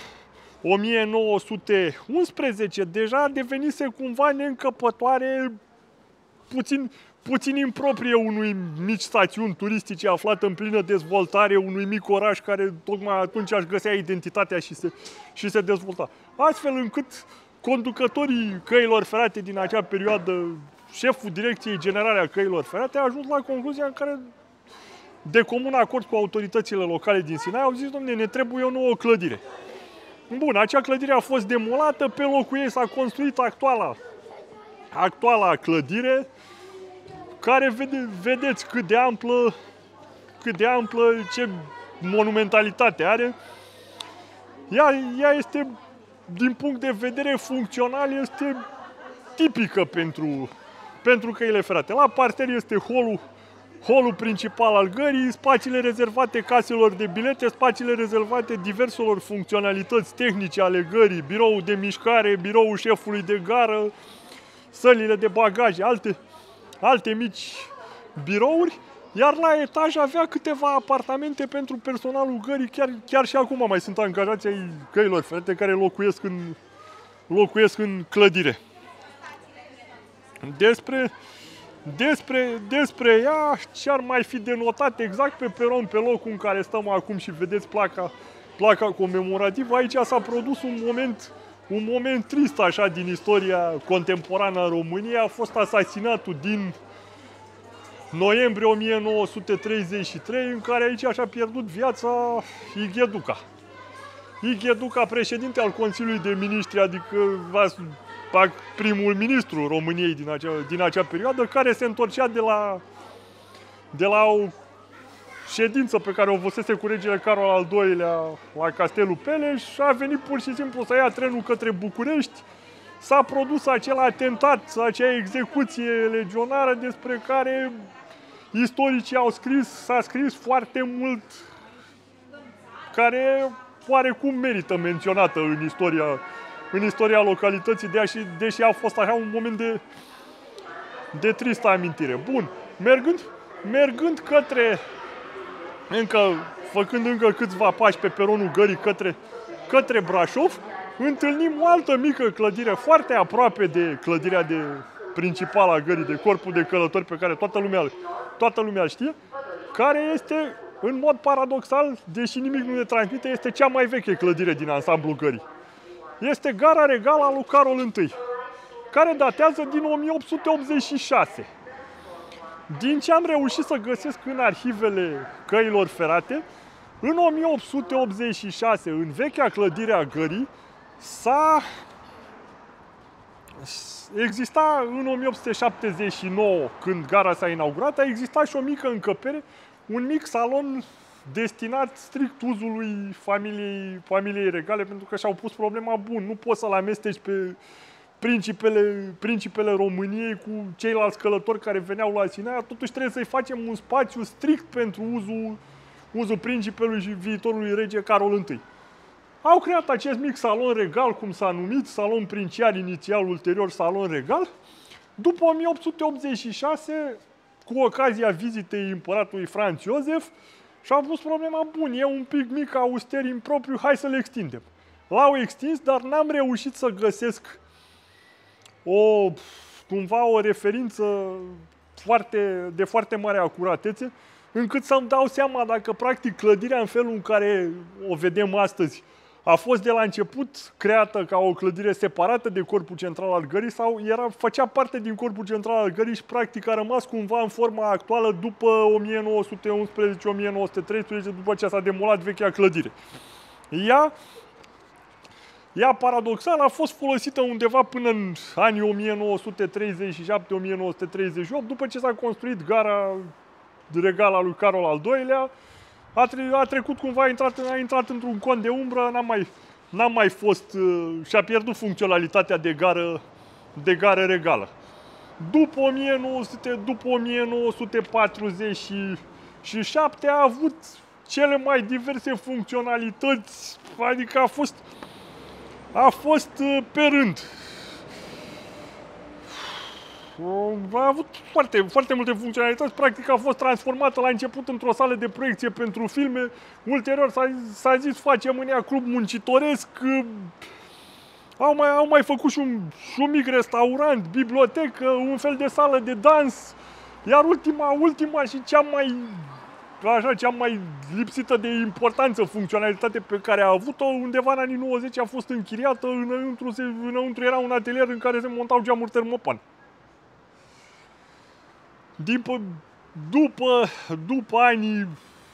Speaker 1: 1911 deja devenise cumva neîncăpătoare, puțin improprie unui mici stațiuni turistice aflată în plină dezvoltare, unui mic oraș care tocmai atunci își găsea identitatea și se dezvolta. Astfel încât conducătorii căilor ferate din acea perioadă, șeful Direcției Generale a Căilor Ferate, a ajuns la concluzia în care, de comun acord cu autoritățile locale din Sinaia, au zis: dom'le, ne trebuie o nouă clădire. Bun, acea clădire a fost demolată, pe locul ei s-a construit actuala clădire, care vedeți cât de amplă, ce monumentalitate are. Ea este, din punct de vedere funcțional, este tipică pentru căile ferate. La parter este holul principal al gării, spațiile rezervate caselor de bilete, spațiile rezervate diverselor funcționalități tehnice ale gării, biroul de mișcare, biroul șefului de gară, sălile de bagaje, alte mici birouri, iar la etaj avea câteva apartamente pentru personalul gării, chiar și acum mai sunt angajați ai căilor ferate care locuiesc în clădire. Despre ea, ce ar mai fi denotat exact pe peron, pe locul în care stăm acum și vedeți placa comemorativă, aici s-a produs un moment trist așa din istoria contemporană a României. A fost asasinatul din noiembrie 1933, în care aici și-a pierdut viața Ighe Duca. Ighe Duca, președinte al Consiliului de Ministri, adică primul ministru României din acea perioadă, care se întorcea de la o ședință pe care o avusese cu regele Carol al II-lea la Castelul Peleș și a venit pur și simplu să ia trenul către București. S-a produs acel atentat, acea execuție legionară despre care istoricii s-a scris foarte mult, care oarecum merită menționată în istoria localității, deși a fost așa un moment de tristă amintire. Bun, mergând făcând încă câțiva pași pe peronul gării către Brașov, întâlnim o altă mică clădire foarte aproape de clădirea principală a gării, de corpul de călători pe care toată lumea știe, care este, în mod paradoxal, deși nimic nu ne transmite, este cea mai veche clădire din ansamblul gării. Este gara regală a lui Carol I, care datează din 1886. Din ce am reușit să găsesc în arhivele căilor ferate, în 1886, în vechea clădire a gării, exista în 1879, când gara s-a inaugurat, a existat și o mică încăpere, un mic salon destinat strict uzului familiei regale, pentru că și-au pus problema, bun, nu poți să-l amesteci pe principele României cu ceilalți călători care veneau la Sinaia, totuși trebuie să-i facem un spațiu strict pentru uzul principelui și viitorului rege Carol I. Au creat acest mic salon regal, cum s-a numit, salon princiar inițial, ulterior salon regal. După 1886, cu ocazia vizitei împăratului Franz Iosef, și-au pus problema, bun, e un pic mic, auster, impropriu, hai să le extindem. L-au extins, dar n-am reușit să găsesc cumva o referință de foarte mare acuratețe, încât să-mi dau seama dacă practic clădirea în felul în care o vedem astăzi a fost de la început creată ca o clădire separată de corpul central al gării sau făcea parte din corpul central al gării și practic a rămas cumva în forma actuală după 1911-1913, după ce s-a demolat vechea clădire. Ea, paradoxal, a fost folosită undeva până în anii 1937-1938, după ce s-a construit gara regală a lui Carol al II-lea, a trecut cumva, a intrat într-un cont de umbră, n-a mai fost, și-a pierdut funcționalitatea de gară regală. După 1947 a avut cele mai diverse funcționalități, adică a fost pe rând. A avut foarte multe funcționalități, practic a fost transformată la început într-o sală de proiecție pentru filme, ulterior s-a zis facem în ea club muncitoresc, au mai făcut și un mic restaurant, bibliotecă, un fel de sală de dans, iar ultima și cea mai lipsită de importanță funcționalitate pe care a avut-o, undeva în anii 90 a fost închiriată, înăuntru era un atelier în care se montau geamuri termopan. După anii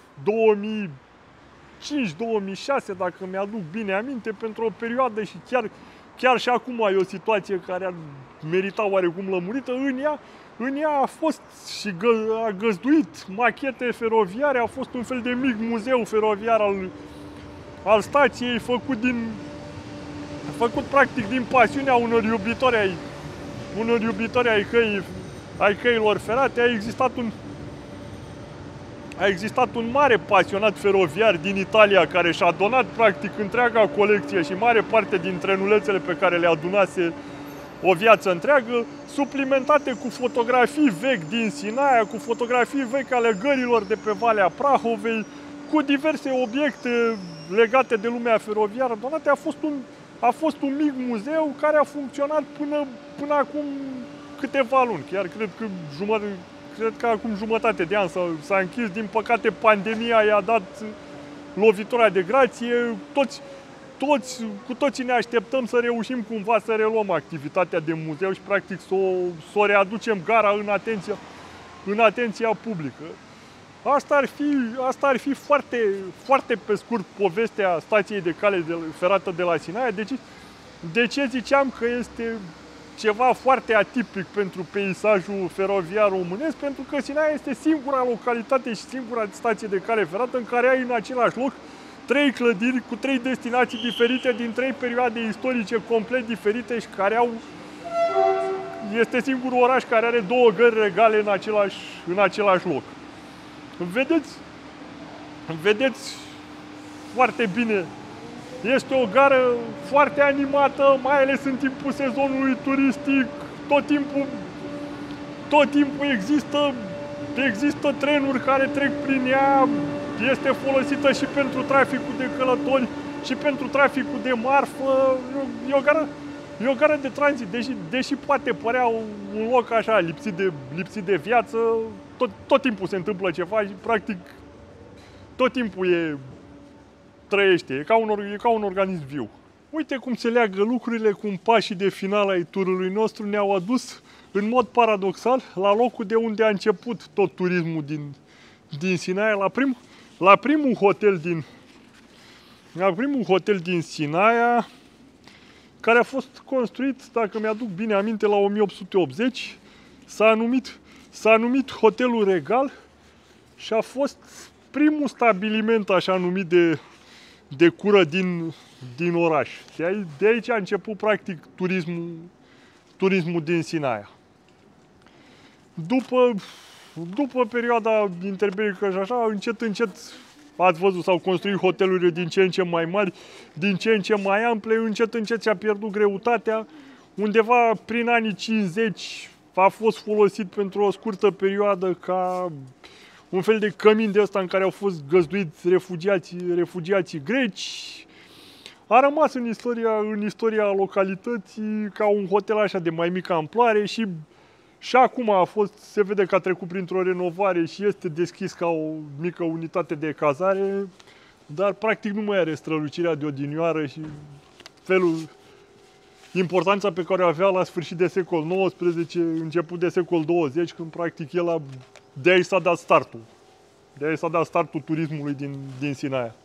Speaker 1: 2005-2006, dacă mi-aduc bine aminte, pentru o perioadă și chiar și acum e o situație care ar merita oarecum lămurită, în ea a fost și a găzduit machete feroviare, a fost un fel de mic muzeu feroviar al stației, făcut practic din pasiunea unor iubitori ai căilor ferate. A existat un mare pasionat feroviar din Italia care și-a donat practic întreaga colecție și mare parte din trenulețele pe care le adunase o viață întreagă, suplimentate cu fotografii vechi din Sinaia, cu fotografii vechi ale gărilor de pe Valea Prahovei, cu diverse obiecte legate de lumea feroviară donate. A fost un mic muzeu care a funcționat până acum câteva luni. Chiar cred că acum jumătate de an s-a închis. Din păcate, pandemia i-a dat lovitura de grație. Cu toții ne așteptăm să reușim cumva să reluăm activitatea de muzeu și practic să o readucem gara în atenția publică. Asta ar fi foarte, foarte pe scurt povestea stației de cale ferată de la Sinaia. De ce ziceam că este ceva foarte atipic pentru peisajul feroviar românesc? Pentru că Sinaia este singura localitate și singura stație de cale ferată în care ai în același loc 3 clădiri cu 3 destinații diferite din 3 perioade istorice complet diferite și este singurul oraș care are 2 gări regale în același loc. Vedeți foarte bine. Este o gară foarte tot timpul există trenuri care trec prin ea, este folosită și pentru traficul de călători și pentru traficul de marfă. E o gară de tranzit, deși poate părea un loc așa lipsit de viață, tot timpul se întâmplă ceva și practic tot timpul trăiește, e ca un organism viu. Uite cum se leagă lucrurile, cum pașii de final ai turului nostru ne-au adus în mod paradoxal la locul de unde a început tot turismul din Sinaia, la primul hotel din Sinaia, care a fost construit, dacă mi-aduc bine aminte, la 1880. S-a numit Hotelul Regal și a fost primul stabiliment așa numit de cură din oraș. De aici a început practic turismul din Sinaia. După perioada interbelică și așa, încet, ați văzut, s-au construit hotelurile din ce în ce mai mari, din ce în ce mai ample, încet și-a pierdut greutatea. Undeva prin anii 50 a fost folosit pentru o scurtă perioadă ca un fel de cămin de ăsta în care au fost găzduiți refugiații greci. A rămas în istoria localității ca un hotel așa de mai mică amploare și acum se vede că a trecut printr-o renovare și este deschis ca o mică unitate de cazare, dar practic nu mai are strălucirea de odinioară și importanța pe care o avea la sfârșit de secol XIX, început de secol XX, când practic de aici s-a dat startul. De aici s-a dat startul turismului din Sinaia.